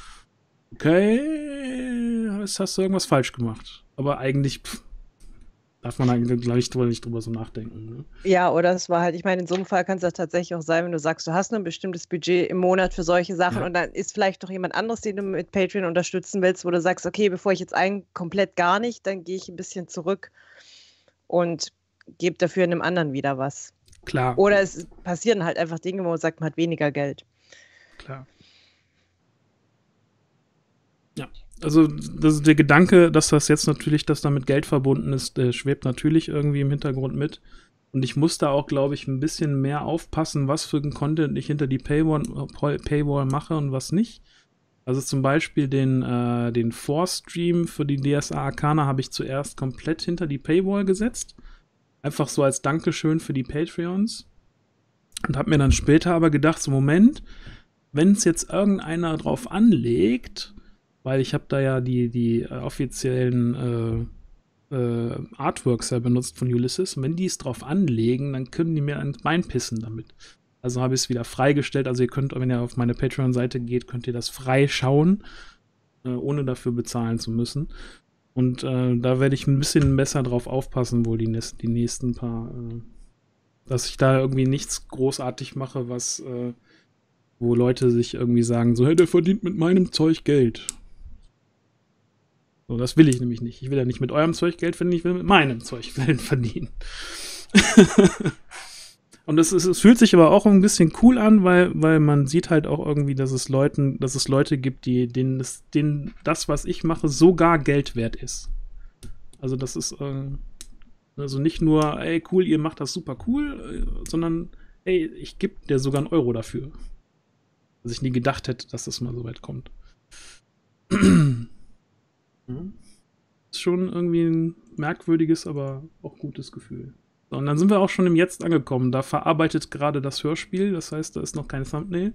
okay, hast du irgendwas falsch gemacht. Aber eigentlich darf man eigentlich, glaube ich, nicht drüber so nachdenken. Ne? Ja, oder es war halt, ich meine, in so einem Fall kann es ja tatsächlich auch sein, wenn du sagst, du hast ein bestimmtes Budget im Monat für solche Sachen und dann ist vielleicht doch jemand anderes, den du mit Patreon unterstützen willst, wo du sagst, okay, bevor ich jetzt komplett gar nicht, dann gehe ich ein bisschen zurück und gebe dafür einem anderen wieder was. Klar. Oder es passieren halt einfach Dinge, wo man sagt, man hat weniger Geld. Klar. Ja. Also der Gedanke, dass das jetzt natürlich, dass da mit Geld verbunden ist, schwebt natürlich irgendwie im Hintergrund mit. Und ich muss da auch, glaube ich, ein bisschen mehr aufpassen, was für ein Content ich hinter die Paywall mache und was nicht. Also zum Beispiel den Vorstream für die DSA Arcana habe ich zuerst komplett hinter die Paywall gesetzt. Einfach so als Dankeschön für die Patreons. Und habe mir dann später aber gedacht, so Moment, wenn es jetzt irgendeiner drauf anlegt, weil ich habe da ja die offiziellen Artworks ja benutzt von Ulysses, und wenn die es drauf anlegen, dann können die mir ans Bein pissen damit. Also habe ich es wieder freigestellt. Also ihr könnt, wenn ihr auf meine Patreon-Seite geht, könnt ihr das frei schauen, ohne dafür bezahlen zu müssen. Und da werde ich ein bisschen besser drauf aufpassen, wohl die nächsten paar, dass ich da irgendwie nichts großartig mache, wo Leute sich irgendwie sagen, so, hey, der verdient mit meinem Zeug Geld. So, das will ich nämlich nicht. Ich will ja nicht mit eurem Zeug Geld verdienen, ich will mit meinem Zeug Geld verdienen. Und es fühlt sich aber auch ein bisschen cool an, weil man sieht halt auch irgendwie, dass es Leute gibt, denen das, was ich mache, sogar Geld wert ist. Also das ist also nicht nur, ey, cool, ihr macht das super cool, sondern, ey, ich gebe dir sogar einen Euro dafür. Dass ich nie gedacht hätte, dass das mal so weit kommt. Ist schon irgendwie ein merkwürdiges, aber auch gutes Gefühl. So, und dann sind wir auch schon im Jetzt angekommen. Da verarbeitet gerade das Hörspiel, das heißt, da ist noch kein Thumbnail.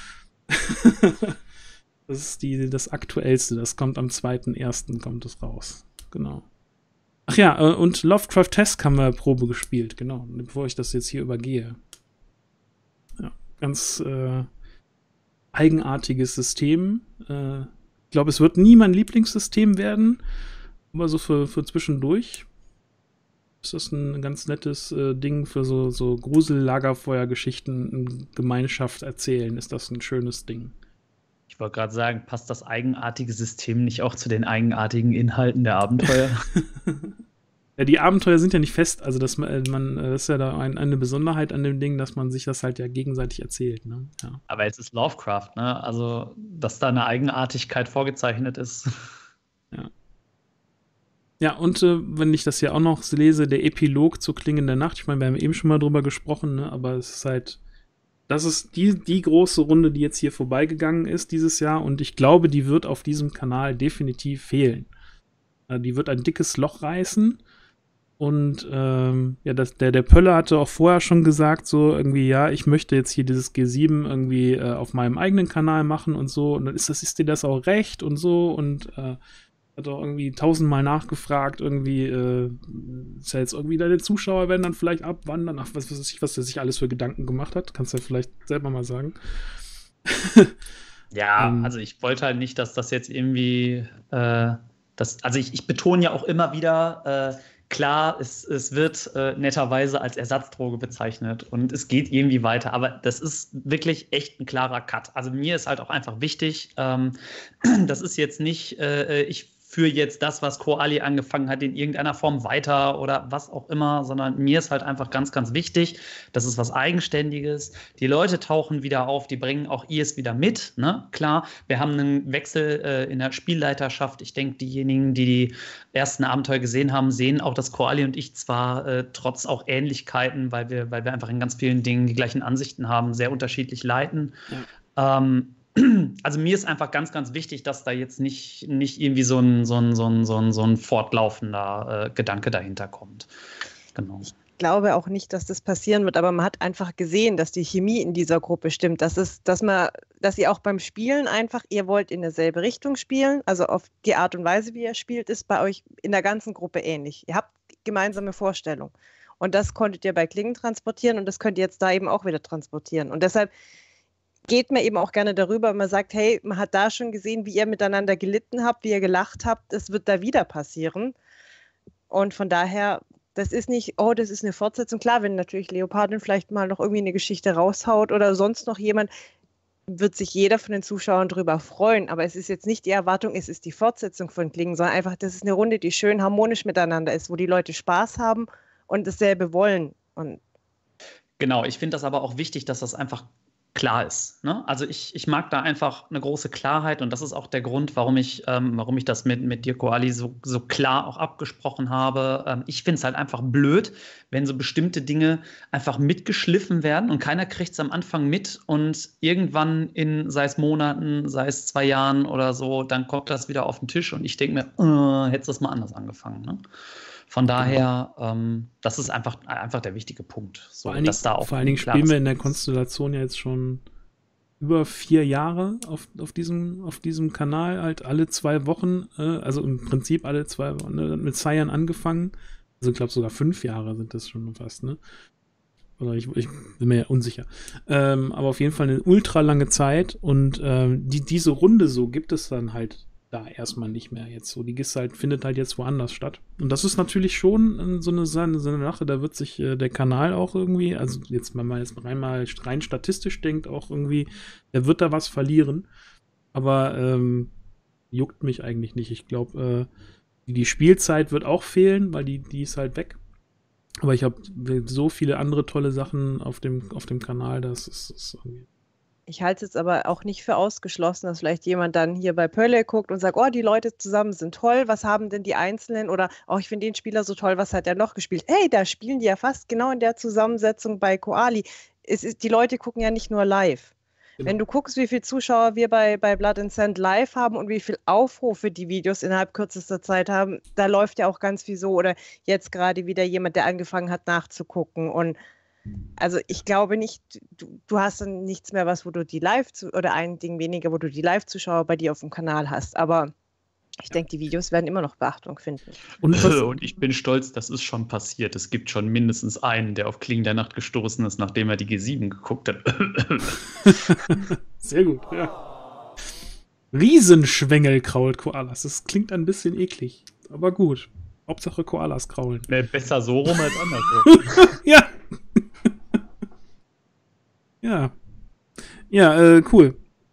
Das ist das Aktuellste, das kommt am 2.1. kommt es raus. Genau. Ach ja, und Lovecraft Test haben wir Probe gespielt, genau, bevor ich das jetzt hier übergehe. Ja, ganz eigenartiges System. Ich glaube, es wird nie mein Lieblingssystem werden, aber so für zwischendurch ist das ein ganz nettes Ding für so Grusel-Lagerfeuer-Geschichten in Gemeinschaft erzählen. Ist das ein schönes Ding. Ich wollte gerade sagen, passt das eigenartige System nicht auch zu den eigenartigen Inhalten der Abenteuer? Ja, die Abenteuer sind ja nicht fest, also das ist ja da eine Besonderheit an dem Ding, dass man sich das halt ja gegenseitig erzählt, ne? Ja. Aber es ist Lovecraft, ne? Also, dass da eine Eigenartigkeit vorgezeichnet ist. Ja. Ja, und wenn ich das hier auch noch lese, der Epilog zu Klingen der Nacht, ich meine, wir haben eben schon mal drüber gesprochen, ne? Aber es ist halt, das ist die große Runde, die jetzt hier vorbeigegangen ist dieses Jahr, und ich glaube, die wird auf diesem Kanal definitiv fehlen. Die wird ein dickes Loch reißen. Und ja, der Pöller hatte auch vorher schon gesagt, so irgendwie, ja, ich möchte jetzt hier dieses G7 irgendwie auf meinem eigenen Kanal machen und so. Und dann ist dir das auch recht und so. Und hat auch irgendwie 1000-mal nachgefragt, irgendwie, ist ja jetzt irgendwie deine Zuschauer werden dann vielleicht abwandern. Ach, was weiß ich, was der sich alles für Gedanken gemacht hat. Kannst du ja vielleicht selber mal sagen. Ja, also ich wollte halt nicht, dass das jetzt irgendwie, also ich betone ja auch immer wieder, klar, es wird netterweise als Ersatzdroge bezeichnet und es geht irgendwie weiter, aber das ist wirklich echt ein klarer Cut. Also mir ist halt auch einfach wichtig, das ist jetzt nicht, ich führe jetzt das, was Koali angefangen hat, in irgendeiner Form weiter oder was auch immer, sondern mir ist halt einfach ganz, ganz wichtig, das ist was Eigenständiges. Die Leute tauchen wieder auf, die bringen auch IS wieder mit, ne? Klar, wir haben einen Wechsel in der Spielleiterschaft. Ich denke, diejenigen, die ersten Abenteuer gesehen haben, sehen auch, dass Koali und ich zwar trotz auch Ähnlichkeiten, weil wir einfach in ganz vielen Dingen die gleichen Ansichten haben, sehr unterschiedlich leiten. Ja. Also mir ist einfach ganz, ganz wichtig, dass da jetzt nicht irgendwie so ein fortlaufender Gedanke dahinter kommt. Genau. Ich glaube auch nicht, dass das passieren wird, aber man hat einfach gesehen, dass die Chemie in dieser Gruppe stimmt. Dass ihr auch beim Spielen einfach, ihr wollt in derselbe Richtung spielen, also auf die Art und Weise, wie ihr spielt, ist bei euch in der ganzen Gruppe ähnlich. Ihr habt gemeinsame Vorstellungen. Und das konntet ihr bei Klingen transportieren und das könnt ihr jetzt da eben auch wieder transportieren. Und deshalb geht mir eben auch gerne darüber, wenn man sagt, hey, man hat da schon gesehen, wie ihr miteinander gelitten habt, wie ihr gelacht habt, es wird da wieder passieren. Und von daher, das ist nicht, oh, das ist eine Fortsetzung. Klar, wenn natürlich Leopardin vielleicht mal noch irgendwie eine Geschichte raushaut oder sonst noch jemand, wird sich jeder von den Zuschauern drüber freuen. Aber es ist jetzt nicht die Erwartung, es ist die Fortsetzung von Klingen, sondern einfach, das ist eine Runde, die schön harmonisch miteinander ist, wo die Leute Spaß haben und dasselbe wollen. Und genau, ich finde das aber auch wichtig, dass das einfach klar ist. Ne? Also ich mag da einfach eine große Klarheit und das ist auch der Grund, warum ich das mit dir, Koali, so klar auch abgesprochen habe. Ich finde es halt einfach blöd, wenn so bestimmte Dinge einfach mitgeschliffen werden und keiner kriegt es am Anfang mit und irgendwann sei es Monaten, sei es 2 Jahren oder so, dann kommt das wieder auf den Tisch und ich denke mir, hättest du das mal anders angefangen. Ne? Von daher, das ist einfach der wichtige Punkt. So, dass da auch vor allen Dingen spielen wir in der Konstellation ja jetzt schon über 4 Jahre auf diesem Kanal, halt alle 2 Wochen, also im Prinzip alle 2 Wochen, ne, mit Cyan angefangen. Also ich glaube sogar 5 Jahre sind das schon fast, ne? Oder ich bin mir ja unsicher. Aber auf jeden Fall eine ultra lange Zeit und diese Runde so gibt es dann halt da erstmal nicht mehr jetzt so. Die findet halt jetzt woanders statt. Und das ist natürlich schon so eine Sache, da wird sich der Kanal auch irgendwie, also jetzt, wenn man jetzt rein statistisch denkt, auch irgendwie, der wird da was verlieren. Aber juckt mich eigentlich nicht. Ich glaube, die Spielzeit wird auch fehlen, weil die ist halt weg. Aber ich habe so viele andere tolle Sachen auf dem Kanal, das ist irgendwie. Ich halte es jetzt aber auch nicht für ausgeschlossen, dass vielleicht jemand dann hier bei Pölle guckt und sagt, oh, die Leute zusammen sind toll, was haben denn die Einzelnen? Oder, oh, ich finde den Spieler so toll, was hat er noch gespielt? Hey, da spielen die ja fast genau in der Zusammensetzung bei Koali. Die Leute gucken ja nicht nur live. Genau. Wenn du guckst, wie viele Zuschauer wir bei Blood and Sand live haben und wie viele Aufrufe die Videos innerhalb kürzester Zeit haben, da läuft ja auch ganz viel so. Oder jetzt gerade wieder jemand, der angefangen hat nachzugucken. Und also ich glaube nicht, du hast dann nichts mehr, wo du die oder ein Ding weniger, wo du die Live-Zuschauer bei dir auf dem Kanal hast. Aber ich denke, die Videos werden immer noch Beachtung finden. Und ich bin stolz, das ist schon passiert. Es gibt schon mindestens einen, der auf Klingen der Nacht gestoßen ist, nachdem er die G7 geguckt hat. Sehr gut, ja. Riesenschwengel krault Koalas. Das klingt ein bisschen eklig, aber gut. Hauptsache Koalas kraulen. Besser so rum als andersrum. Ja. Ja. Ja, cool.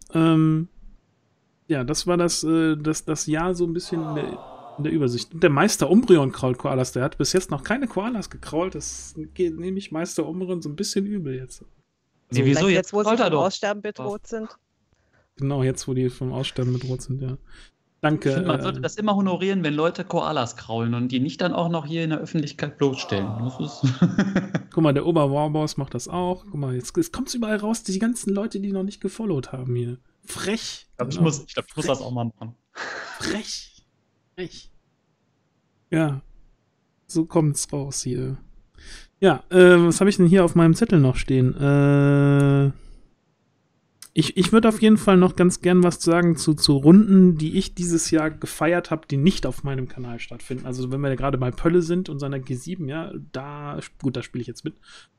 Ja, das war das Jahr so ein bisschen in der Übersicht. Und der Meister Umbreon krault Koalas. Der hat bis jetzt noch keine Koalas gekrault. Das geht nämlich Meister Umbreon so ein bisschen übel jetzt. Also, nee, wieso jetzt, wo sie vom Aussterben bedroht sind? Genau, jetzt, wo die vom Aussterben bedroht sind, ja. Danke. Ich finde, man sollte das immer honorieren, wenn Leute Koalas kraulen und die nicht dann auch noch hier in der Öffentlichkeit bloßstellen. Guck mal, der Oberwarboss macht das auch. Guck mal, jetzt kommt es überall raus, die ganzen Leute, die noch nicht gefollowt haben hier. Frech. Ich glaube, ich muss das auch mal machen. Frech. Ja. So kommt's raus hier. Ja, was habe ich denn hier auf meinem Zettel noch stehen? Ich würde auf jeden Fall noch ganz gern was sagen zu Runden, die ich dieses Jahr gefeiert habe, die nicht auf meinem Kanal stattfinden. Also wenn wir ja gerade bei Pölle sind und seiner G7, ja, da spiele ich jetzt mit.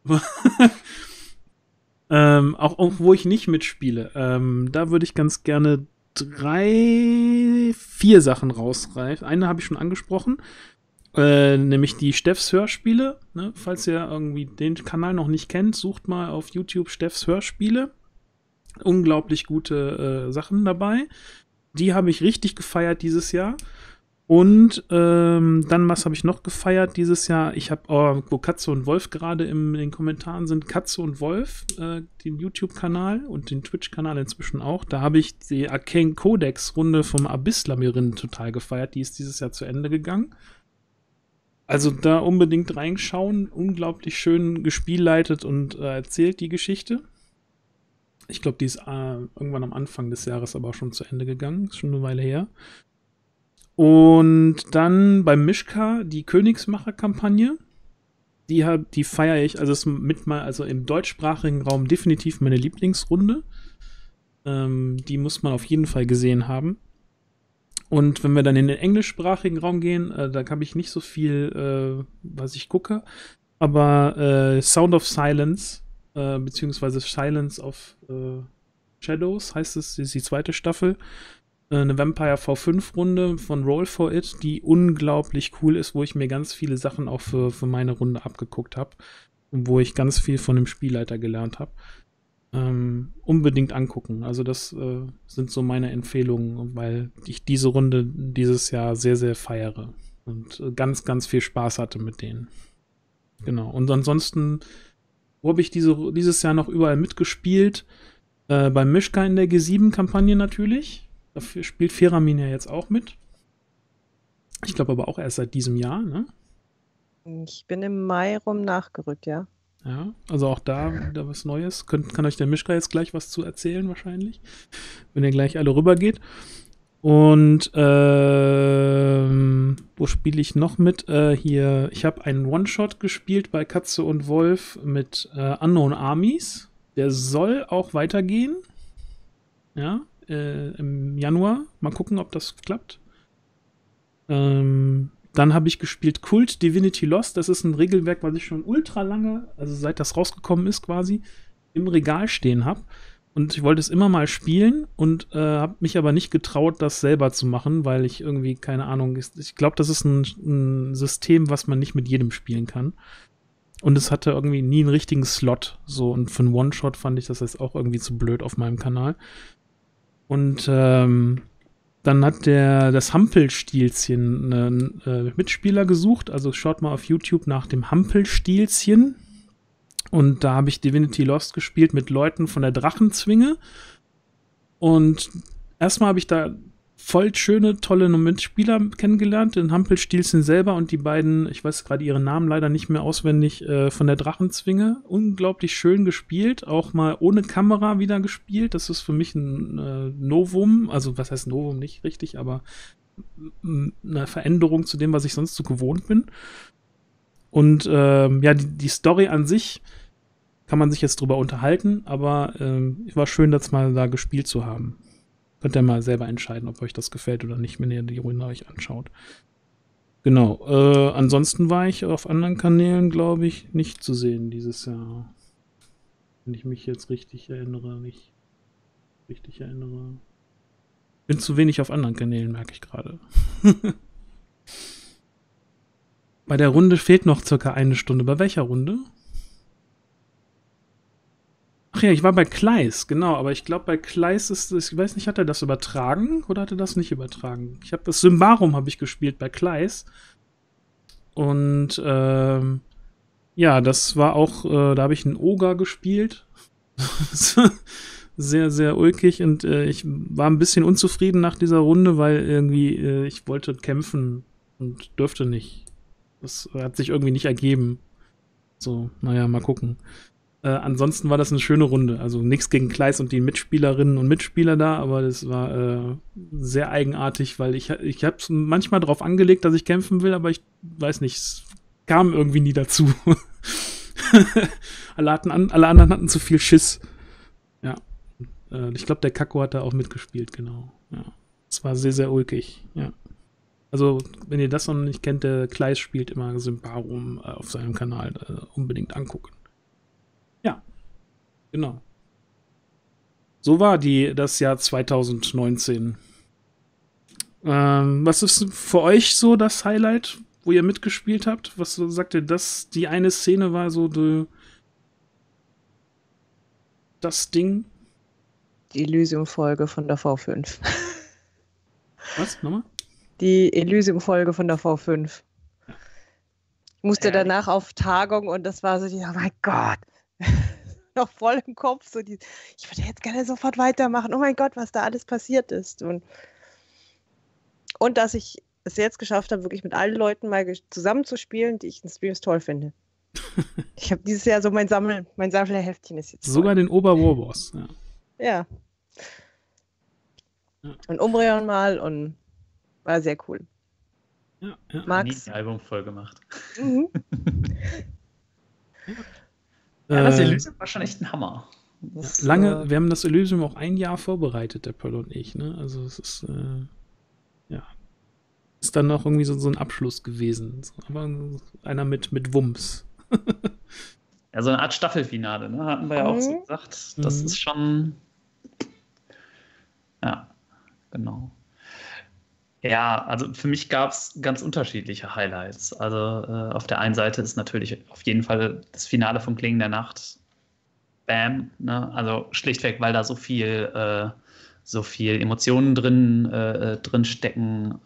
Auch wo ich nicht mitspiele. Da würde ich ganz gerne 4 Sachen rausreißen. Eine habe ich schon angesprochen, nämlich die Steffs Hörspiele. Ne? Falls ihr irgendwie den Kanal noch nicht kennt, sucht mal auf YouTube Steffs Hörspiele. Unglaublich gute Sachen dabei. Die habe ich richtig gefeiert dieses Jahr. Und dann, was habe ich noch gefeiert dieses Jahr? Ich habe, wo Katze und Wolf gerade in den Kommentaren sind, Katze und Wolf, den YouTube-Kanal und den Twitch-Kanal inzwischen auch. Da habe ich die Arcane Codex-Runde vom Abyss-Labyrinth total gefeiert. Die ist dieses Jahr zu Ende gegangen. Also da unbedingt reinschauen. Unglaublich schön gespielleitet und erzählt die Geschichte. Ich glaube, die ist irgendwann am Anfang des Jahres aber auch schon zu Ende gegangen. Ist schon eine Weile her. Und dann beim Mischka die Königsmacher-Kampagne. Die feiere ich, also im deutschsprachigen Raum definitiv meine Lieblingsrunde. Die muss man auf jeden Fall gesehen haben. Und wenn wir dann in den englischsprachigen Raum gehen, da habe ich nicht so viel, was ich gucke. Aber Sound of Silence, beziehungsweise Silence of Shadows heißt es, ist die 2. Staffel. Eine Vampire V5-Runde von Roll for It, die unglaublich cool ist, wo ich mir ganz viele Sachen auch für meine Runde abgeguckt habe und wo ich ganz viel von dem Spielleiter gelernt habe. Unbedingt angucken. Also das sind so meine Empfehlungen, weil ich diese Runde dieses Jahr sehr, sehr feiere und ganz, ganz viel Spaß hatte mit denen. Genau. Und ansonsten, wo habe ich dieses Jahr noch überall mitgespielt? Beim Mischka in der G7-Kampagne natürlich. Dafür spielt Feramin ja jetzt auch mit. Ich glaube aber auch erst seit diesem Jahr, ne? Ich bin im Mai rum nachgerückt, ja. Ja, also auch da wieder was Neues. Kann euch der Mischka jetzt gleich was zu erzählen wahrscheinlich, wenn ihr gleich alle rüber geht. Und wo spiele ich noch mit? Hier, ich habe einen One-Shot gespielt bei Katze und Wolf mit Unknown Armies. Der soll auch weitergehen. Ja, im Januar. Mal gucken, ob das klappt. Dann habe ich gespielt Kult Divinity Lost. Das ist ein Regelwerk, was ich schon ultra lange, also seit das rausgekommen ist quasi, im Regal stehen habe. Und ich wollte es immer mal spielen und habe mich aber nicht getraut, das selber zu machen, weil ich irgendwie, keine Ahnung, ich glaube, das ist ein System, was man nicht mit jedem spielen kann. Und es hatte irgendwie nie einen richtigen Slot. So, und für einen One-Shot fand ich das jetzt auch irgendwie zu blöd auf meinem Kanal. Und dann hat das Hampelstielchen einen Mitspieler gesucht. Also schaut mal auf YouTube nach dem Hampelstielchen. Und da habe ich Divinity Lost gespielt mit Leuten von der Drachenzwinge. Und erstmal habe ich da voll schöne, tolle Mitspieler kennengelernt. Den Hampelstielchen selber und die beiden, ich weiß gerade ihren Namen leider nicht mehr auswendig, von der Drachenzwinge. Unglaublich schön gespielt. Auch mal ohne Kamera wieder gespielt. Das ist für mich ein Novum. Also was heißt Novum? Nicht richtig, aber eine Veränderung zu dem, was ich sonst so gewohnt bin. Und ja, die Story an sich kann man sich jetzt drüber unterhalten, aber war schön, das mal da gespielt zu haben. Könnt ihr mal selber entscheiden, ob euch das gefällt oder nicht, wenn ihr die Runde euch anschaut. Genau. Ansonsten war ich auf anderen Kanälen, glaube ich, nicht zu sehen dieses Jahr. Wenn ich mich jetzt richtig erinnere, Bin zu wenig auf anderen Kanälen, merke ich gerade. Bei der Runde fehlt noch circa eine Stunde. Bei welcher Runde? Ach ja, ich war bei Kleis, genau. Aber ich glaube, bei Kleis ist es, ich weiß nicht, hat er das übertragen oder hat er das nicht übertragen? Ich habe das Symbarum habe ich gespielt bei Kleis. Und ja, das war auch, da habe ich einen Oger gespielt. Sehr, sehr ulkig. Und ich war ein bisschen unzufrieden nach dieser Runde, weil irgendwie ich wollte kämpfen und durfte nicht. Das hat sich irgendwie nicht ergeben. So, naja, mal gucken. Ansonsten war das eine schöne Runde. Also nichts gegen Kleis und die Mitspielerinnen und Mitspieler da, aber das war sehr eigenartig, weil ich habe es manchmal drauf angelegt, dass ich kämpfen will, aber ich weiß nicht, es kam irgendwie nie dazu. alle anderen hatten zu viel Schiss. Ja. Ich glaube, der Kakko hat da auch mitgespielt, genau. Ja. Es war sehr, sehr ulkig, ja. Also, wenn ihr das noch nicht kennt, der Kleis spielt immer Symbarum auf seinem Kanal. Unbedingt angucken. Ja, genau. So war das Jahr 2019. Was ist für euch so das Highlight, wo ihr mitgespielt habt? Was sagt ihr, die eine Szene war so das Ding? Die Elysium-Folge von der V5. Was? Nochmal? Die Elysium-Folge von der V5. Ich musste danach auf Tagung und das war so oh mein Gott, noch voll im Kopf. So ich würde jetzt gerne sofort weitermachen. Oh mein Gott, was da alles passiert ist. Und dass ich es jetzt geschafft habe, wirklich mit allen Leuten mal zusammenzuspielen, die ich in Streams toll finde. Ich habe dieses Jahr so mein Sammlerheftchen ist jetzt sogar voll. Den Oberwarboss, ja. Und Umbreon mal und war sehr cool. Ja. Max. Nie ein Album voll gemacht. Mhm. Ja, das Elysium war schon echt ein Hammer. Wir haben das Elysium auch ein Jahr vorbereitet, der Pearl und ich, ne? Also es ist, ist dann noch irgendwie so ein Abschluss gewesen. Aber einer mit Wumms. Ja, so eine Art Staffelfinale, ne? Hatten wir ja auch so gesagt. Das ist schon. Ja, genau. Ja, also für mich gab es ganz unterschiedliche Highlights. Also auf der einen Seite ist natürlich auf jeden Fall das Finale von Klingen der Nacht. Bam, ne? Also schlichtweg, weil da so viel Emotionen drin stecken.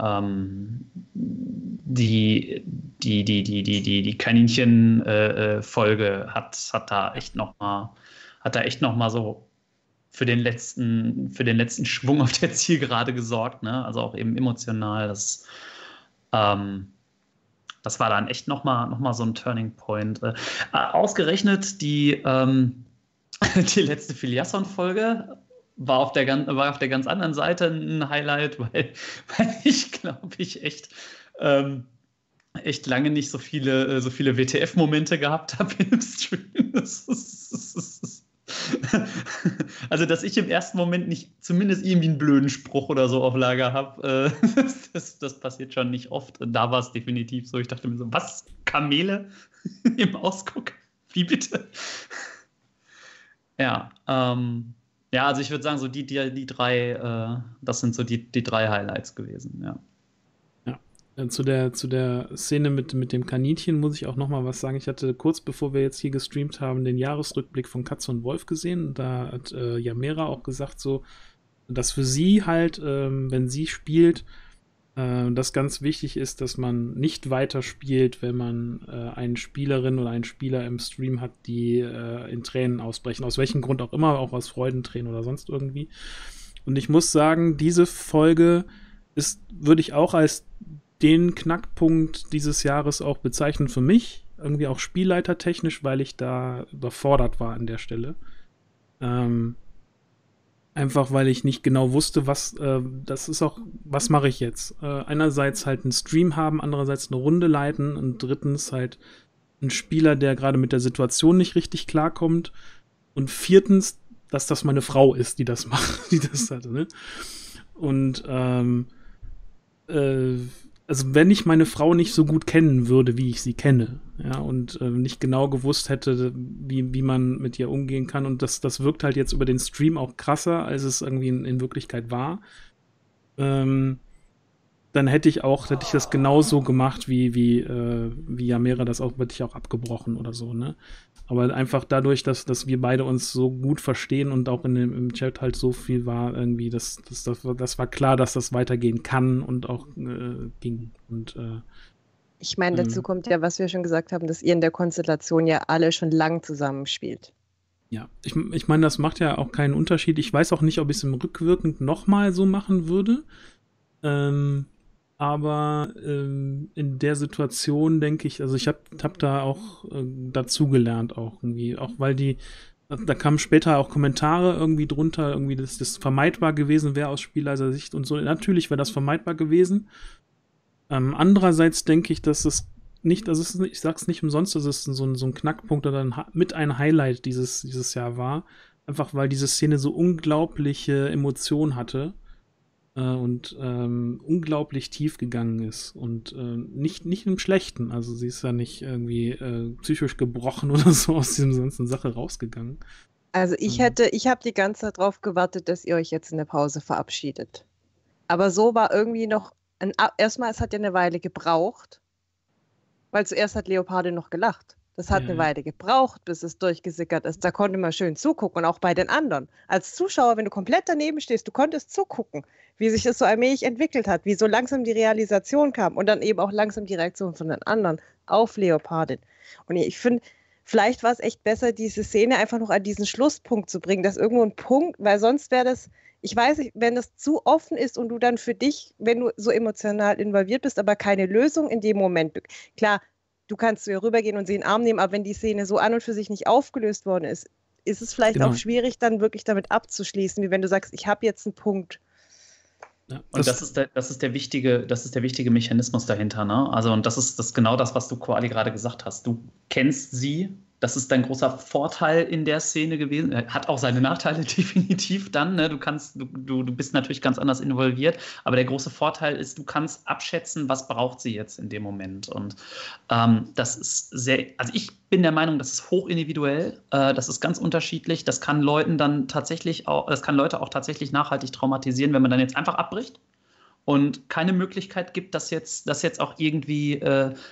Die Kaninchen-Folge hat da echt noch mal so für den letzten Schwung auf der Zielgerade gesorgt, ne? Also auch eben emotional. Das war dann echt noch mal so ein Turning Point. Ausgerechnet die letzte Filiasson-Folge war auf der ganz anderen Seite ein Highlight, weil ich glaube ich echt lange nicht so viele WTF-Momente gehabt habe im Stream. Also, dass ich im ersten Moment nicht zumindest irgendwie einen blöden Spruch oder so auf Lager habe, das passiert schon nicht oft. Und da war es definitiv so. Ich dachte mir so, was? Kamele im Ausguck? Wie bitte? Ja, also ich würde sagen, so die drei, das sind so die drei Highlights gewesen, ja. Zu der Szene mit dem Kaninchen muss ich auch noch mal was sagen. Ich hatte kurz bevor wir jetzt hier gestreamt haben, den Jahresrückblick von Katze und Wolf gesehen. Da hat Yamera auch gesagt, so, dass für sie halt, wenn sie spielt, das ganz wichtig ist, dass man nicht weiter spielt, wenn man eine Spielerin oder einen Spieler im Stream hat, die in Tränen ausbrechen. Aus welchem Grund auch immer, auch aus Freudentränen oder sonst irgendwie. Und ich muss sagen, diese Folge würde ich auch als den Knackpunkt dieses Jahres auch bezeichnen für mich, irgendwie auch spielleitertechnisch, weil ich da überfordert war an der Stelle. Einfach, weil ich nicht genau wusste, was mache ich jetzt? Einerseits halt einen Stream haben, andererseits eine Runde leiten und drittens halt ein Spieler, der gerade mit der Situation nicht richtig klarkommt und viertens, dass das meine Frau ist, die das macht, die das hatte, ne? Und also wenn ich meine Frau nicht so gut kennen würde, wie ich sie kenne, ja, und nicht genau gewusst hätte, wie man mit ihr umgehen kann, und das wirkt halt jetzt über den Stream auch krasser, als es irgendwie in Wirklichkeit war, dann hätte ich das genauso gemacht, wie Yamera das auch, hätte ich auch abgebrochen oder so, ne? Aber einfach dadurch, dass wir beide uns so gut verstehen und auch im Chat halt so viel war, irgendwie, das war klar, dass das weitergehen kann und auch ging. Und ich meine, dazu kommt ja, was wir schon gesagt haben, dass ihr in der Konstellation ja alle schon lang zusammenspielt. Ja, ich meine, das macht ja auch keinen Unterschied. Ich weiß auch nicht, ob ich es im Rückwirkend nochmal so machen würde. Aber in der Situation denke ich, also ich hab da auch dazugelernt auch irgendwie, auch weil da kamen später auch Kommentare irgendwie drunter, irgendwie, dass das vermeidbar gewesen wäre aus Spielleiter-Sicht und so. Natürlich wäre das vermeidbar gewesen. Andererseits denke ich, dass es nicht, also ich sag's nicht umsonst, dass es so ein Knackpunkt oder mit ein Highlight dieses Jahr war. Einfach weil diese Szene so unglaubliche Emotionen hatte. Und unglaublich tief gegangen ist und nicht im Schlechten, also sie ist ja nicht irgendwie psychisch gebrochen oder so aus dieser ganzen Sache rausgegangen. Also ich habe die ganze Zeit drauf gewartet, dass ihr euch jetzt in der Pause verabschiedet. Aber so war irgendwie noch, erstmal, es hat ja eine Weile gebraucht, weil zuerst hat Leopardi noch gelacht. Das hat eine Weile gebraucht, bis es durchgesickert ist. Da konnte man schön zugucken und auch bei den anderen. Als Zuschauer, wenn du komplett daneben stehst, du konntest zugucken, wie sich das so allmählich entwickelt hat, wie so langsam die Realisation kam und dann eben auch langsam die Reaktion von den anderen auf Leopardin. Und ich finde, vielleicht war es echt besser, diese Szene einfach noch an diesen Schlusspunkt zu bringen, dass irgendwo ein Punkt, weil sonst wäre das, ich weiß nicht, wenn das zu offen ist und du dann für dich, wenn du so emotional involviert bist, aber keine Lösung in dem Moment, klar, du kannst zu ihr rübergehen und sie in den Arm nehmen, aber wenn die Szene so an und für sich nicht aufgelöst worden ist, ist es vielleicht auch schwierig, dann wirklich damit abzuschließen, wie wenn du sagst, ich habe jetzt einen Punkt. Ja, und das ist der wichtige Mechanismus dahinter, ne? Also, und das ist genau das, was du Koali gerade gesagt hast. Du kennst sie, das ist dein großer Vorteil in der Szene gewesen. Hat auch seine Nachteile definitiv dann, ne? Du bist natürlich ganz anders involviert, aber der große Vorteil ist, du kannst abschätzen, was braucht sie jetzt in dem Moment. Und das ist also ich bin der Meinung, das ist hochindividuell, das ist ganz unterschiedlich. Das kann Leute auch tatsächlich nachhaltig traumatisieren, wenn man dann jetzt einfach abbricht und keine Möglichkeit gibt, das jetzt auch irgendwie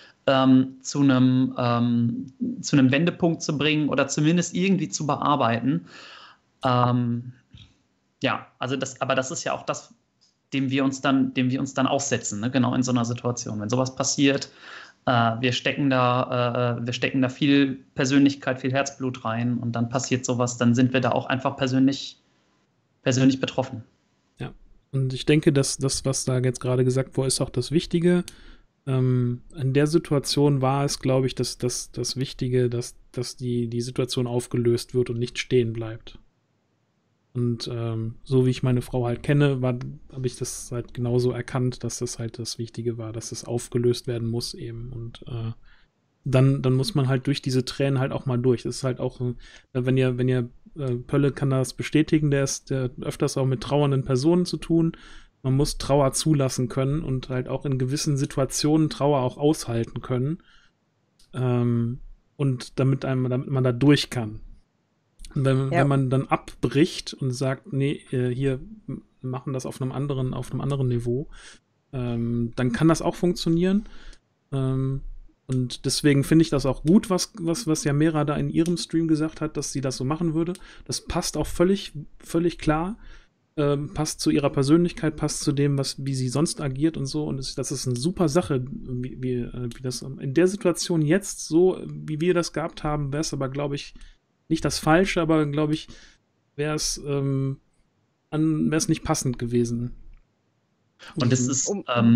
zu einem Wendepunkt zu bringen oder zumindest irgendwie zu bearbeiten. Ja, also das ist ja auch das, dem wir uns dann aussetzen, ne? Genau in so einer Situation. Wenn sowas passiert, wir stecken da viel Persönlichkeit, viel Herzblut rein und dann passiert sowas, dann sind wir da auch einfach persönlich betroffen. Ja, und ich denke, dass das, was da jetzt gerade gesagt wurde, ist auch das Wichtige. In der Situation war es, glaube ich, das Wichtige, dass die Situation aufgelöst wird und nicht stehen bleibt. Und so wie ich meine Frau halt kenne, habe ich das halt genauso erkannt, dass das halt das Wichtige war, dass es aufgelöst werden muss eben. Und dann muss man halt durch diese Tränen halt auch mal durch. Das ist halt auch, wenn ihr Pölle kann das bestätigen, der öfters auch mit trauernden Personen zu tun. Man muss Trauer zulassen können und halt auch in gewissen Situationen Trauer auch aushalten können. Und damit man da durch kann. Und wenn man dann abbricht und sagt, nee, hier wir machen das auf einem anderen Niveau, dann kann das auch funktionieren. Und deswegen finde ich das auch gut, was Yamera da in ihrem Stream gesagt hat, dass sie das so machen würde. Das passt auch völlig klar. Passt zu ihrer Persönlichkeit, passt zu dem, wie sie sonst agiert und so. Und das ist eine super Sache, wie das in der Situation jetzt so, wie wir das gehabt haben, wäre es aber, glaube ich, nicht das Falsche, aber, glaube ich, wäre es nicht passend gewesen. Und das ist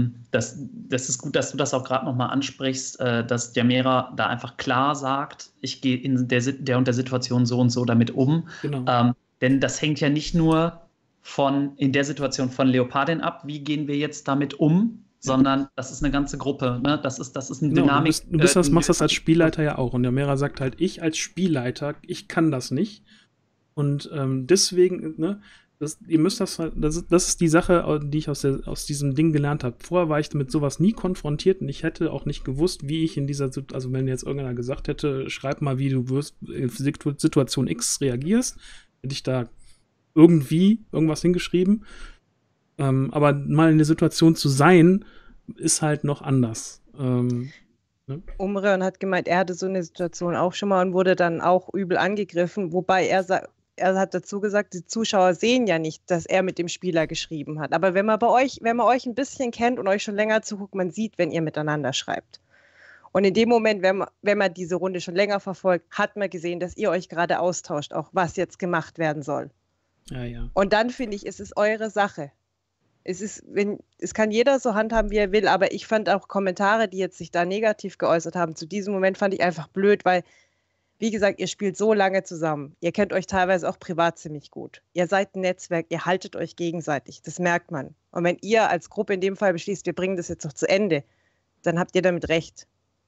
gut, dass du das auch gerade nochmal ansprichst, dass Yamera da einfach klar sagt, ich gehe in der und der Situation so und so damit um. Genau. Denn das hängt ja nicht nur in der Situation von Leopardin ab, wie gehen wir jetzt damit um, sondern das ist eine ganze Gruppe, ne? Das ist eine Dynamik. Du machst das als Spielleiter ja auch. Und Yamera sagt halt, ich als Spielleiter, ich kann das nicht. Und deswegen, ne, ihr müsst das ist die Sache, die ich aus diesem Ding gelernt habe. Vorher war ich mit sowas nie konfrontiert und ich hätte auch nicht gewusst, wie ich in dieser also wenn jetzt irgendeiner gesagt hätte, schreib mal, wie du in Situation X reagierst, hätte ich da irgendwie irgendwas hingeschrieben. Aber mal in der Situation zu sein, ist halt noch anders. Ne? Umre hat gemeint, er hatte so eine Situation auch schon mal und wurde dann auch übel angegriffen, wobei er hat dazu gesagt, die Zuschauer sehen ja nicht, dass er mit dem Spieler geschrieben hat. Aber wenn man euch ein bisschen kennt und euch schon länger zuguckt, man sieht, wenn ihr miteinander schreibt. Und in dem Moment, wenn man diese Runde schon länger verfolgt, hat man gesehen, dass ihr euch gerade austauscht, auch was jetzt gemacht werden soll. Ja. Und dann finde ich, es ist eure Sache. Es kann jeder so handhaben, wie er will, aber ich fand auch Kommentare, die jetzt sich da negativ geäußert haben, zu diesem Moment fand ich einfach blöd, weil, wie gesagt, ihr spielt so lange zusammen. Ihr kennt euch teilweise auch privat ziemlich gut. Ihr seid ein Netzwerk, ihr haltet euch gegenseitig. Das merkt man. Und wenn ihr als Gruppe in dem Fall beschließt, wir bringen das jetzt noch zu Ende, dann habt ihr damit recht.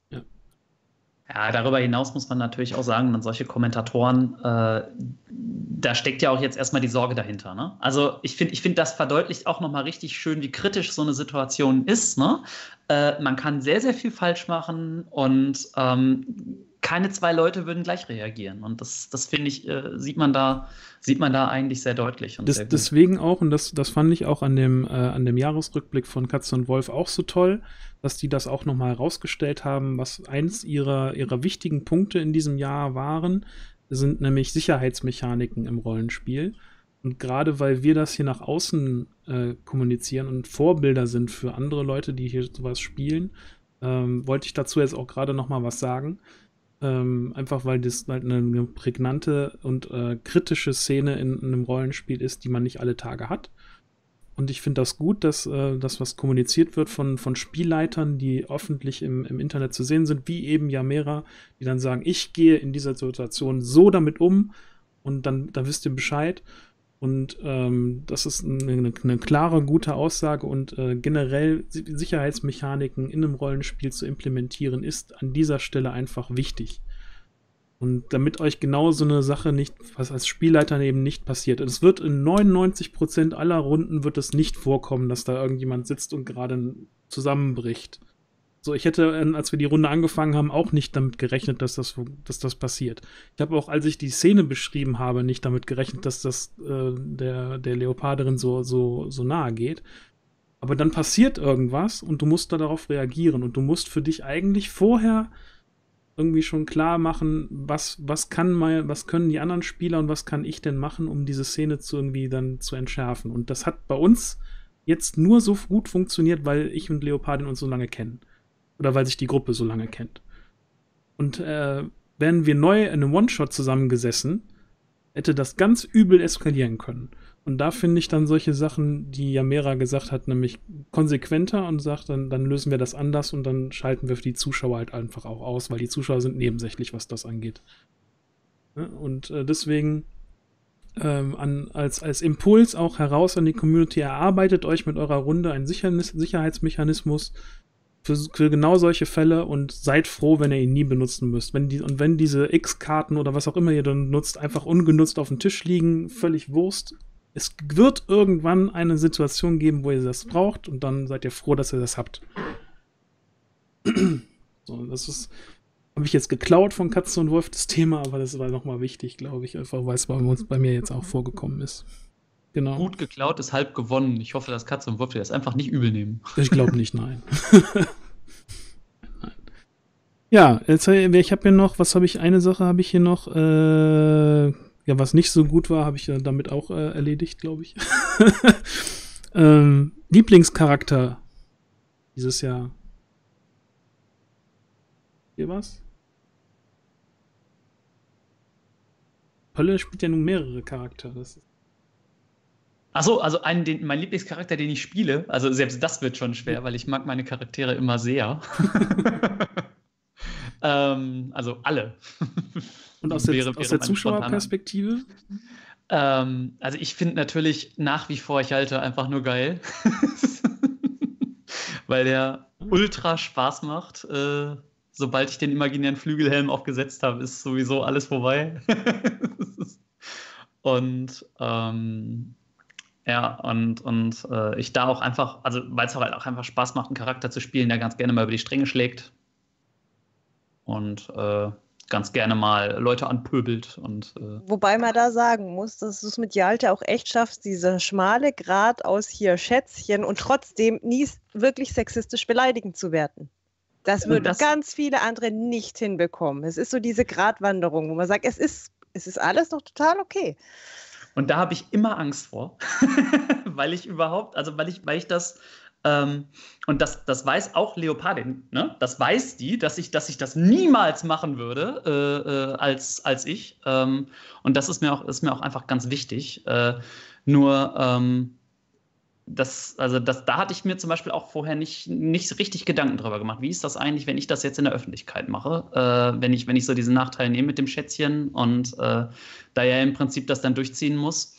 Ja, darüber hinaus muss man natürlich auch sagen, solche Kommentatoren, da steckt ja auch jetzt erstmal die Sorge dahinter. Ne? Also ich finde, das verdeutlicht auch nochmal richtig schön, wie kritisch so eine Situation ist. Ne? Man kann sehr, sehr viel falsch machen und keine zwei Leute würden gleich reagieren. Und das finde ich, sieht man da eigentlich sehr deutlich. Und sehr gut. Deswegen auch, und das fand ich auch an dem Jahresrückblick von Katze und Wolf auch so toll, dass die das auch nochmal herausgestellt haben, was eins ihrer wichtigen Punkte in diesem Jahr waren, sind nämlich Sicherheitsmechaniken im Rollenspiel. Und gerade weil wir das hier nach außen kommunizieren und Vorbilder sind für andere Leute, die hier sowas spielen, wollte ich dazu jetzt auch gerade nochmal was sagen. Einfach weil das halt eine prägnante und kritische Szene in einem Rollenspiel ist, die man nicht alle Tage hat. Und ich finde das gut, dass das was kommuniziert wird von Spielleitern, die öffentlich im Internet zu sehen sind, wie eben Yamera, die dann sagen, ich gehe in dieser Situation so damit um und dann wisst ihr Bescheid. Und das ist eine klare, gute Aussage und generell Sicherheitsmechaniken in einem Rollenspiel zu implementieren, ist an dieser Stelle einfach wichtig. Und damit euch genau so eine Sache nicht, was als Spielleiter eben nicht passiert. Es wird in 99% aller Runden wird es nicht vorkommen, dass da irgendjemand sitzt und gerade zusammenbricht. So, ich hätte, als wir die Runde angefangen haben, auch nicht damit gerechnet, dass das passiert. Ich habe auch, als ich die Szene beschrieben habe, nicht damit gerechnet, dass das der Leoparderin so nahe geht. Aber dann passiert irgendwas und du musst da darauf reagieren und du musst für dich eigentlich vorher irgendwie schon klar machen, was können die anderen Spieler und was kann ich denn machen, um diese Szene irgendwie dann zu entschärfen. Und das hat bei uns jetzt nur so gut funktioniert, weil ich und Leopardin uns so lange kennen. Oder weil sich die Gruppe so lange kennt. Und wären wir neu in einem One-Shot zusammengesessen, hätte das ganz übel eskalieren können. Und da finde ich dann solche Sachen, die Yamera gesagt hat, nämlich konsequenter und sagt, dann lösen wir das anders und dann schalten wir für die Zuschauer halt einfach auch aus, weil die Zuschauer sind nebensächlich, was das angeht. Und deswegen als Impuls auch heraus an die Community, erarbeitet euch mit eurer Runde einen Sicherheitsmechanismus für genau solche Fälle und seid froh, wenn ihr ihn nie benutzen müsst. Wenn diese X-Karten oder was auch immer ihr dann nutzt, einfach ungenutzt auf dem Tisch liegen, völlig Wurst. Es wird irgendwann eine Situation geben, wo ihr das braucht und dann seid ihr froh, dass ihr das habt. So, das habe ich jetzt geklaut von Katze und Wolf, das Thema, aber das war nochmal wichtig, glaube ich, einfach weil es bei mir jetzt auch vorgekommen ist. Genau. Gut geklaut ist halb gewonnen. Ich hoffe, dass Katze und Wolf dir das einfach nicht übel nehmen. Ich glaube nicht, nein. Nein. Ja, jetzt, ich habe hier noch, eine Sache habe ich hier noch, ja, was nicht so gut war, habe ich ja damit auch erledigt, glaube ich. Lieblingscharakter dieses Jahr. Hier was? Hölle spielt ja nun mehrere Charaktere. Achso, also mein Lieblingscharakter, den ich spiele, also selbst das wird schon schwer, weil ich mag meine Charaktere immer sehr. Also alle. Und aus der Zuschauerperspektive? Also ich finde natürlich nach wie vor, ich halte einfach nur geil. Weil der ultra Spaß macht. Sobald ich den imaginären Flügelhelm aufgesetzt habe, ist sowieso alles vorbei. Und ja, und ich da auch einfach, also weil es halt auch einfach Spaß macht, einen Charakter zu spielen, der ganz gerne mal über die Stränge schlägt. Und ganz gerne mal Leute anpöbelt. Wobei man da sagen muss, dass du es mit Hjalte auch echt schaffst, dieser schmale Grat aus hier Schätzchen und trotzdem nie wirklich sexistisch beleidigend zu werden. Das würden ganz viele andere nicht hinbekommen. Es ist so diese Gratwanderung, wo man sagt, es ist alles noch total okay. Und da habe ich immer Angst vor, weil ich das, und das weiß auch Leopardin, ne? Das weiß die, dass ich das niemals machen würde, als ich. Und das ist mir auch einfach ganz wichtig. Da hatte ich mir zum Beispiel auch vorher nicht so richtig Gedanken drüber gemacht. Wie ist das eigentlich, wenn ich das jetzt in der Öffentlichkeit mache? Wenn ich so diesen Nachteil nehme mit dem Schätzchen und da ja im Prinzip das dann durchziehen muss.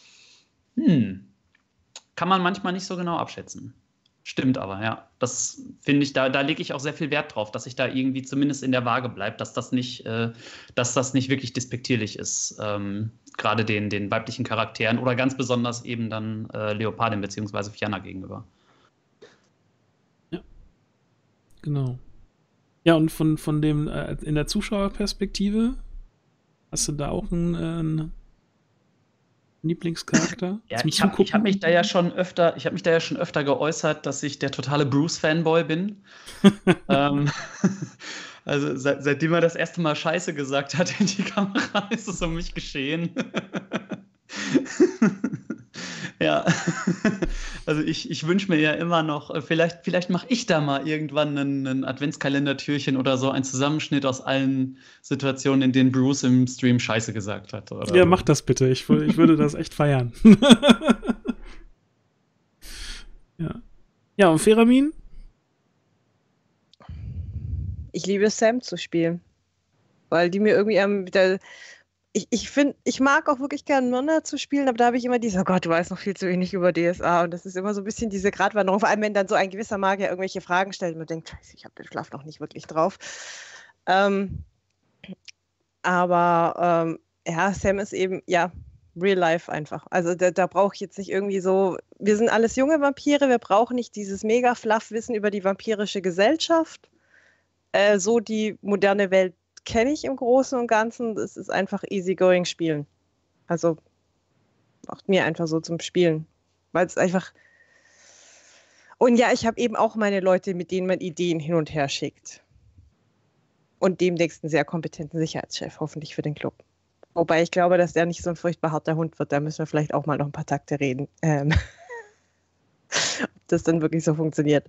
Kann man manchmal nicht so genau abschätzen. Stimmt aber, ja. Das finde ich, da lege ich auch sehr viel Wert drauf, dass ich da irgendwie zumindest in der Waage bleibe, dass das nicht wirklich despektierlich ist. Gerade den weiblichen Charakteren oder ganz besonders eben dann Leopardin bzw. Fianna gegenüber. Ja, genau. Ja, und von dem, in der Zuschauerperspektive, hast du da auch einen Lieblingscharakter? Ja, ich habe mich da ja schon öfter geäußert, dass ich der totale Bruce-Fanboy bin. Also seitdem er das erste Mal Scheiße gesagt hat in die Kamera, ist es um mich geschehen. Ja, also ich wünsche mir ja immer noch, vielleicht mache ich da mal irgendwann ein Adventskalender-Türchen oder so, ein Zusammenschnitt aus allen Situationen, in denen Bruce im Stream Scheiße gesagt hat. Oder? Ja, mach das bitte. Ich würde das echt feiern. Ja. Ja, und Feramin? Ich liebe Sam zu spielen, weil die mir irgendwie ich mag auch wirklich gerne Nonna zu spielen, aber da habe ich immer oh Gott, du weißt noch viel zu wenig über DSA und das ist immer so ein bisschen diese Gratwanderung, vor allem wenn dann so ein gewisser Magier irgendwelche Fragen stellt und man denkt, scheiße, ich habe den Schlaf noch nicht wirklich drauf. Ja, Sam ist eben, ja, real life einfach. Also da brauche ich jetzt nicht irgendwie so, wir sind alles junge Vampire, wir brauchen nicht dieses mega Fluff-Wissen über die vampirische Gesellschaft. So die moderne Welt kenne ich im Großen und Ganzen. Es ist einfach easygoing spielen. Also macht mir einfach so zum Spielen. Weil es einfach. Und ja, ich habe eben auch meine Leute, mit denen man Ideen hin und her schickt. Und demnächst einen sehr kompetenten Sicherheitschef, hoffentlich für den Club. Wobei ich glaube, dass der nicht so ein furchtbar harter Hund wird. Da müssen wir vielleicht auch mal noch ein paar Takte reden. Ob das dann wirklich so funktioniert.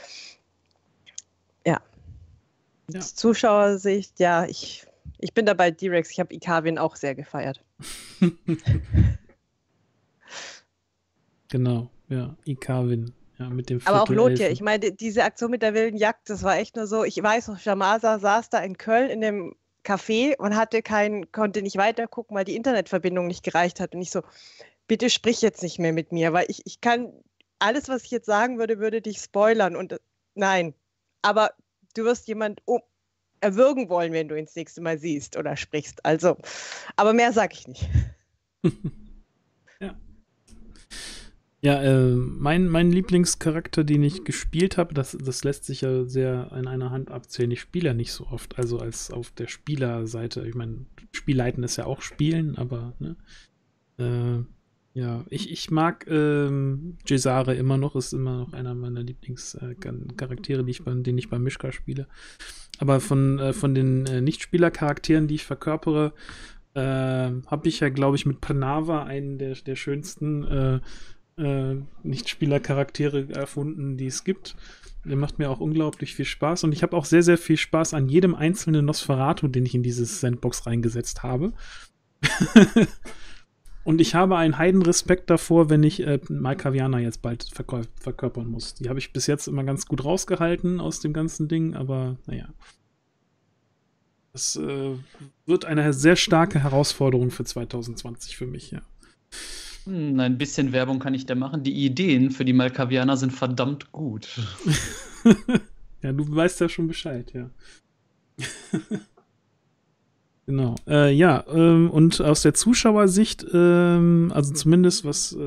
Ja. Ja. Aus Zuschauersicht, ja, ich bin dabei D-Rex. Ich habe Ikavin auch sehr gefeiert. Genau, ja, Ikavin. Ja, mit dem Aber auch Lothir, ich meine, diese Aktion mit der wilden Jagd, das war echt nur so, ich weiß noch, Jamasa saß da in Köln in dem Café und konnte nicht weiter gucken, weil die Internetverbindung nicht gereicht hat. Und ich so, bitte sprich jetzt nicht mehr mit mir, weil ich kann, alles, was ich jetzt sagen würde dich spoilern. Und nein, aber du wirst jemand erwürgen wollen, wenn du ihn das nächste Mal siehst oder sprichst. Also, aber mehr sage ich nicht. Ja. Ja, mein Lieblingscharakter, den ich gespielt habe, das lässt sich ja sehr in einer Hand abzählen. Ich spiele ja nicht so oft, also als auf der Spielerseite. Ich meine, Spielleiten ist ja auch Spielen, aber ne? Ja, ich mag Cesare immer noch, ist immer noch einer meiner Lieblingscharaktere, den ich bei Mischka spiele. Aber von den Nichtspielercharakteren, die ich verkörpere, habe ich ja, glaube ich, mit Panava einen der schönsten Nichtspielercharaktere erfunden, die es gibt. Der macht mir auch unglaublich viel Spaß und ich habe auch sehr, sehr viel Spaß an jedem einzelnen Nosferatu, den ich in dieses Sandbox reingesetzt habe. Und ich habe einen Heidenrespekt davor, wenn ich Malkaviana jetzt bald verkörpern muss. Die habe ich bis jetzt immer ganz gut rausgehalten aus dem ganzen Ding, aber naja. Das wird eine sehr starke Herausforderung für 2020 für mich, ja. Ein bisschen Werbung kann ich da machen. Die Ideen für die Malkavianer sind verdammt gut. Ja, du weißt ja schon Bescheid, ja. Genau. Ja, und aus der Zuschauersicht, also zumindest was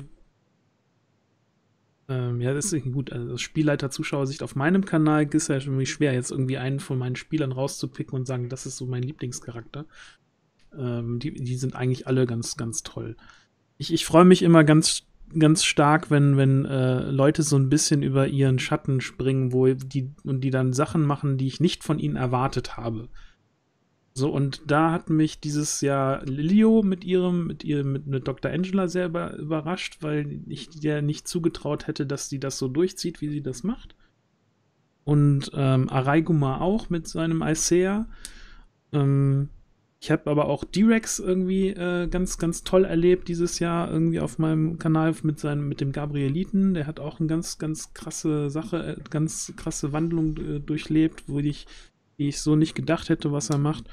ja, das ist gut. Also aus Spielleiter-Zuschauersicht auf meinem Kanal ist ja schon schwer, jetzt irgendwie einen von meinen Spielern rauszupicken und sagen, das ist so mein Lieblingscharakter. Die sind eigentlich alle ganz, ganz toll. Ich freue mich immer ganz, ganz stark, wenn Leute so ein bisschen über ihren Schatten springen, die dann Sachen machen, die ich nicht von ihnen erwartet habe. So, und da hat mich dieses Jahr Lilio mit Dr. Angela sehr überrascht, weil ich der nicht zugetraut hätte, dass sie das so durchzieht, wie sie das macht. Und Araiguma auch mit seinem Aisea. Ich habe aber auch D-Rex irgendwie ganz, ganz toll erlebt dieses Jahr irgendwie auf meinem Kanal mit dem Gabrieliten. Der hat auch eine ganz, ganz krasse Sache, ganz krasse Wandlung durchlebt, die ich so nicht gedacht hätte, was er macht.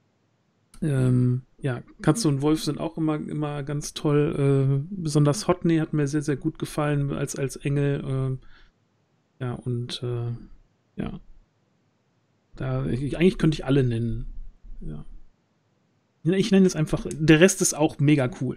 Ja, Katze und Wolf sind auch immer ganz toll. Besonders Hotney hat mir sehr, sehr gut gefallen als Engel. Ja, und ja. Eigentlich könnte ich alle nennen. Ja. Ich nenne es einfach, der Rest ist auch mega cool.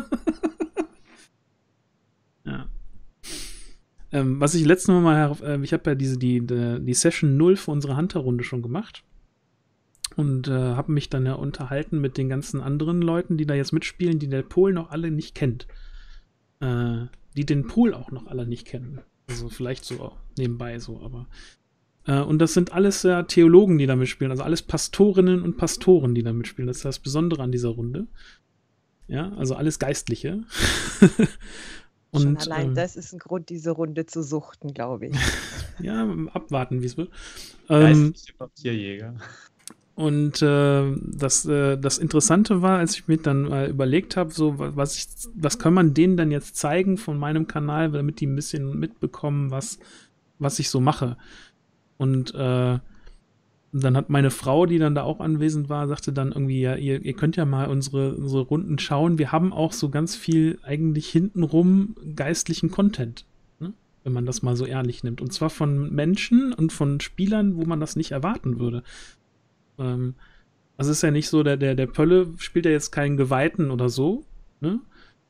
Ja. Was ich letztes Mal ich habe ja die Session 0 für unsere Hunter-Runde schon gemacht und habe mich dann ja unterhalten mit den ganzen anderen Leuten, die da jetzt mitspielen, die der Pol noch alle nicht kennt. Die den Pol auch noch alle nicht kennen. Also vielleicht so nebenbei so, aber und das sind alles ja Theologen, die da mitspielen, also alles Pastorinnen und Pastoren, die da mitspielen. Das ist das Besondere an dieser Runde. Ja, also alles Geistliche. Und, schon allein das ist ein Grund, diese Runde zu suchten, glaube ich. Ja, abwarten, wie es wird. Geistliche Papierjäger. Und das Interessante war, als ich mir dann mal überlegt habe, so was kann man denen dann jetzt zeigen von meinem Kanal, damit die ein bisschen mitbekommen, was ich so mache. Und dann hat meine Frau, die dann da auch anwesend war, sagte dann irgendwie, ja, ihr könnt ja mal unsere Runden schauen. Wir haben auch so ganz viel eigentlich hintenrum geistlichen Content, ne? Wenn man das mal so ehrlich nimmt. Und zwar von Menschen und von Spielern, wo man das nicht erwarten würde. Also es ist ja nicht so, der Pölle spielt ja jetzt keinen Geweihten oder so, ne?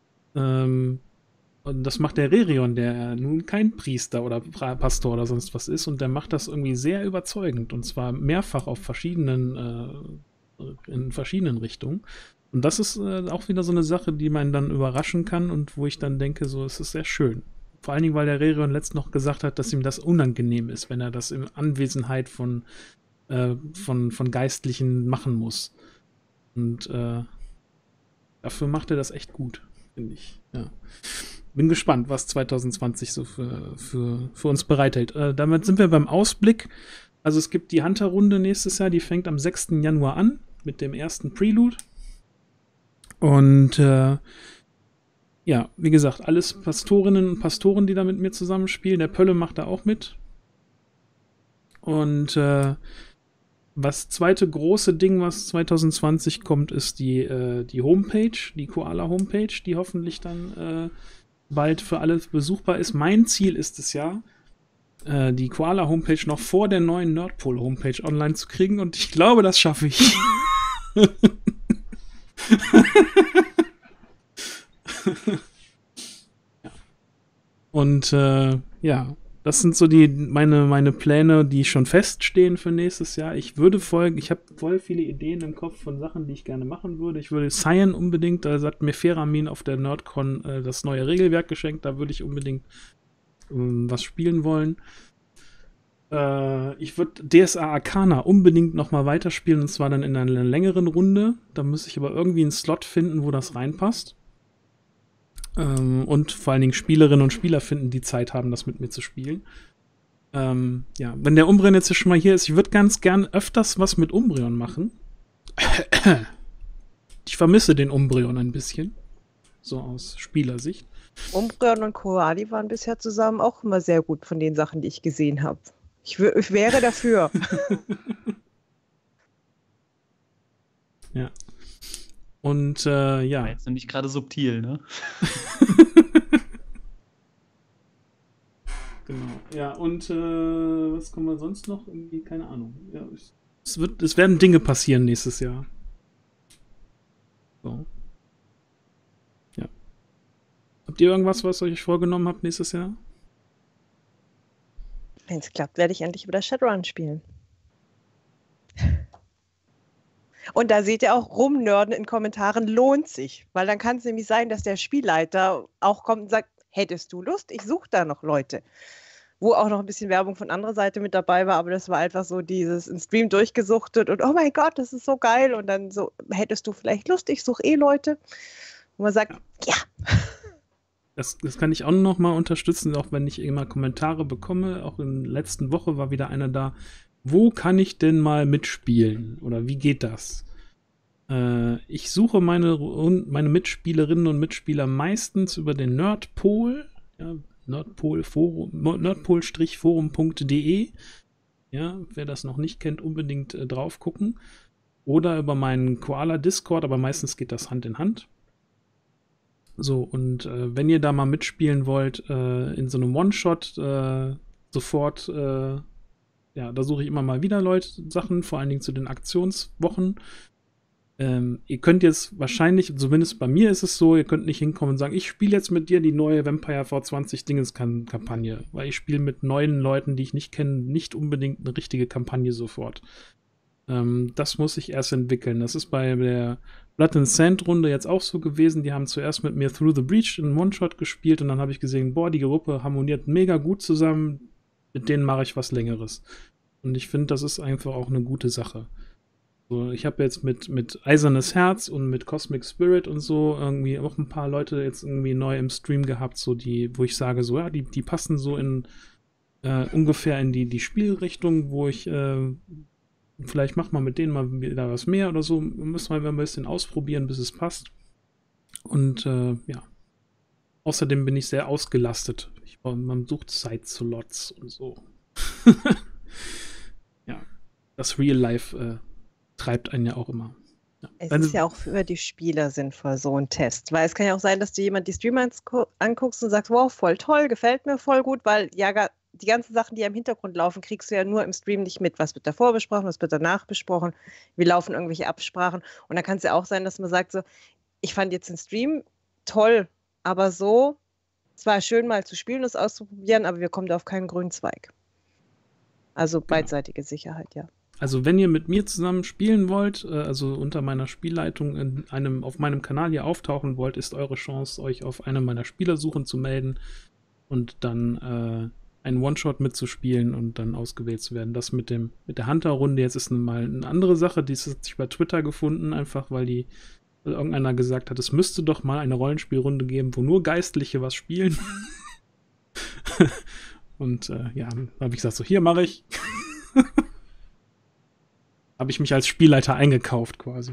Und das macht der Rerion, der nun kein Priester oder Pastor oder sonst was ist, und der macht das irgendwie sehr überzeugend und zwar mehrfach in verschiedenen Richtungen. Und das ist auch wieder so eine Sache, die man dann überraschen kann und wo ich dann denke, so, es ist sehr schön. Vor allen Dingen, weil der Rerion letztens noch gesagt hat, dass ihm das unangenehm ist, wenn er das in Anwesenheit von Geistlichen machen muss. Und dafür macht er das echt gut, finde ich. Ja. Bin gespannt, was 2020 so für uns bereithält. Damit sind wir beim Ausblick. Also es gibt die Hunter-Runde nächstes Jahr, die fängt am 6. Januar an mit dem ersten Prelude. Und ja, wie gesagt, alles Pastorinnen und Pastoren, die da mit mir zusammenspielen. Der Pölle macht da auch mit. Und Was zweite große Ding, was 2020 kommt, ist die Homepage, die Koala-Homepage, die hoffentlich dann bald für alle besuchbar ist. Mein Ziel ist es ja, die Koala-Homepage noch vor der neuen Nerdpol-Homepage online zu kriegen und ich glaube, das schaffe ich. Ja. Und ja, das sind so meine Pläne, die schon feststehen für nächstes Jahr. Ich habe voll viele Ideen im Kopf von Sachen, die ich gerne machen würde. Ich würde Cyan unbedingt, da hat mir Feramin auf der Nerdcon das neue Regelwerk geschenkt, da würde ich unbedingt was spielen wollen. Ich würde DSA Arcana unbedingt nochmal weiterspielen, und zwar dann in einer längeren Runde. Da müsste ich aber irgendwie einen Slot finden, wo das reinpasst. Und vor allen Dingen Spielerinnen und Spieler finden, die Zeit haben, das mit mir zu spielen. Ja, wenn der Umbreon jetzt schon mal hier ist, ich würde ganz gern öfters was mit Umbreon machen. Ich vermisse den Umbreon ein bisschen. So aus Spielersicht. Umbreon und Koali waren bisher zusammen auch immer sehr gut von den Sachen, die ich gesehen habe. Ich wäre dafür. Ja. Und ja. War jetzt noch nicht gerade subtil, ne? Genau. Ja, und was kommen wir sonst noch? Irgendwie, keine Ahnung. Ja, es werden Dinge passieren nächstes Jahr. So. Ja. Habt ihr irgendwas, was ihr euch vorgenommen habt nächstes Jahr? Wenn es klappt, werde ich endlich wieder Shadowrun spielen. Und da seht ihr auch, rumnörden in Kommentaren lohnt sich. Weil dann kann es nämlich sein, dass der Spielleiter auch kommt und sagt, hättest du Lust? Ich suche da noch Leute. Wo auch noch ein bisschen Werbung von anderer Seite mit dabei war, aber das war einfach so dieses im Stream durchgesuchtet und oh mein Gott, das ist so geil. Und dann so, hättest du vielleicht Lust? Ich suche Leute. Und man sagt, ja. Das kann ich auch noch mal unterstützen, auch wenn ich immer Kommentare bekomme. Auch in der letzten Woche war wieder einer da. Wo kann ich denn mal mitspielen? Oder wie geht das? Ich suche meine Mitspielerinnen und Mitspieler meistens über den Nerdpol, ja, nerdpol-forum.de. Ja, wer das noch nicht kennt, unbedingt drauf gucken. Oder über meinen Koala-Discord, aber meistens geht das Hand in Hand. So, und wenn ihr da mal mitspielen wollt, in so einem One-Shot sofort, ja, da suche ich immer mal wieder Sachen, vor allen Dingen zu den Aktionswochen. Ihr könnt jetzt wahrscheinlich, zumindest bei mir ist es so, ihr könnt nicht hinkommen und sagen, ich spiele jetzt mit dir die neue Vampire V20 Dingens-Kampagne, weil ich spiele mit neuen Leuten, die ich nicht kenne, nicht unbedingt eine richtige Kampagne sofort. Das muss ich erst entwickeln. Das ist bei der Blood and Sand Runde jetzt auch so gewesen. Die haben zuerst mit mir Through the Breach in One-Shot gespielt und dann habe ich gesehen, boah, die Gruppe harmoniert mega gut zusammen. Mit denen mache ich was Längeres. Und ich finde, das ist einfach auch eine gute Sache. So, ich habe jetzt mit Eisernes Herz und mit Cosmic Spirit und so irgendwie auch ein paar Leute jetzt irgendwie neu im Stream gehabt, so wo ich sage, so ja, die passen so in ungefähr in die Spielrichtung, wo ich vielleicht macht man mit denen mal wieder was mehr oder so. Müssen wir ein bisschen ausprobieren, bis es passt. Und ja. Außerdem bin ich sehr ausgelastet. Man sucht Side-Slots und so. Ja. Das Real Life treibt einen ja auch immer. Ja. Es ist ja auch für die Spieler sinnvoll, so ein Test. Weil es kann ja auch sein, dass du jemand die Streamer anguckst und sagst, wow, voll toll, gefällt mir voll gut, weil ja die ganzen Sachen, die ja im Hintergrund laufen, kriegst du ja nur im Stream nicht mit. Was wird davor besprochen, was wird danach besprochen, wie laufen irgendwelche Absprachen. Und dann kann es ja auch sein, dass man sagt so, ich fand jetzt den Stream toll, aber so, es war schön mal zu spielen und es auszuprobieren, aber wir kommen da auf keinen grünen Zweig. Also beidseitige Sicherheit, ja. Also wenn ihr mit mir zusammen spielen wollt, also unter meiner Spielleitung auf meinem Kanal hier auftauchen wollt, ist eure Chance, euch auf einem meiner Spielersuchen zu melden und dann einen One-Shot mitzuspielen und dann ausgewählt zu werden. Das mit der Hunter-Runde jetzt ist mal eine andere Sache, die hat sich bei Twitter gefunden, einfach weil irgendeiner gesagt hat, es müsste doch mal eine Rollenspielrunde geben, wo nur Geistliche was spielen. Und ja, dann habe ich gesagt, so hier mache ich. Habe ich mich als Spielleiter eingekauft quasi.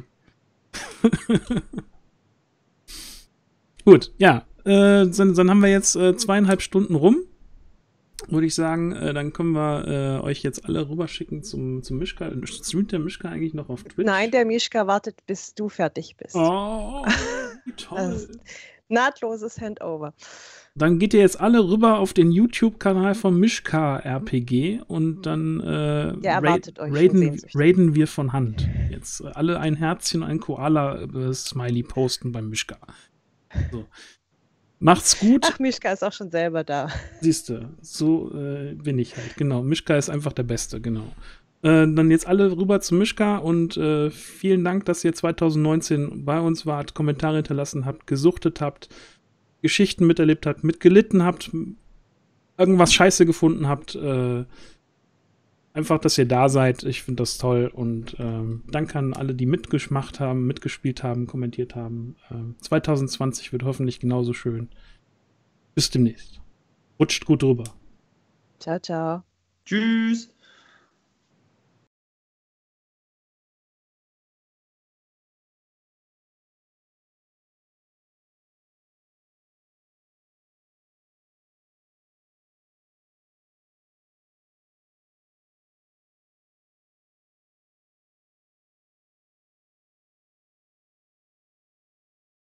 Gut, ja. Dann haben wir jetzt 2,5 Stunden rum. würde ich sagen, dann können wir euch jetzt alle rüberschicken zum Mischka. Streamt der Mischka eigentlich noch auf Twitch? Nein, der Mischka wartet, bis du fertig bist. Oh, wie toll. Nahtloses Handover. Dann geht ihr jetzt alle rüber auf den YouTube-Kanal vom Mischka RPG und dann raiden wir von Hand. Jetzt alle ein Herzchen, ein Koala-Smiley posten beim Mischka. So. Macht's gut. Ach, Mischka ist auch schon selber da. Siehste, so bin ich halt, genau. Mischka ist einfach der Beste, genau. Dann jetzt alle rüber zu Mischka und vielen Dank, dass ihr 2019 bei uns wart, Kommentare hinterlassen habt, gesuchtet habt, Geschichten miterlebt habt, mitgelitten habt, irgendwas scheiße gefunden habt. Einfach, dass ihr da seid. Ich finde das toll und danke an alle, die mitgemacht haben, mitgespielt haben, kommentiert haben. 2020 wird hoffentlich genauso schön. Bis demnächst. Rutscht gut rüber. Ciao, ciao. Tschüss.